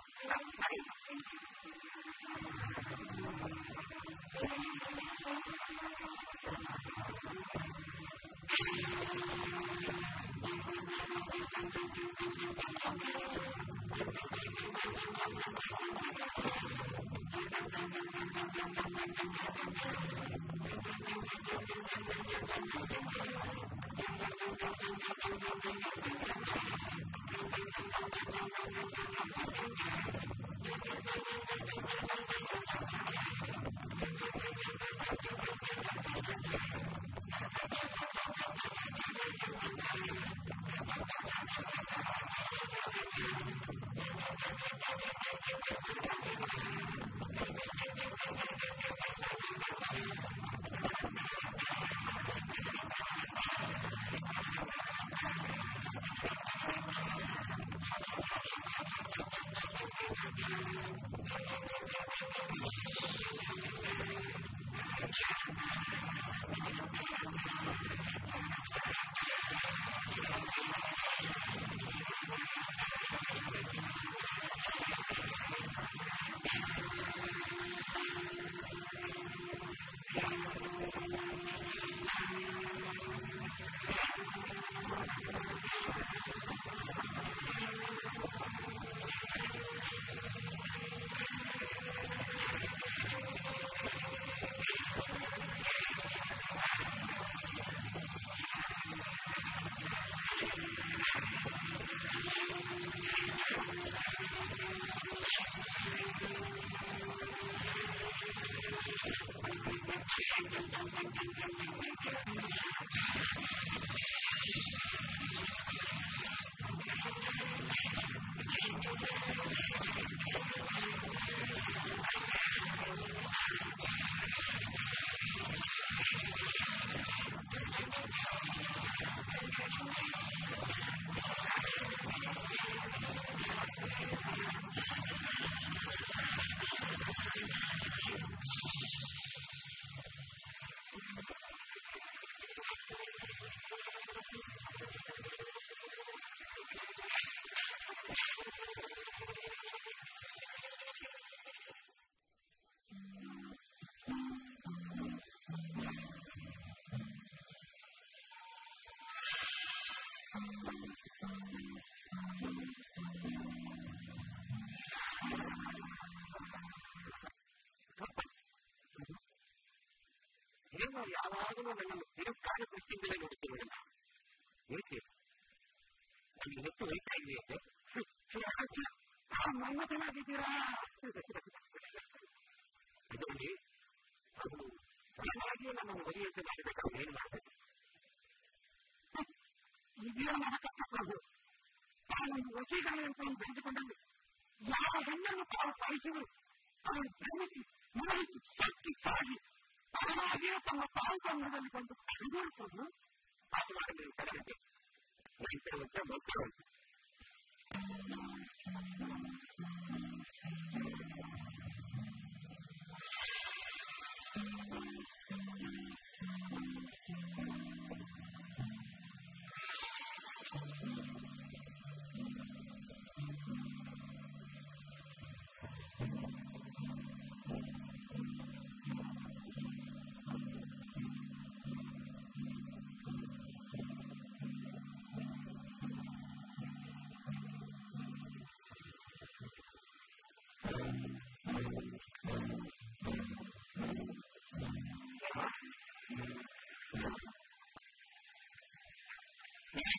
ಯಾವಾಗಲೂ ನನ್ನನ್ನು ತಿರಸ್ಕಾರ ದೃಷ್ಟಿಯಿಂದಲೇ ನೋಡುತ್ತಿರುವುದಿಲ್ಲ ಏಕೆ ನನಗೆ ಹೆಚ್ಚು ವಯಸ್ಸಾಗಿದೆಯಂತೆ ಮನ್ನತನಾಗಿದ್ದೀರಾ ಇದರಲ್ಲಿ ಅದು ನಿಜವಾಗಿಯೂ ನಮ್ಮನ್ನು ಮದುವೆಯಂತೆ ಮಾಡಬೇಕಾದ್ರೆ ಏನು ಮಾಡಬೇಕು ಇದೇನು ನನ್ನ ಕಷ್ಟಪಡೋದು ತಾನೊಂದು ವಶೀಕರಣವನ್ನು ಬೆಳೆಸಿಕೊಂಡಲ್ಲಿ ಯಾವ ಹೆಣ್ಣನ್ನು ತಾವು ಪಾಲಿಸಿದರು ಅವನು ಪ್ರೇಮಿಸಿ ನೋಡಿಸಿ ಶಕ್ತಿ ಸಾಗಿ ತಾನಾಗಿಯೇ ತಮ್ಮ ಪಾಲ್ಗೊಂಡದಲ್ಲಿ ಬಂದು ಹಿಡಿದುಕೊಂಡು ಮಾತನಾಡಲು ತರಲಿದೆ ನಂತರ ಮೊದಲು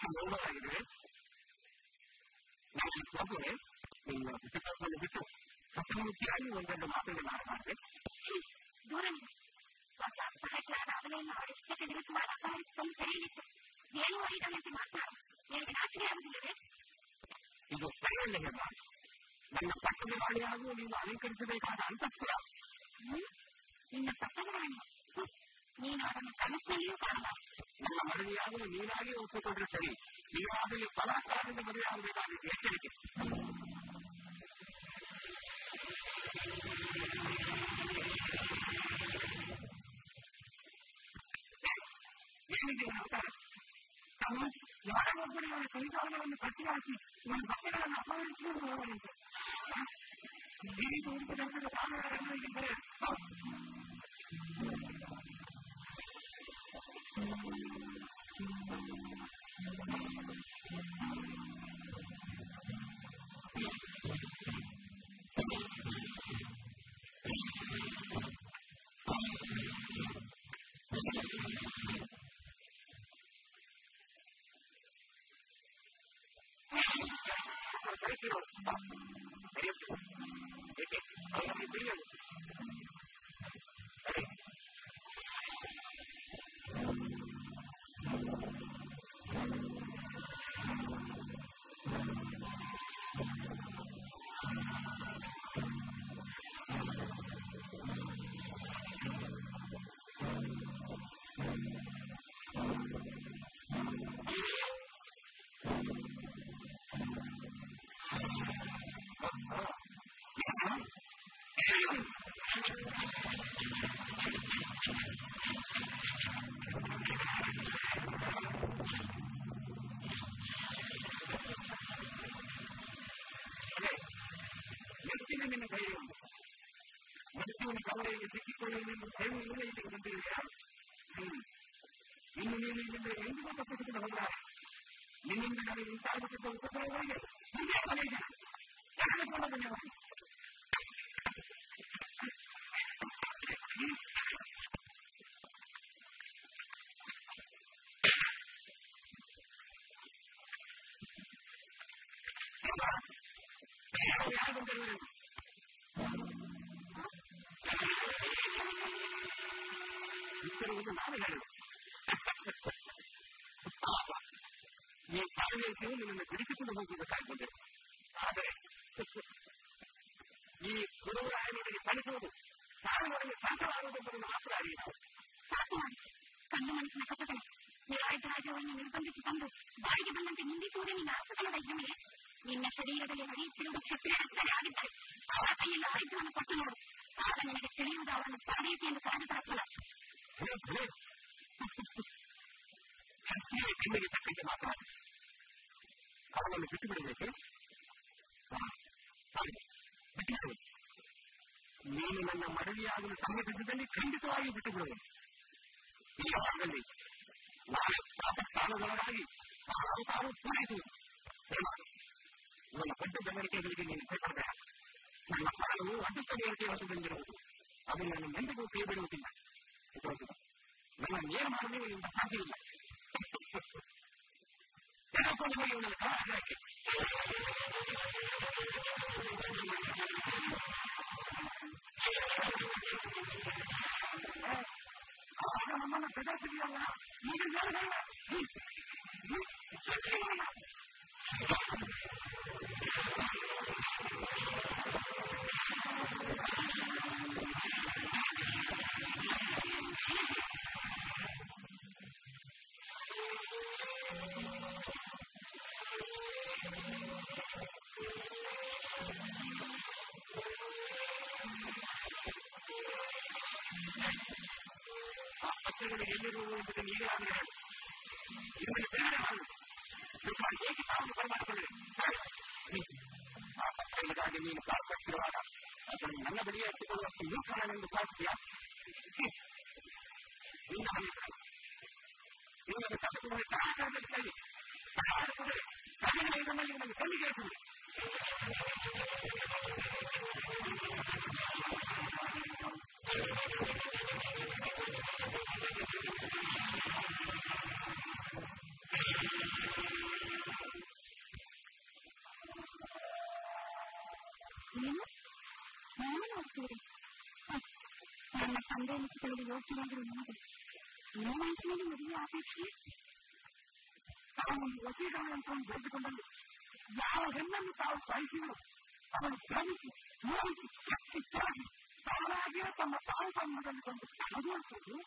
ನೋಡಲಾಗಿದೆ ನಾನು ಹೋದರೆ ನಿಮ್ಮ ಪುಸ್ತಕವನ್ನು ಬಿಟ್ಟು ಸತ್ಯಮೂರ್ತಿಯಾಗಿ ಒಂದೊಂದು ಮಾತುಗಳನ್ನು ಆಡಬಾರ್ದೆ. ದೂರ ಸಹಜವಾದ ಅವನೆಯನ್ನು ಅವರಿಷ್ಟ ತೆಗೆದು ಮಾತಾಡಿಕೊಂಡು ಸರಿಯಿತ್ತು. ಏನು ಐದನೆಂದು ಮಾತಾಡ ನನಗೆ ನಾಚಿಕೆ ಆಗುವುದಿಲ್ಲವೇ? ಇದು ಸರಿಯಲ್ಲ ಹೆಮ್ಮ. ನನ್ನ ಪಟ್ಟದ ರಾಣಿಯಾಗೂ ನೀನು ಅಲಂಕರಿಸಬೇಕಾದ ಅಂತಃಪುರ. ನಿನ್ನ ಪಟ್ಟದ ರಾಣಿ ನೀನು ಅದನ್ನು ಕನಸಿನಲ್ಲಿಯೂ ಕಾಣಬಾರದು. ನನ್ನ ಮದುವೆಯಾಗಲು ನೀನಾಗಿ ಒಪ್ಪಿಕೊಂಡ್ರೆ ಸರಿ. ನೀವಾಗಲಿ ಬಲಾತ್ಕಾರದಿಂದ ಮದುವೆಯಾಗಬೇಕಾದ ಎಚ್ಚರಿಕೆ. ಏನಿದೆ ಉತ್ತರ? ಯಾರೊಬ್ಬರು ನನ್ನ ಕೈಗಾಲಗಳನ್ನು ಕಟ್ಟಿಹಾಕಿ ನನ್ನ ಬಟ್ಟೆಗಳನ್ನು ಅಪಹರಿಸಿಕೊಂಡು ಹೋಗುವಂತೆ ಈ ರೂಪದಂತಹ ಕಾರಣಗಳನ್ನು ಇದ್ದರೆ ನಿನ್ನ ಧೈರ್ಯ ಮೃತ್ಯುವಿನ ಕವಲೆಯಲ್ಲಿ ಸಿಕ್ಕಿಕೊಳ್ಳುವುದೆಂದು ದೈವ ಇಲ್ಲಿಗೆ ಬಂದಿರುವೆಯಾ? ಇನ್ನು ನೀನು ಇಲ್ಲಿಂದ ಎಂದಿಗೂ ತಪ್ಪಿಸಿಕೊಂಡು ಹೋಗಲಾರೆ. ನಿನ್ನಿಂದ ನನಗೆ ಉಂಟಾಗುತ್ತಿದ್ದ ಉಪದ್ರವಗಳಿಗೆ ಮುಂದೆ ಮನೆಯ ಯಾರಿಕೊಂಡ ಧನ್ಯವಾದ. ಇತ್ತಿರುವುದು ನಾನು ಹೇಳುವುದು. ಈ ಕಾರ್ಯಕ್ಕೆ ನಿನ್ನನ್ನು ಬಿಡಿಸಿಕೊಂಡು ಹೋಗಬೇಕಾಗಿದೆ. ಆದರೆ ಈ ಗುರುರಾಯನಿಗೆ ಕಲಿಸುವುದು ಸಾರುವವರಿಗೆ ಸಾಧ್ಯವಾಗುವುದೆಂಬುದನ್ನು ಮಾತ್ರ ಅರಿಯಿತು. ಕಣ್ಣು ಮನಸ್ಸಿನ ಕಥೆಗಳು ನಿರಾಯುಧರಾಜವನ್ನು ನಿರ್ಬಂಧಿಸಿಕೊಂಡು ಬಾಯಿಗೆ ಬಂದಂತೆ ನಿಂದಿಸುವುದೇ ನಿನ್ನ ಆಶಕಲದ ಹೆಮ್ಮೆ. ನಿನ್ನ ಶರೀರದಲ್ಲಿ ಹರಿಯುತ್ತಿರುವುದು ಕ್ಷತ್ರಿಯರೇ ಆಗಿದ್ದರೆ ಅವರ ಕೈಯಿಂದ ಆಯುಧವನ್ನು ಕೊಟ್ಟು ನೋಡು. ಆಗ ನಿನಗೆ ತಿಳಿಯುವುದು ಅವರನ್ನು ತರಬೇತಿ ಎಂದು ಕರೆದ ಫಲ. ಶಕ್ತಿಯ ಕಣ್ಣಿಗೆ ತಕ್ಕಂತೆ ಮಾತನಾಡಿ ಅವನನ್ನು ಬಿಟ್ಟು ಬಿಡಬೇಕು. ಬಿಟ್ಟು ನೀನು ನನ್ನ ಮರಳಿಯಾಗಲು ಸಮ್ಮತಿಸಿದಲ್ಲಿ ಖಂಡಿತವಾಗಿ ಬಿಟ್ಟು ಬಿಡುವುದು. ಈ ಭಾಗದಲ್ಲಿ ನಾಳೆ ಸ್ಥಾನಗಳಾಗಿ ತಾನು ತಾನು ಪೂರೈಸುವುದು. ನನ್ನ ದೊಡ್ಡ ಬೆದರಿಕೆಗಳಿಗೆ ನೀನು ಹೆಸರಬೇಡ. ನನ್ನ ಪ್ರಾಣವು ಅದೃಷ್ಟ ಬೇಡಿಕೆ ವಶದಲ್ಲಿರುವುದು. ಅದು ನಾನು ಎಂದಿಗೂ ಕೈ ಬಿಡುವುದಿಲ್ಲ. ನನ್ನ ನೇರ ಮಾಡಲು ನಿಮ್ಮಿಂದ ಸಾಧ್ಯವಿಲ್ಲ. ನಿಮಗೆ ನನ್ನ ಕಾರಣಕ್ಕೆ ನಮ್ಮನ್ನು ಪ್ರದರ್ಶಿಸಿದಲ್ಲ ಈಗ ಎಲ್ಲಿರುವುದು ನೀವೇ ಆದರೆ ನಿಮ್ಮನ್ನು ಬೇರೆ ಮಾಡು. ಹೇಗೆ ತಾವು ಬರಮಾಡಿಕೊಳ್ಳಿ. ಆ ಪತ್ರಗಳಿಗಾಗಿ ನೀನು ಪ್ರಾರ್ಥಿಸಿರುವಾಗ ಅದನ್ನು ನನ್ನ ಬಳಿಯ ಎತ್ತಿಕೊಳ್ಳುವಷ್ಟು ಮೂರ್ಖನೆಂದು ಸಾಧ್ಯ. ನಿನ್ನ ನಿಮಗೆ ತಪ್ಪುಗಳ ಕಾರಣಕ್ಕಾಗಿ ಕಣ್ಣಿನಲ್ಲಿ ನಿಮಗೆ ಕಣ್ಣಿಗೆ ಇರುತ್ತದೆ. ಬೇರೆ ನನ್ನ ತಂದೆಯನ್ನು ಸಿಗಲು ಯೋಗ್ಯನಾದರೂ ನಿಮಗೆ ಈ ವಯಸ್ಸಿನಲ್ಲಿ ಮದುವೆ ಅಪೇಕ್ಷೆ ತಾವು ವಸೀಗಳನ್ನು ಬೆಳೆದುಕೊಂಡಲ್ಲಿ ಯಾವ ಹೆಣ್ಣನ್ನು ತಾವು ಬಯಸಿದ್ರು ಅವನು ಶ್ರಮಿಸಿ ಮೂಡಿಸಿ ಶಕ್ತಿಯಾಗಿ ತಾನಾಗಿಯೇ ತಮ್ಮ ತಾವು ಸಂಬಂಧದಲ್ಲಿ ಕೊಂಡು ಅನುಭವಿಸುವುದು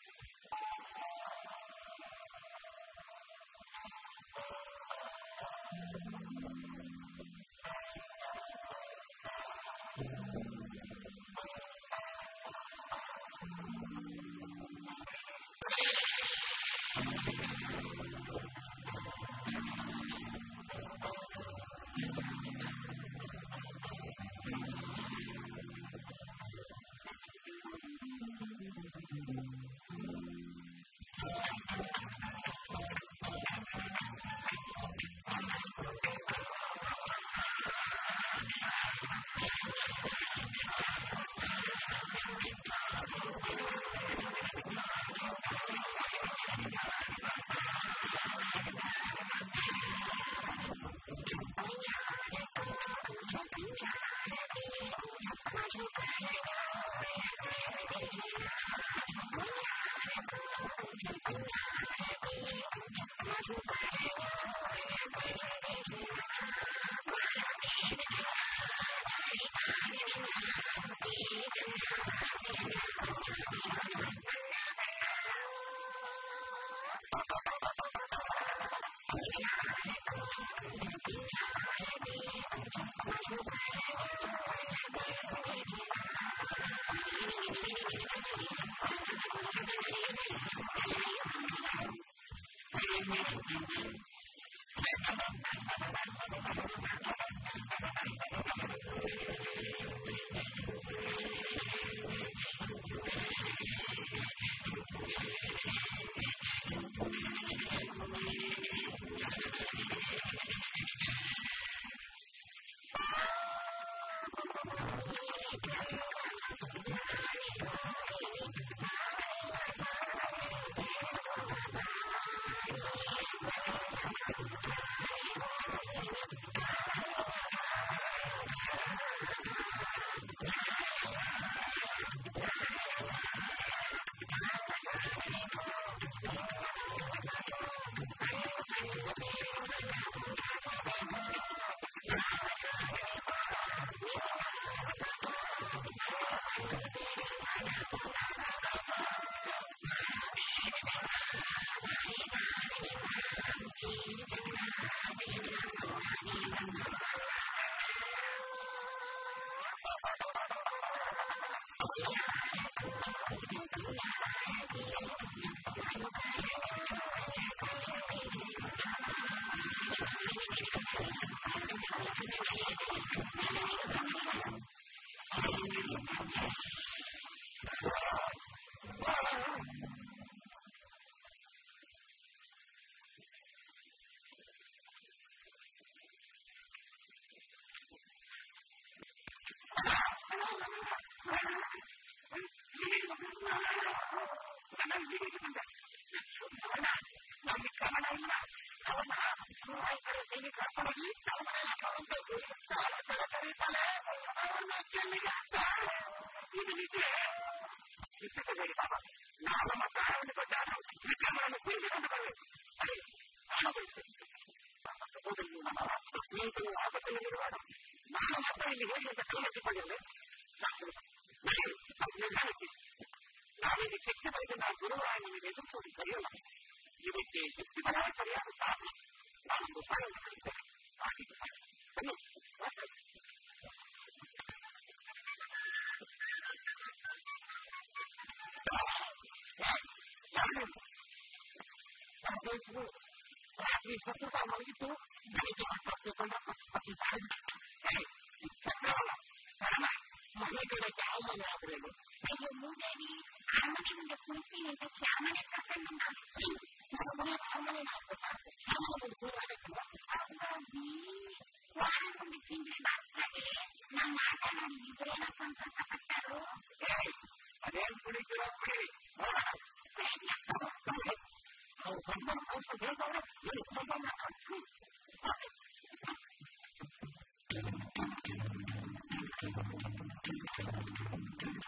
Thank you.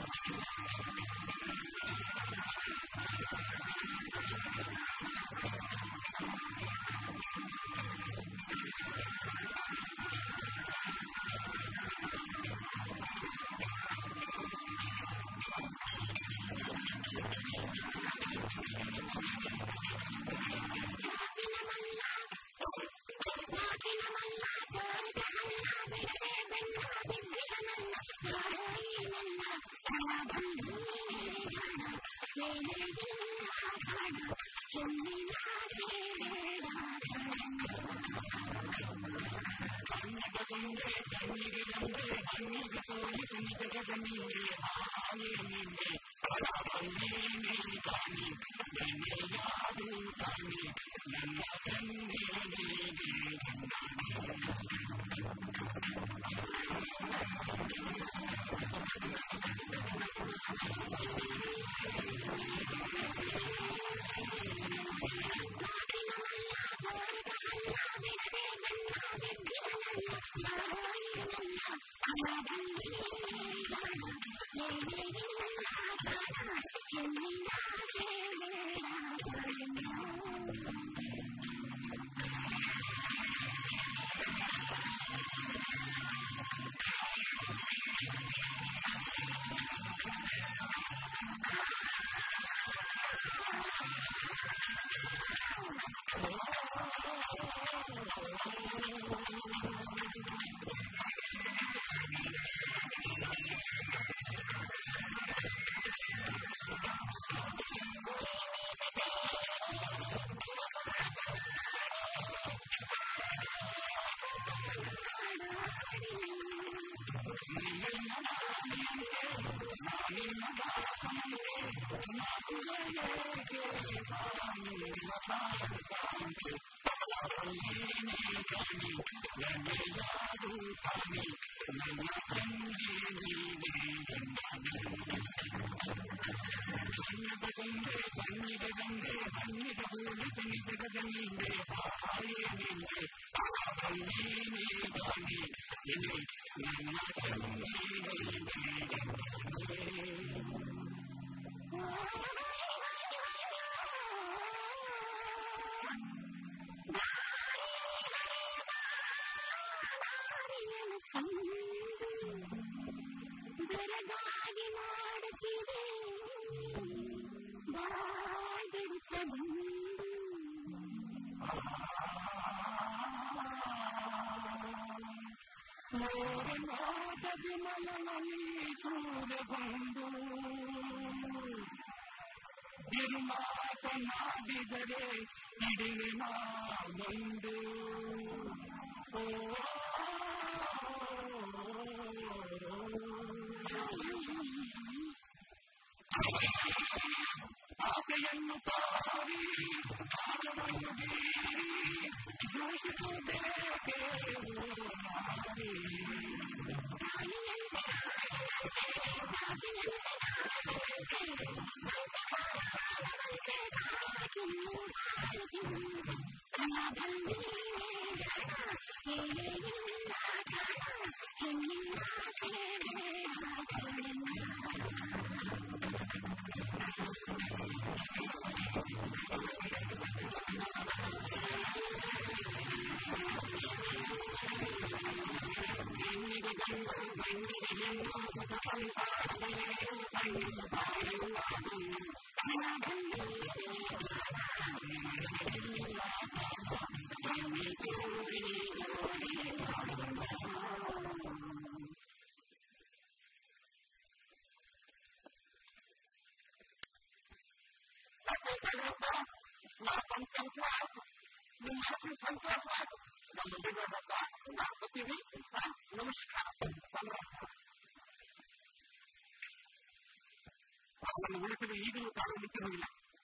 ಉಳಿಸಲು ಈಗಲೂ ಕಾಣಲಿಕ್ಕೆ ಹೋಗಿಲ್ಲ.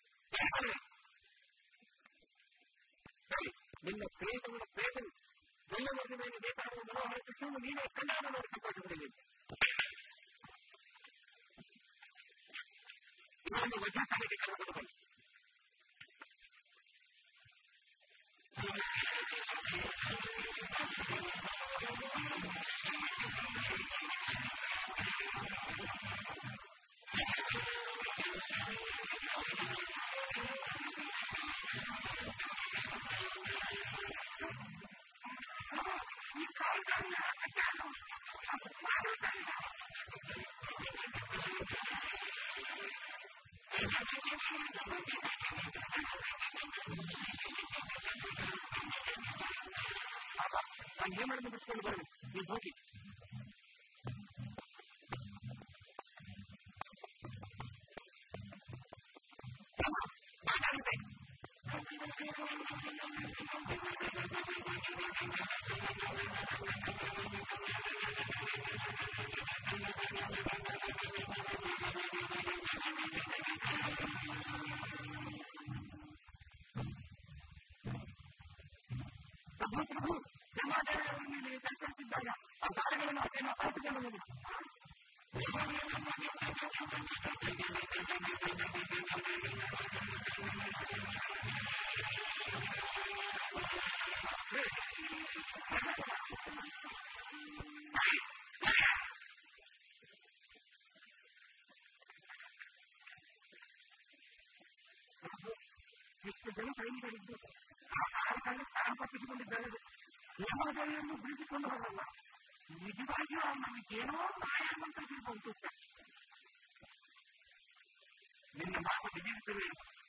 ನಿನ್ನ ಪ್ರೇಮಗಳ ಪ್ರೇಮ ಎಲ್ಲವರ ಮೇಲೆ ಬೇಕಾದ ಮನೋಹರ ಕೃಷ್ಣನು ನೀನೇ ಕಲ್ಯಾಣ ಮಾಡಿ ಸಂತೋಷಪಡಲಿ. ಇದನ್ನು ವಜ್ರಸಾಲಿಗೆ ಕರೆದುಕೊಂಡು ನಾನು ಏನ್ ಮಾಡಿ ಮುಗಿಸ್ಕೊಂಡು ಬರಲಿ, ನೀವು ಹೋಗಿ. ಎಷ್ಟು ಜನ ಸೈನಿಕರಿದ್ದು ಪಟ್ಟಿಸಿಕೊಂಡಿದ್ದಾರೆ. ದೇವಾಲಯನ್ನು ಬಿಡಿಸಿಕೊಂಡು ಹೋಗಲ್ಲ, ನಿಜವಾಗಿಯೂ ನಮಗೇನೋ ಅಂತ ತಿಳ್ಕೊಂಡು ನಿನ್ನ ಮಾತು ಬಿಗಿಸುತ್ತೇವೆ.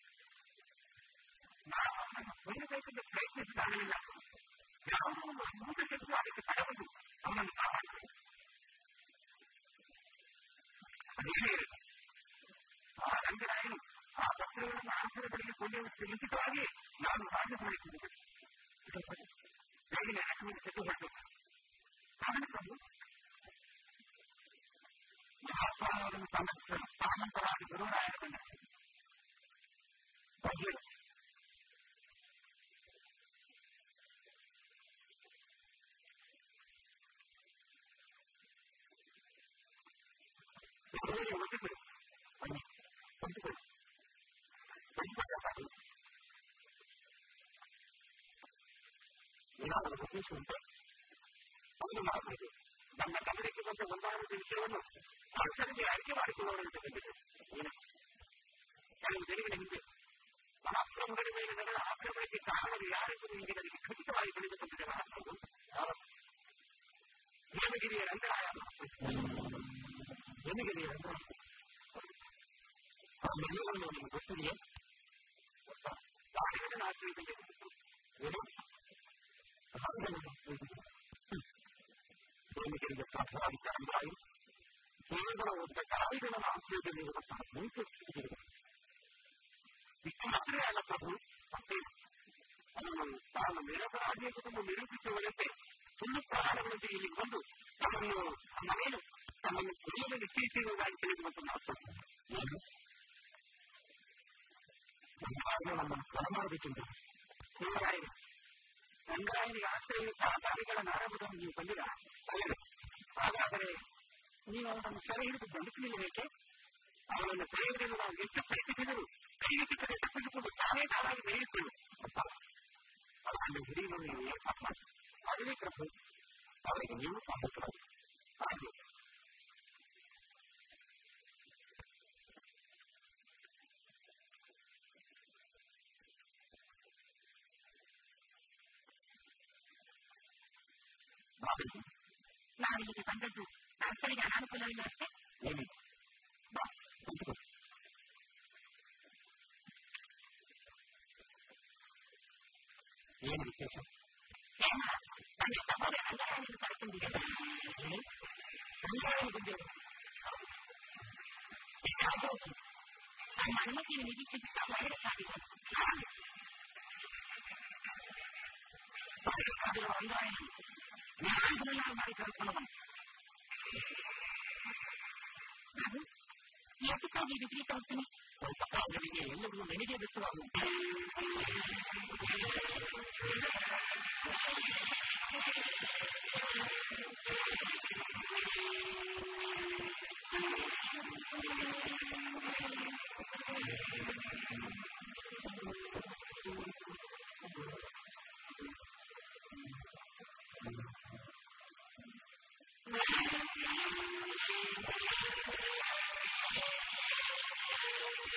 ನಾವು ನಮ್ಮ ಸೈನಿಕರಿಗೆ ಪ್ರಯತ್ನಿಸಿದಾಗಲಿಲ್ಲ, ಯಾವುದೋ ಒಂದು ಮೂಟ ಶಕ್ತಿ ಅದಕ್ಕೆ ತಡೆದು ಅವನನ್ನು ಕಾಪಾಡಿದೆ. ಅದೇ ಆ ರಂಗರಾಯನು ಆ ಪತ್ರಗಳನ್ನು ಆಶ್ರಯಗಳಿಗೆ ಕೊಂಡೊಯ್ಯುವ ಲಿಖಿತವಾಗಿ ನಾನು ರಾಜ್ಯ ಹೊರಡಿಸಿದ್ದೇನೆ. ಬೇಗನೆ ಅಶ್ವಿನಿ ಸೆಟ್ಟು ಹೊರಟು ಸಾಮಂತರು ಮಹಾಸ್ವಾಮಿಯವರನ್ನು ಸಮರ್ಪಿಸಲು ಸಾಮಂತರಾಗಿ ಗುರುರಾಯನ ಬಂದ ಒಟ್ಟಿಕೊಳ್ಳಿ ಒಟ್ಟಿಕೊಳ್ಳಿ ಏನಾದರೂ ಉದ್ದೇಶ ಉಂಟು ಒಂದು ಮಾಡಬಹುದು. ನಮ್ಮ ಗಮನಕ್ಕೆ ಬಂದ ಒಂದಾದ ವಿಷಯವನ್ನು ಅಕ್ಷರಿಗೆ ಆಯ್ಕೆ ಮಾಡಿಕೊಳ್ಳುವಂತೆ ಬಂದಿದೆ. ಕೆಲವು ದಿನಗಳ ಹಿಂದೆ ಮಹಾಪ್ರಭುಗಳ ಮೇಲೆ ನಡೆದ ಆಕ್ರಮಣಕ್ಕೆ ಕಾರಣವು ಯಾರೆಂದು ನಿಮಗೆ ನನಗೆ ಖಚಿತವಾಗಿ ತಿಳಿದುಕೊಂಡಿದೆ. ಮಹಾಪ್ರಭು ಹೇಮಗಿರಿಯ ರಂಗರಾಯ ಹೇಮಗಿರಿಯ ರಂಗರಾಯ ಆ ಮನೆಯನ್ನು ನಿಮಗೆ ಗೊತ್ತಿದೆಯೇ? ದಾರಿಗಳನ್ನು ಆಶ್ರಯಿಸಿದೆ ಹೇಮಗಿರಿಗೆ ಪ್ರಾಪ್ತವಾದ ರಂಗರಾಯು ಕೇವಲ ಒಬ್ಬ ದಾರಿಗಳನ್ನು ಆಶ್ರಯದಲ್ಲಿರುವಂತಹ ಮುಂಚೆ ಇಷ್ಟು ಮಾತ್ರವೇ ಅಲ್ಲ ಪ್ರಭು, ಮತ್ತೆ ಅವನು ತಾನು ನಿರಪರಾಧಿಯನ್ನು ನಿರೂಪಿಸುವಂತೆ ಸುಳ್ಳು ಪ್ರಹಾರಗಳೊಂದಿಗೆ ಇಲ್ಲಿ ಬಂದು ತಮ್ಮನ್ನು ಮನೆಯನ್ನು ತಮ್ಮನ್ನು ಕೊಲ್ಲಲು ನಿಶ್ಚಯಿಸಿರುವುದಾಗಿ ತಿಳಿದುವಂತ ಮಾತು ಏನು ನಮ್ಮನ್ನು ಕೊಲೆ ಮಾಡಬೇಕೆಂದು ದೇವರಾಯನು ರಂಗರಾಯನಿಗೆ ಆಶ್ರಯಿಸುವ ದಾರಿಗಳ ಆರಂಭದಲ್ಲಿ ನೀವು ಬಂದಿರ ಅಲ್ಲವೇ? ಹಾಗಾದರೆ ನೀವು ಅವನನ್ನು ಸೆರೆ ಹಿಡಿದು ಬಂಧಿಸಲಿಲ್ಲಬೇಕೆ? ಅವನನ್ನು ಸೆರೆಹಿಡಿಯಲು ನಾವು ಎಷ್ಟು ಪ್ರಯತ್ನಿಸಿದರೂ ಕೈಗೆ ಸಿಕ್ಕದೆ ತಪ್ಪಿಸಿಕೊಂಡು ತಾನೇ ತಾನಾಗಿ ಬೆಳೆಯುತ್ತೇವೆ. ಅವರನ್ನು ಹಿಡಿಯಲು ನೀವು ಏರ್ಪಾಟ್ ಮಾಡಿ ಅದೇ ಪ್ರಭು ಅವರಿಗೆ ನೀವು ಸಹಾಯಕರಾಗಿ ಹಾಗೆ ನಾವಿಲ್ಲಿಗೆ ಬಂದದ್ದು ನರ್ಸರಿಗೆ ಅನಾನುಕೂಲವಿಲ್ಲ ಅಷ್ಟೇ. ಏನಿದೆ ಏನು ವಿಶೇಷ? ನನ್ನ ಸಹೋದರ ರಂಗರಾಯನನ್ನು ಕರೆತಂದಿದೆ. ರಂಗರಾಯನ ಬಗ್ಗೆ ನಮ್ಮ ಅನುಮತಿಯನ್ನು ನಿರೀಕ್ಷಿಸುತ್ತಾ ಹೊರಗಡೆ ಸಾಗಿದೆ. ರಂಗರಾಯನು ನ್ಯಾಯಗಳನ್ನ ಮಾಡಿ ಕರೆದುಕೊಂಡವನು. ನಾನು ಏತಕ್ಕಾಗಿ ವಿಪರೀತ ಹೋಗ್ತೀನಿ? ಸ್ವಲ್ಪ ಕಾಲಗಳಿಗೆ ಎಲ್ಲವೂ ನನಗೆ ಬೆಚ್ಚವಾಗುವುದು.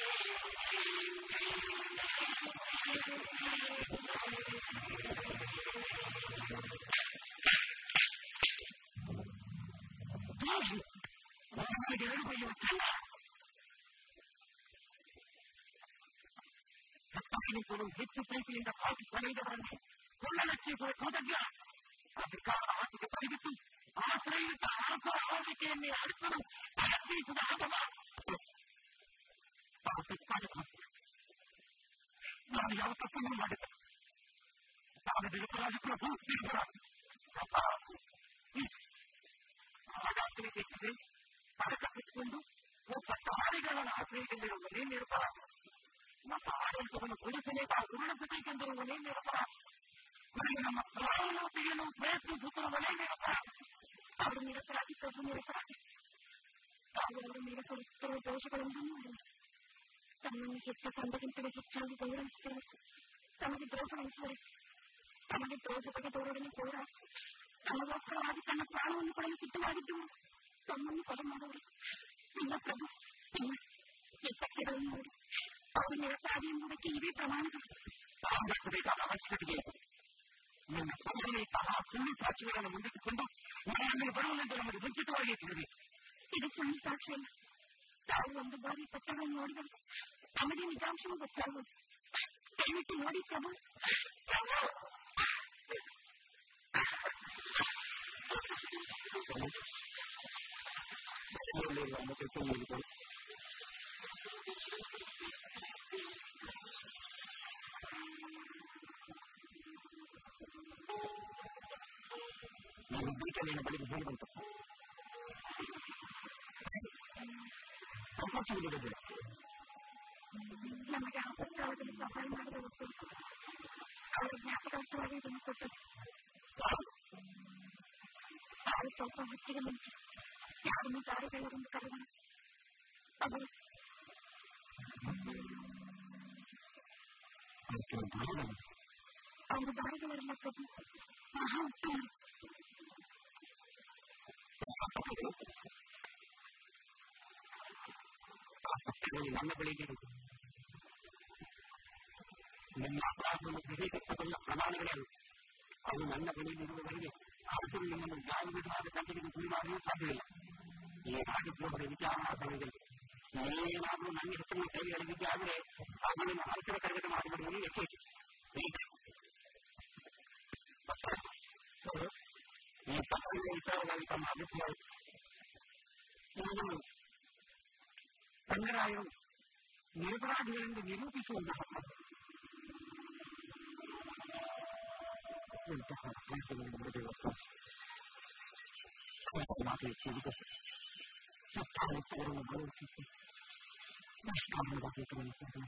ಹೆಚ್ಚು ಪ್ರೀತಿಯಿಂದ ಹಾಕಿ ಕೊನೆಯವರನ್ನು ಕೊಳ್ಳಲಕ್ಕೆ ಹೋದಜ್ಞ ಅಧಿಕಾರ ಆಟಿಗೆ ಪರಿಬಿಟ್ಟು ಆಶ್ರಯಿತ ಆಸರ ಆಟಿಕೆಯನ್ನೇ ಅಳಿಸಲು ಪ್ರಯತ್ನಿಸಿದ ಆಗಮ ನಾನು ಯಾವ ತಪ್ಪನ್ನು ಮಾಡಿದೆ ನಾನು ವಿರುದ್ಧರಾಗಿದ್ದು ಹಾಗಾಗ್ತದೆ ಬೇಕಿದೆ ಪರಕಟ್ಟಿಸಿಕೊಂಡು ಒಬ್ಬ ಸವಾರಿಗಳನ್ನು ಆಶ್ರಯದಲ್ಲಿರುವವನೇ ನಿರಪರಾಧ ಮತ್ತು ಆಡಳಿತವನ್ನು ಕೊಡಿಸಲೇ ತಾವು ಉರುಳಿಸಬೇಕೆಂದಿರುವವನೇ ನಿರಪರಾಧ ನಮ್ಮ ಪ್ರಾಣವನ್ನು ತೆಗೆಯಲು ಪ್ರಯತ್ನಿಸುತ್ತಿರುವವನೇ ನಿರಪರಾಧ ಅವರು ನಿರಪರಾಧಿ ಪ್ರಭು ನಿರಪರಾಧಿ ತಾವು ಅವರು ಮೇಲೆ ತೋರಿಸುತ್ತಿರುವ ದೋಷಗಳನ್ನು ನೋಡಿ ತಮ್ಮನ್ನು ಹೆಚ್ಚು ತಂದೆಗಿಂತಲೂ ಹೆಚ್ಚಾಗಿ ಗೌರವಿಸುತ್ತಾರೆ ತಮಗೆ ದ್ರೋಹಗೊಳಿಸುವರು ತಮಗೆ ದ್ರೋಹದ ದೌರವನ್ನು ಹೋರಾಡಿ ತಮಗೋಸ್ಕರವಾಗಿ ತನ್ನ ಪ್ರಾಣವನ್ನು ಕೊಡಲು ಸಿದ್ಧವಾಗಿದ್ದರು ತಮ್ಮನ್ನು ಕೊಲೆ ಮಾಡುವರು ಇಲ್ಲ ಪ್ರಭು ಇಲ್ಲ ಎಚ್ಚರಿಕೆಗಳನ್ನು ನೋಡಿ ಅವರು ನಿರಪರಾಧಿ ಎಂಬುದಕ್ಕೆ ಇವೇ ಪ್ರಮಾಣಗಳು ಬೇಕಾದ ಅವಶ್ಯಕತೆಗೆ ನಿಮ್ಮ ಸಭೆಯಲ್ಲಿ ಸಹ ಸುಳ್ಳು ಸಾಕ್ಷಿಗಳನ್ನು ಮುಂದಿಟ್ಟುಕೊಂಡು ಮನೆಯಲ್ಲಿ ಬರುವುದೆಂದು ನಮಗೆ ಮುಂಚಿತವಾಗಿ ತಿಳಿದಿದೆ ಇದು ಸುಳ್ಳು ಸಾಕ್ಷಿಯಲ್ಲ ತಾವು ಒಂದು ಬಾರಿ ಪತ್ರಗಳನ್ನು ನೋಡಿದರೆ ತಮಗೆ ನಿಜಾಂಶವೂ ಗೊತ್ತಾಗುವುದು ದಯವಿಟ್ಟು ನೋಡಿ ಪ್ರಭು ನಾನು ಬೀಕಲಿನ ಬಳಿಗೆ ಹೋಗಿ ಬಂತು ಅವಕಾಶವಿಲ್ಲದೆ ನಮಗೆ ಆಪತ್ಕಾಲದಲ್ಲಿ ಸಹಾಯ ಮಾಡಿದ ಒಬ್ಬರು ಅವರ ಜ್ಞಾಪಕಾರ್ಥವಾಗಿ ಇದನ್ನು ಕೊಟ್ಟರು ಅವರು ಸ್ವಲ್ಪ ಹೊತ್ತಿಗೆ ಮುಂಚೆ ಯಾರನ್ನು ದಾರಿಗಳೆಂದು ಕರೆದರು ಅವರು ಅವರು ದಾರಿಗಳೆಲ್ಲ ಪ್ರಭು ಮಹಾ ಉತ್ತಮ ನನ್ನ ಬಳಿಗೆ ನಿಮ್ಮ ಅಪರಾಧವನ್ನು ಗ್ರಹಿಸಬಲ್ಲ ಪ್ರಮಾಣಗಳೇನು ಅದು ನನ್ನ ಬಳಿಯಲ್ಲಿರುವವರೆಗೆ ಆದರೂ ನಿಮ್ಮನ್ನು ಯಾವ ವಿಧವಾದ ತಂದೆಗೆ ಗುರಿ ಮಾಡಲು ಸಾಧ್ಯವಿಲ್ಲ ಈ ರಾಜದ್ರೋಹದ ವಿಚಾರಣಾ ಸಮಯದಲ್ಲಿ ಏನಾದರೂ ನನ್ನ ಹೆಸರನ್ನು ಕೈ ಎಳೆದಿದ್ದೆ ಆದರೆ ಅವುಗಳನ್ನು ಅರಸರ ಕರಗತ ಮಾಡಿಬಿಡುವುದು ಯಥೇಚ್ಛ ಈ ಪತ್ರಿಕೆಯ ವಿಚಾರವಾಗಿ ತಮ್ಮ ಅಭಿಪ್ರಾಯ ಇವುಗಳು ಕನ್ನಡಾಯರು ನಿರಪರಾಧಿಗಳೆಂದು ನಿರೂಪಿಸುವಂತಹ ಇಂತಹ ಮಾತುಗಳನ್ನು ನಡೆಯುವ ಮಾತು ಕೇಳಿದೆ ಸತ್ತಾಗುತ್ತವರನ್ನು ಗೌರವಿಸಿ ನಿಷ್ಕಾರಣವಾಗಿ ಗಮನಿಸಿದ್ದು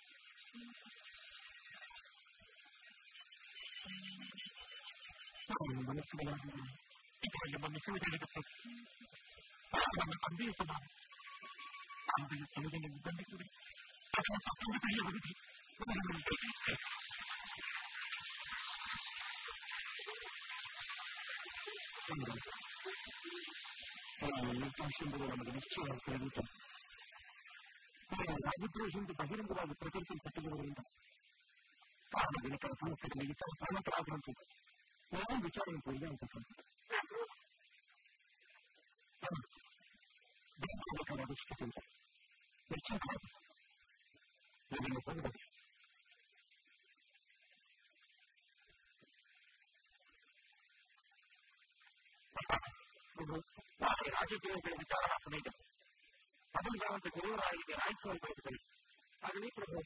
ಅವನು ಮನಸ್ಸುಗಳಾಗಿ ಇದರಲ್ಲಿ ಒಂದು ಸುವಿಧೆಯಾಗುತ್ತೆ ನನ್ನ ತಂದೆಯ ಸ್ವಭಾವ ತಂದೆಯ ಸಮಯದಲ್ಲಿ ಬಂದಿದ್ದರೆ ಅದನ್ನು ಸತ್ತನ್ನು ತಿಳಿಯಬಹುದು ನಿರ್ದೇಶನಗಳು ನಮಗೆ ನಿಶ್ಚಯವಾಗಿ ತಿಳಿಯುತ್ತದೆ ರಾಜದ್ರೋಹಿಂದು ಬಹಿರಂಗವಾಗಿ ಪ್ರಕಟಿಸಲ್ಪಟ್ಟಿರುವುದರಿಂದ ಸಾರ್ವಜನಿಕರ ಸಮಸ್ಯೆಗಳಿಗೆ ಇತರ ಸಹಮತರಾಗುವಂತೆ ಯಾವ ವಿಚಾರವನ್ನು ಪರಿಗಣಿಸುತ್ತದೆ ಬೇಕಾದಷ್ಟು ನಿಶ್ಚಿತವಾಗಿ ಇದನ್ನು ಹೊಂದಬೇಕು ರಾಜಕೀಯಗಳ ವಿಚಾರಣಾ ಸಮಿತಿ ಅದನ್ನು ಗುರುವರಾಗಿ ಆಯ್ಕೆ ಬಯಸುತ್ತದೆ ಆಗಲಿ ಪ್ರಭು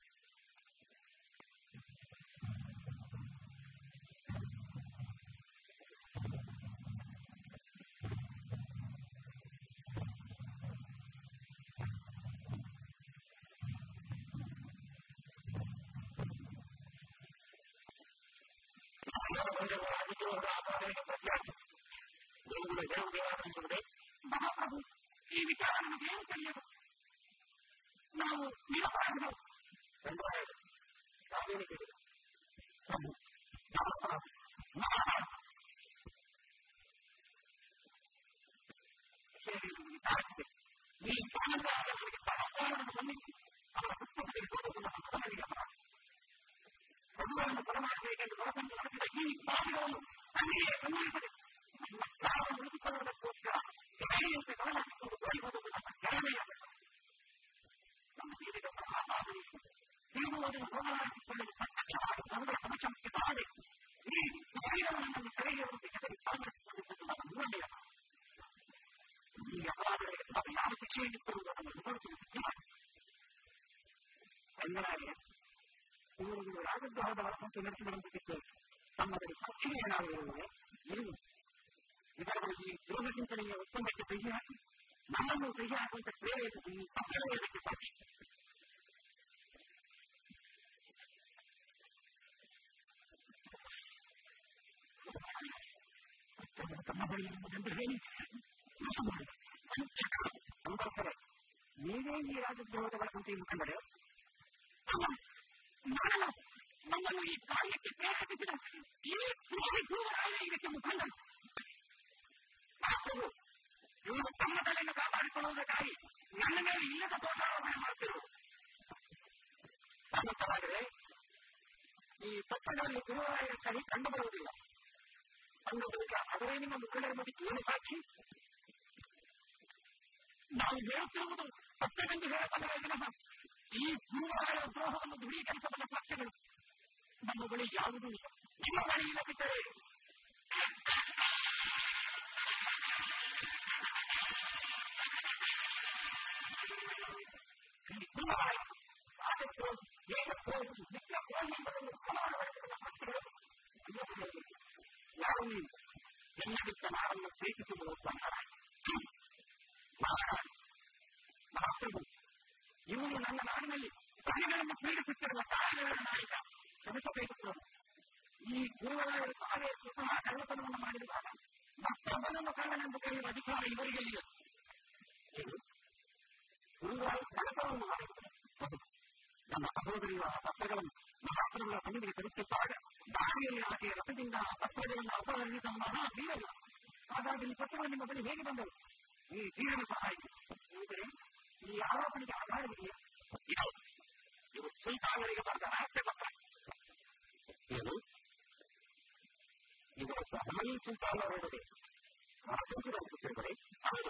ಮಹಾಪ್ರಭು ಈ ವಿಚಾರ ನಮಗೆ ಏನು ತಿಳಿಯದು ನಾವು ನಿರಪರಾಧಿಗಳು ಪ್ರಭು ಈ ಕಾಲದ ಅವರಿಗೆ ಸಹಕಾರವನ್ನು ಗಮನಿಸಿ ಅಲ್ಲಿಯೇ ಸಂಭವಿಸದೆ ನಮ್ಮ ಪ್ರಾಣ ಉಳಿದುಕೊಳ್ಳುವುದಕ್ಕೋಸ್ಕರ ಗಾಳಿಯಂತೆ ಗಮನಿಸಿಕೊಂಡು ಓಡಿ ಹೋಗುವುದು ನಮ್ಮ ಕಡಿಮೆಯಾದ ನಮ್ಮ ಜೀವಿತವನ್ನು ಆಪಾದಿಸಿ ತಿರುಗುವುದನ್ನು ಹೋಗಲಾಡಿಸಿಕೊಳ್ಳಲು ಪ್ರತ್ಯಕ್ಷವಾಗಿ ಸಮುದ್ರ ಸಮಕ್ಷಮಕ್ಕೆ ಬಾರದೆ ಈ ಶರೀರವನ್ನು ನಮ್ಮ ಕರೆಯುವಂತೆ ಹೆಸರು ಸಾಧಿಸಿಕೊಳ್ಳುವುದು ನಮ್ಮ ಮೂಲೆಯ ಈ ಅಪರಾಧಗಳಿಗೆ ನಾವು ಯಾವ ಶಿಕ್ಷೆಯನ್ನು ಕೊಡುವುದನ್ನು ವಿವರಿಸುವುದು ಎಲ್ಲರಾಗಿ ಇವರು ರಾಜದ್ರೋಹದ ವರ್ತನೆ ನಡೆಸಿದಂತೆ ತಮ್ಮದಲ್ಲಿ ಸಕ್ಷಿಗೆ ಏನಾಗಿರುವುದೇ ಇರುವುದು ಇದರಲ್ಲಿ ಈ ದ್ರೋಹ ಚಿಂತನೆಯ ಒಪ್ಪಂದಕ್ಕೆ ಸಹಿ ಹಾಕಿ ನಮ್ಮನ್ನು ಸಹಿ ಹಾಕುವಂತೆ ಪ್ರೇರೇಪಿಸಿ ಈ ಸತ್ಯವೇದಕ್ಕೆ ಸಾಕ್ಷಿ ತಮ್ಮ ಬಳಿ ಎಂಬುದೆಂದು ಹೇಳಿ ಸಂಬರ್ಸರೆ ನೀವೇ ಈ ರಾಜದ್ರೋಹದ ವರ್ತನೆಯನ್ನು ಕಂಡರೆ ನಮ್ಮನ್ನು ಈ ಕಾರ್ಯಕ್ಕೆ ಪ್ರೇರೇಪಿಸಿದ ಈ ಇದಕ್ಕೆ ಮುಖಂಡ ಇವರು ತಮ್ಮ ತಲೆಯನ್ನು ಕಾಪಾಡಿಕೊಳ್ಳುವುದಕ್ಕಾಗಿ ನನ್ನ ಮೇಲೆ ಇಲ್ಲದ ದೋಷಾರೋಪಣೆ ಮಾಡುತ್ತಿರುವುದು ಸಮರ್ಥವಾದರೆ ಈ ಪತ್ರಗಳಲ್ಲಿ ಗುರುವಾರ ಸರಿ ಕಂಡು ಬರುವುದಿಲ್ಲ ಅಂದು ಬಳಿಕ ಅವರೇ ನಿಮ್ಮ ಮುಖಂಡರ ಬಗ್ಗೆ ಏನು ಸಾಕ್ಷಿ ನಾವು ಹೇಳುತ್ತಿರುವುದು ಸತ್ಯವೆಂದು ಹೇಳಬಲ್ಲವೇ ವಿನಃ ಈ ಗುರುವಾರ ದ್ರೋಹವನ್ನು ದೃಢೀಕರಿಸಬಲ್ಲ ಸಾಕ್ಷ್ಯಗಳು ನಮ್ಮ ಬಳಿ ಯಾವುದೂ ಇಲ್ಲ ನಿಮ್ಮ ಬಳಿ ಇಲ್ಲದಿದ್ದರೆ ಯಾರು ನೀವು ಎಲ್ಲರಿಗಿಂತ ನಾವನ್ನು ಪ್ರೀತಿಸುವುದು ಮಹಾಪ್ರಭು ಇವನು ನನ್ನ ನಾಡಿನಲ್ಲಿ ಪ್ರಾಣಿಗಳನ್ನು ಪೀಡಿಸುತ್ತಿರುವ ಕಾರಣಗಳ ನಾಯಕ ಶ್ರಮಿಸಬೇಕು ಈ ಗುರುವಾರ ತಾವೇ ಸ್ವತಃ ಕಳ್ಳತನವನ್ನು ಮಾಡಿರುವಾಗ ಮತ್ತೊಬ್ಬನನ್ನು ಕಳ್ಳನೆಂದು ಕರೆಯುವ ಅಧಿಕಾರ ಇವರಿಗೆ ಇಲ್ಲ ಗುರುವಾರ ಕಳ್ಳತನವನ್ನು ಮಾಡಿರುತ್ತದೆ ನಮ್ಮ ಸಹೋದರಿಯ ಆ ಪತ್ರಗಳನ್ನು ಮಹಾಪ್ರಭುಗಳ ಸನ್ನಿಧಿಗೆ ತಲುಪಿಸುವಾಗ ದಾರಿಯಲ್ಲಿ ಆಕೆಯ ರಥದಿಂದ ಆ ಪತ್ರಗಳನ್ನು ಅಪಹರಿಸಿದ ಮಹಾ ಬೀರರು ಹಾಗಾಗಿ ಈ ಪತ್ರಗಳು ನಿಮ್ಮ ಬಳಿ ಹೇಗೆ ಬಂದವು ಈ ಬೀರನ ಸಹಾಯ ಆದರೆ ಈ ಆರೋಪಣೆಗೆ ಆಧಾರವಿದೆಯೇ ಇವು ಸುಲ್ತಾನರಿಗೆ ಬರೆದ ರಹಸ್ಯ ಪತ್ರ ಏನು ಇವರೊಬ್ಬ ಹಮನಿ ಸುಲ್ತಾನ ಹೊರಡೆ ಮಾತುತ್ತಿರುವರೆ ಹೌದು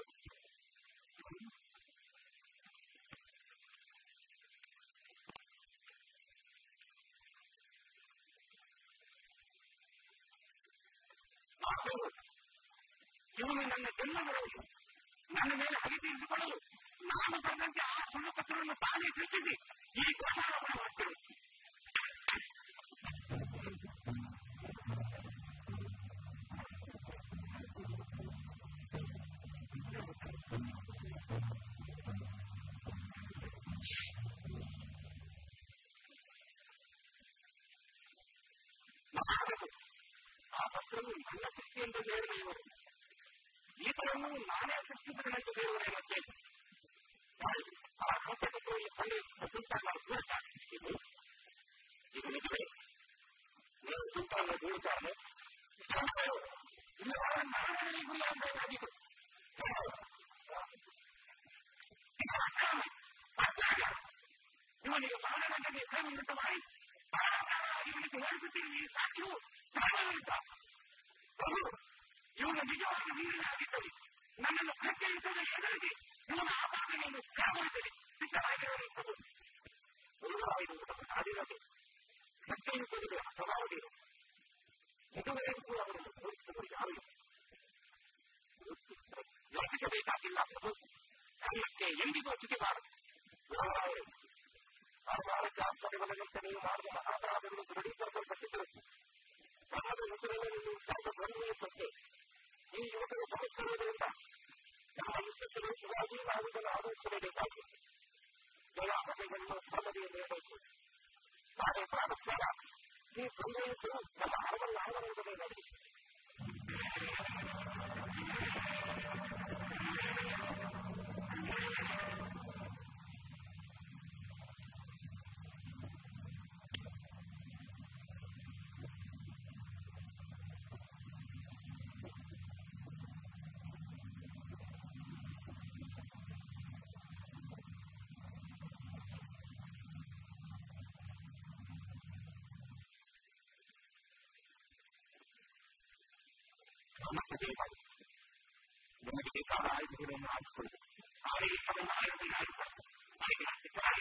ಇವನು ನನ್ನ ಜನ್ಮಗಳು ನನ್ನ ಮೇಲೆ ಹನಿ ತೀರಿಸಿಕೊಳ್ಳಲು ನಾನು ಬರೆದಂತೆ ಆ ಸುಳ್ಳು ಪತ್ರವನ್ನು ತಾನೇ ಸೃಷ್ಟಿಸಿ ಈ ದೋಷಾರೋಪಣೆ ಮಾಡುತ್ತೇವೆ ಆ ಪತ್ರವು ನನ್ನ ಸೃಷ್ಟಿಯೆಂದು ಹೇಳುವರು ಈತರನ್ನು ನಾನೇ ಸೃಷ್ಟಿಸಿದನೆಂದು ಹೇಳುವುದೇನಂತೇನೆ ಆ ಸತ್ಯಪತ್ರವನ್ನು ತನ್ನಿ ಸುಲ್ತಾನ ದೂರುತ್ತಾರೆ ಇದು ಇದು ನಿಜವೇ ನೀವು ಸುಲ್ತಾನ ದೂರುತ್ತಾರೆ ಇನ್ನು ನಾನೇ ಗುರಿಯಾಗಬೇಕಾಗಿತ್ತು ಇವನಿಗೆ ಮಾನವನಿಗೆ ಕೈಮುಂಟ ಮಾಡಿ ಇವನಿಗೆ ಹೇಳಿಸುತ್ತೀರಿ ಈ ಸಾಕ್ಷಿಯು ಪ್ರಾಣವಿರುತ್ತ ಇವನು ನಿಜವಾಗಿ ನೀರಿನಾಗಿದ್ದರೆ ನನ್ನನ್ನು ಪ್ರತ್ಯೇಕಿಸುವುದ ಎದುರಿಗೆ ಇವನ ಆಪಾದನೆಯನ್ನು ಕಾಪಾಡುತ್ತದೆ ಸಿದ್ಧವಾಗಿರುವುದು ಗುರುವಾಯುವುದು ನಾಡಿನಲ್ಲಿ ಪ್ರತ್ಯೇಕಿಸುವುದೇ ಸ್ವಭಾವವಿದೆ ಇದುವರೆಗೂ ಅವರನ್ನು ತೋರಿಸುವುದು ಯಾರು ಯೋಚಿಸಬೇಕಾಗಿಲ್ಲ ಪ್ರಭು ಕನ್ನಕ್ಕೆ ಎಂದಿಗೂ ಚುತಿಬಾರದು ಗುರುವಾಯರು ಸರ್ಕಾರಕ್ಕೆ ಆಸ್ಪತ್ರೆಗಳಂತೆ ನೀವು ಮಾಡುವ ಅಪರಾಧಗಳು ದೃಢೀಕರಿಸಲ್ಪಟ್ಟಿದ್ದರು ಸಮಾಜ ಹೆಸರಿನಲ್ಲಿ ನೀವು ತಂದ ಧ್ವನಿಯೇ ಸತ್ಯ ಈ ಯುವಕರು ಬರುತ್ತಿರುವುದರಿಂದ ನಮ್ಮ ವಿಶ್ವಸರು ಶಿವಾಜಿ ಮಹಾರಾಜನ್ನು ಆರೋಪಿಸಲೇಬೇಕಾಗಿದೆ ದಯಾಪತೆಗಳನ್ನು ಸಮ್ಮತಿಯನ್ನು ನೀಡಬೇಕು ನಾಳೆ ಪ್ರಾರಂಭ ಈ ಸಂದೇಶವು ನಮ್ಮ ಹಣವನ್ನು ಆಂಗಣದಲ್ಲಿ ನಡೆಸಿ ನಮ್ಮ ದೇವರು ನಿಮಗೆ ಬೇಕಾದ ಆಯುಧಗಳನ್ನು ಹಾಕಿಕೊಳ್ಳಿ ಅವರಿಗೆ ಅದನ್ನು ಆಯುಧ ಆಯ್ತು ಅವರಿಗೆ ಹಾಕಿದ್ದಾರೆ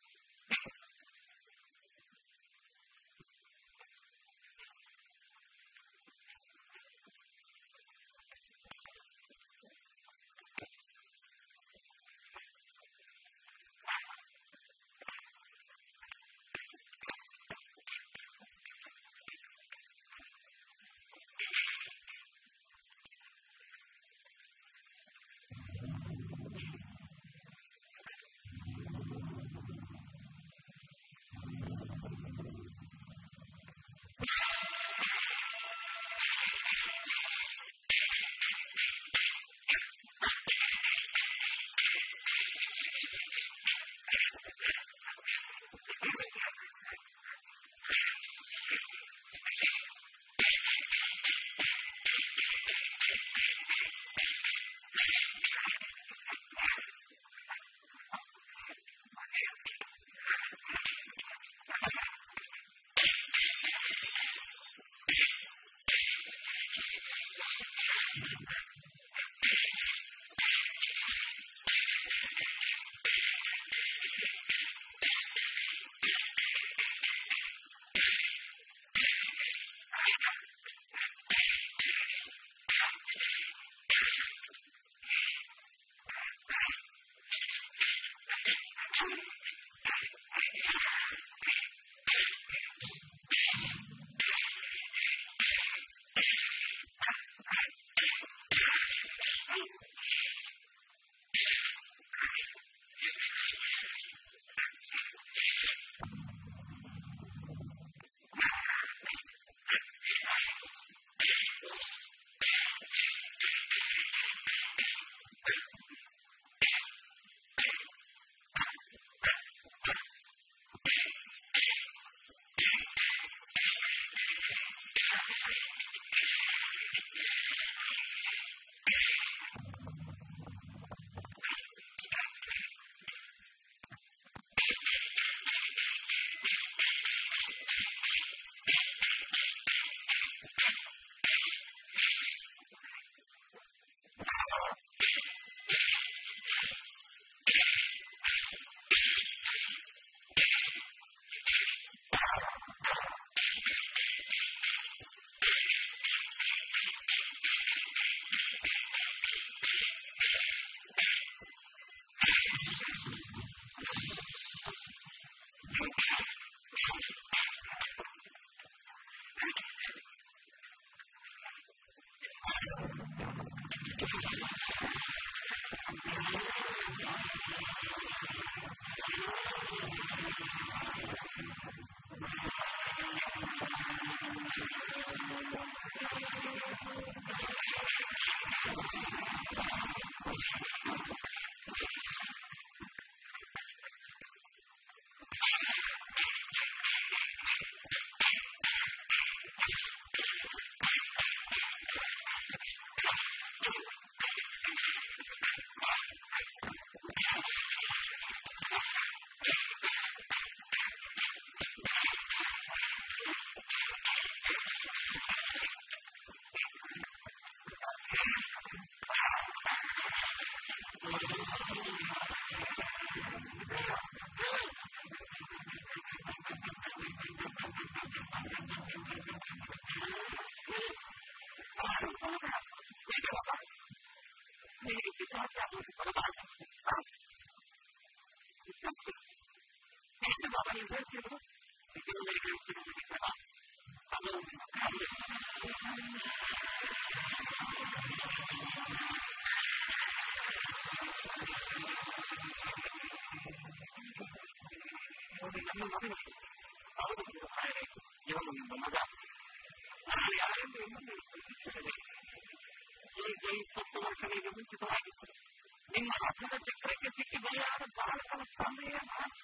ನಿಮ್ಮ ಹಬ್ಬದ ಚಕ್ರಕ್ಕೆ ಸಿಕ್ಕಿ ಬಲಿಯಾದ ಬಾಲಕನ ಸ್ವಾಮಿಯೇ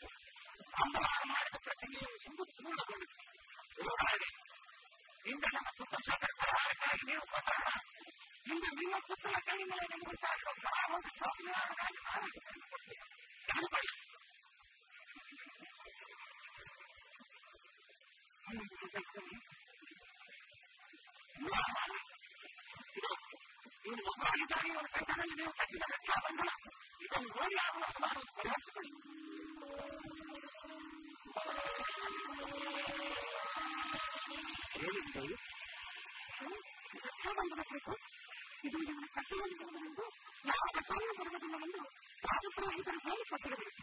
ಸಂಹಾರ ಮಾಡಿದ ಪ್ರತಿಮೆಯು ಇಂದು ಪೂರ್ಣಗೊಂಡಿದೆ. ಉದಾಹರಣೆ, ಇಂದು ನಮ್ಮ ಪುತ್ರ ಸಕರ್ಪರಾಯಕ್ಕಾಗಿ ನೀವು ಪ್ರಸಾರ ಇಂದು ನಿಮ್ಮ ಪುತ್ರನ ಕೈ ಮೇಲೆ ನಿಮಗೆ ಸಾಗುವಂತಹ ಒಂದು ಸ್ವಾಮಿಯಾಗಿ ನಾನು ಕೊಡ್ತೇನೆ. ಸಾರಿ ಅವರ ಕೈಗಳಲ್ಲಿ ನೀವು ಕಟ್ಟಿದ ರಕ್ಷಾಬಂಧನ ಇದನ್ನು ನೋಡಿ ಆಗುವ ಹಲವಾರು ಪ್ರಯಾಸಗಳು ಹೇಳಿದ್ದೆ ರಕ್ಷಾಬಂಧನ ಕುರಿತು ಇದು ನಿಮ್ಮ ಕಟ್ಟುವಲ್ಲಿ ಬರುವುದೆಂದು ಯಾವ ಕಟ್ಟುವಲ್ಲಿ ಬರುವುದಿಲ್ಲವೆಂದು ಯಾವುದೋ ಇದರ ಹೇಳಿಕೊಟ್ಟಿರಬೇಕು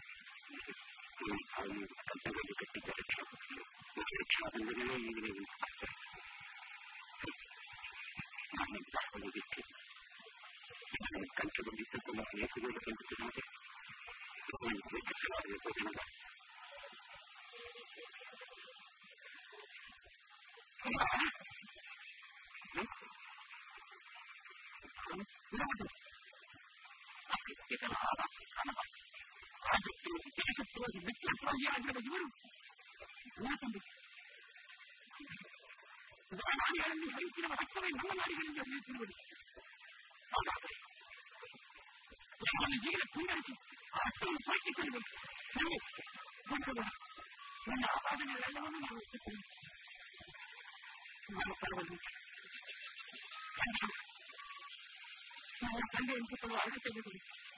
ಕಟ್ಟುವಲ್ಲಿ ಕಟ್ಟಿದ್ದ ರಕ್ಷಾಬಂಧನವೇ ಈಗಲೇ ಹೋಗಿತ್ತು ಕಂಠದಲ್ಲಿದ್ದ ನೇತುಗಳು ಕಂಡುತ್ತಿರುವಂತೆ ನಾಡಿಗಳಲ್ಲಿ ಹರಿಸಿರುವ ರಕ್ತವೇ ನಮ್ಮ ನಾಡಿಗಳಿಂದ ಹರಿಯುತ್ತಿರುವುದು ಹಾಗಾದರೆ ಜೀವನ ತುಂಡರಿಸಿ ಆ ರಕ್ತವನ್ನು ಸಾಕಿಕೊಳ್ಳಬೇಕು ನನ್ನ ಆಪಾದನೆಗಳೆಲ್ಲವನ್ನೂ ನಾವು ಇಷ್ಟುತ್ತೇವೆ ನನ್ನ ಪರವಾಗಿ ನನ್ನ ತಂದೆ ಎಂದುಕೊಳ್ಳುವ ಅಗತ್ಯವಿದೆ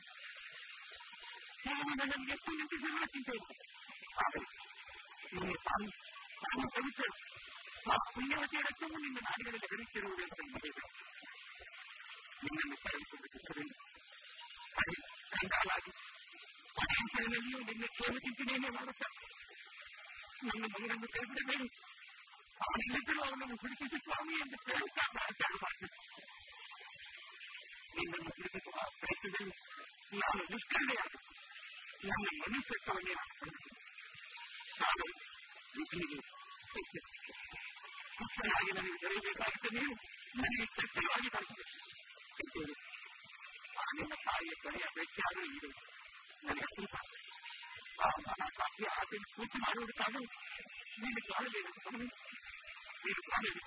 ನಾನು ನನ್ನನ್ನು ಎಷ್ಟು ನಿಂತಿಸಿರುವ ಚಿಂತೆ ಆದರೆ ನಿನ್ನೆ ತಾನು ತಾನು ಪವಿತ್ರ ಆ ಪುಣ್ಯವತಿಯ ರಕ್ತವು ನಿನ್ನ ನಾಡಿಗಳಲ್ಲಿ ಹರಿಯುತ್ತಿರುವುದು ಅಂತ ನಿಮಗೆ ನಿನ್ನನ್ನು ಕರೆದುಕೊಂಡು ಅದೇ ಕಂಗಾಲಾಗಿ ಹೆಸರಿನಲ್ಲಿಯೂ ನಿನ್ನ ಕೇಳುತ್ತಿದ್ದೇನೆ ಮಾಡುತ್ತಾರೆ ನನ್ನ ಮಗನನ್ನು ಕೈಬಿಡಬೇಡಿ ಅವನಿಲ್ಲದರೂ ಅವನನ್ನು ಹುಡುಕಿಸಿ ಸ್ವಾಮಿ ಎಂದು ಕೇಳುತ್ತಾ ಆಚಾರ ಮಾಡ್ತಾರೆ ನಿನ್ನನ್ನು ಹುಡುಕಿಸುವ ಪ್ರಯತ್ನದಲ್ಲಿ ನಾನು ನಿಷ್ಕಂಡೆಯಾದ ನನ್ನ ಮನುಷ್ಯತ್ವವನ್ನೇ ನಾನು ಪಡೆಯುತ್ತೇನೆ ಆದರೆ ವಿಧಿಗೆ ಹುಚ್ಚನಾಗಿ ನನಗೆ ದೊರೆಯಬೇಕಾಗಿದ್ದ ನೀವು ನನಗೆ ಕಷ್ಟವಾಗಿ ಬರುತ್ತದೆ ಆ ನಿನ್ನ ತಾಯಿಯ ಕೊನೆಯ ವ್ಯಕ್ತಿಯಾದರೂ ಇದೆ ನನಗೆ ಅಪೂರ್ವ ಆ ಮಹಾಸಾಧ್ಯ ಆಕೆಯನ್ನು ಪೂಜೆ ಮಾಡುವುದಕ್ಕಾದರೂ ನೀನು ಕಾಣಬೇಕು ಸ್ವಾಮಿ ನೀನು ಕಾಣಬೇಕು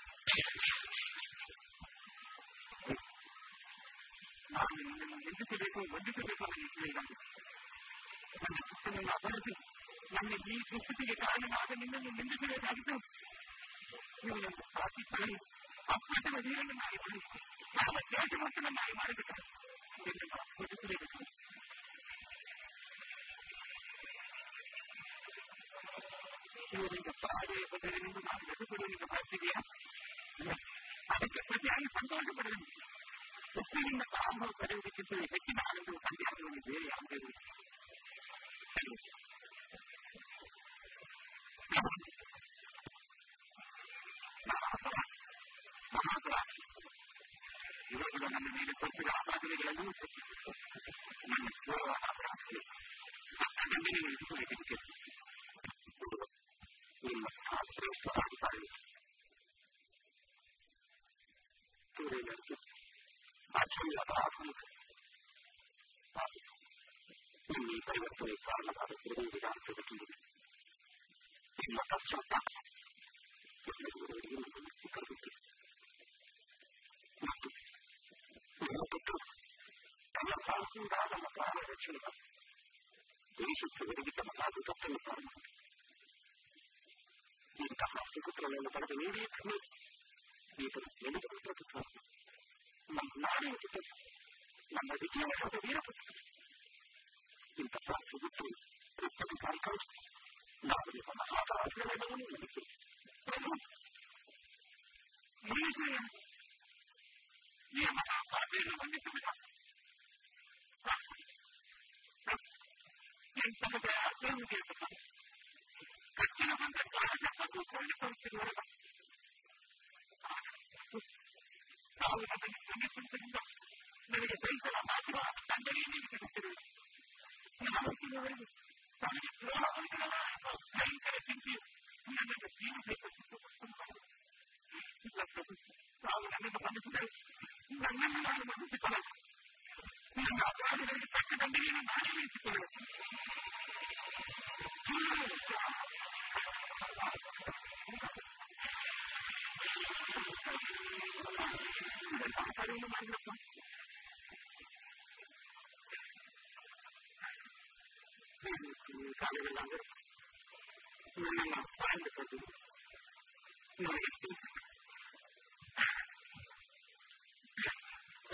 ನಾನು ನಿನ್ನನ್ನು ನಿಂದಿಸಬೇಕು ವಂದಿಸಬೇಕು ಅನ್ನೋ ನಿಶ್ಚಯವಾಗಿ ನನ್ನ ಪುಸ್ತಕವನ್ನು ಅಪರಿಸಿ ನನ್ನ ಈ ದುಸ್ಥಿತಿಗೆ ಕಾರಣವಾದ ನಿನ್ನನ್ನು ನಿಂದಿಸಬೇಕಾಗಿತ್ತು ನೀವು ನನ್ನ ಸಾಧಿಸಲು ಅಪ್ರತಿಮ ವೀರನ್ನು ನಾಯಿ ಮಾಡಿ ಯಾವ ದೇಶಮಟ್ಟನ ನಾಯಿ ಮಾಡಬೇಕು ನಿನ್ನನ್ನು ಅಪ್ರತಿಸಬೇಕು ಇವರಿಂದ ಪ್ರಾಣೆಯ ಬದಲಿನಿಂದ ನಾನು ಎದುರುಗೊಳ್ಳುವ ಮಾಡ್ತಿದೆಯಾ ಅದಕ್ಕೆ ಪ್ರತಿಯಾಗಿ ಸಂತೋಷ ಪಡೆದು ಉಪ್ಪಿನಿಂದ ಪ್ರಾರಂಭ ಪಡೆಯುವುದಕ್ಕಿಂತ ಹೆಚ್ಚಿನ ಆನಂದವು ಸಂಧ್ಯಾವನ್ನು ಬೇರೆ ಯಾವುದೇ ಇವುಗಳು ನನ್ನ ಮೇಲೆ ತೋರಿಸಿದ ಆಪಾದನೆಗಳನ್ನು ನನ್ನ ಗೌರವ ಅಪರಾಧಕ್ಕೆ ಗಂಡನಿಗೆ ಇಟ್ಟುಕೊಳ್ಳಬೇಕಿದೆ ನಿಮ್ಮ ಶ್ರೇಷ್ಠರಾಗುತ್ತಾರೆ ಸೂರ್ಯನಂತೆ ಅಕ್ಷಯ ಅಪರಾಧನಿಕ ನಿಮ್ಮ ಈ ಪರಿವರ್ತನೆ ಕಾರಣವಾದ ತಿರುಗುವುದಿಲ್ಲ ಅಂತ ಗೊತ್ತಿದೆ ನಿಮ್ಮ ಪಶ್ಚಾತ್ತಾಪ ಕರೆದುತ್ತೆ ಮತ್ತು ಕೊಟ್ಟು ತನ್ನ ಸಾಹಸದಿಂದ ನಮ್ಮ ಪ್ರಾಣ ರಕ್ಷಣೆ ದೇಶಕ್ಕೆ ಒದಗಿ ತಮ್ಮ ಸಾಧುತಪ್ಪನ್ನು ಪ್ರಾರಂಭ ಇಂತಹ ಸುಪುತ್ರನನ್ನು ಪಡೆದ ನೀವೇ ಕಣ್ಣು ಈತನು ಎಲ್ಲಿಗೆ ಪುತ್ರ ನಮ್ಮ ನಾಡಿನ ಪುತ್ರ ನಮ್ಮ ವಿಜಯನಗರದ ವೀರಪುತ್ರ ಇಂತಹ ಸುಪುತ್ರ ಪುಸ್ತಕ ಕಾರ್ಯಕ್ರಮ ನಾವು ನಿಮ್ಮ ಮಹಾಪರಾಧಗಳನ್ನು ನಡೆಸಿ ಈ ಮಹಾಪಾದೆಯನ್ನು ವಂದಿಸಬೇಕ ಎಂತಹ ಆಚರಣೆಗೆ ಕಚ್ಚಿನ ಬಂದ ಕಾರಣ ಮತ್ತು ಕೊಂಡಿಕೊಳ್ಳುತ್ತಿರುವಾಗ ತಾವು ನಮಗೆ ಕ್ಷಮಿಸುವುದರಿಂದ ನನಗೆ ಬಯಸಲ ಮಾತ್ರ ತಂದೆಯೇ ನೀಡುತ್ತಿರುವುದು ಯಾವತ್ತಿನವರೆಗೂ ತನಗೆ ದ್ರೋಹವಂತರಲ್ಲ ಎಂಬ ಭಯಂಕರ ಚಿಂತೆಯು ನನ್ನನ್ನು ಜೀವಿಸಬೇಕು ತಾವು ನನ್ನನ್ನು ಬಂಧಿಸಿದರೆ ನನ್ನನ್ನು ನಾನು ಬಂಧಿಸಿಕೊಳ್ಳಲು ನನ್ನ ಅಪರಾಧಗಳಿಗೆ ತಕ್ಕ ದಂಡನೆಯನ್ನು ನಾನೇ ವಹಿಸಿಕೊಳ್ಳಲು ಕಾರ್ಯವನ್ನು ಮಾಡಿದಪ್ಪ ಕಾಲಗಳಾದರೆ ನನ್ನನ್ನು ಪ್ರಾರಂಭಿಸಲು ನನಗೆ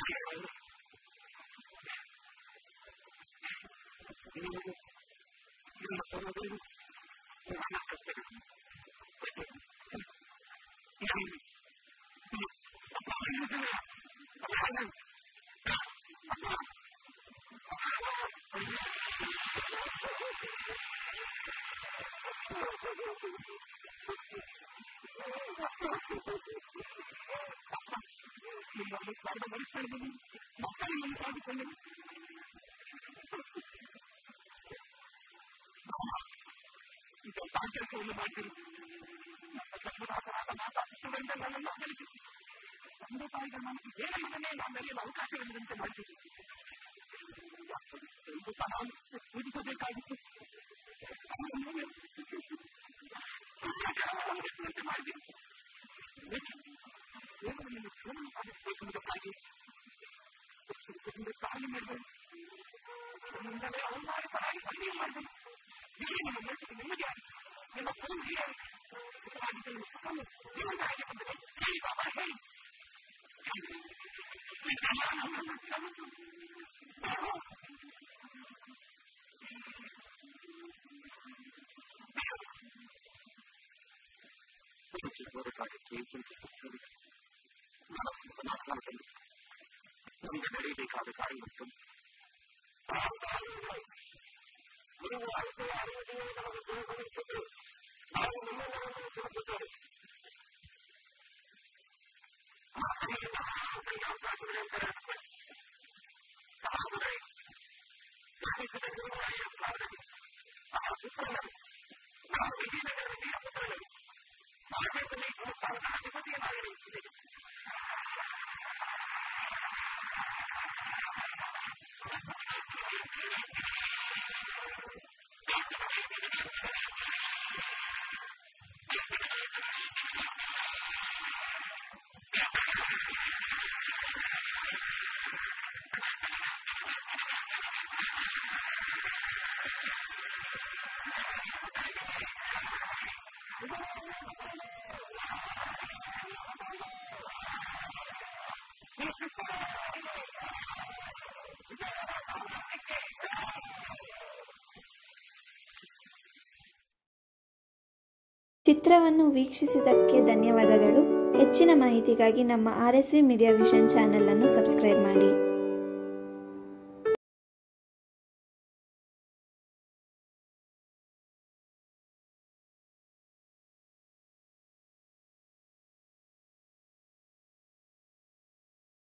ಚಿತ್ರವನ್ನು ವೀಕ್ಷಿಸಿದ್ದಕ್ಕೆ ಧನ್ಯವಾದಗಳು. ಹೆಚ್ಚಿನ ಮಾಹಿತಿಗಾಗಿ ನಮ್ಮ R S V media vision channel ಅನ್ನು ಸಬ್ಸ್ಕ್ರೈಬ್ ಮಾಡಿ.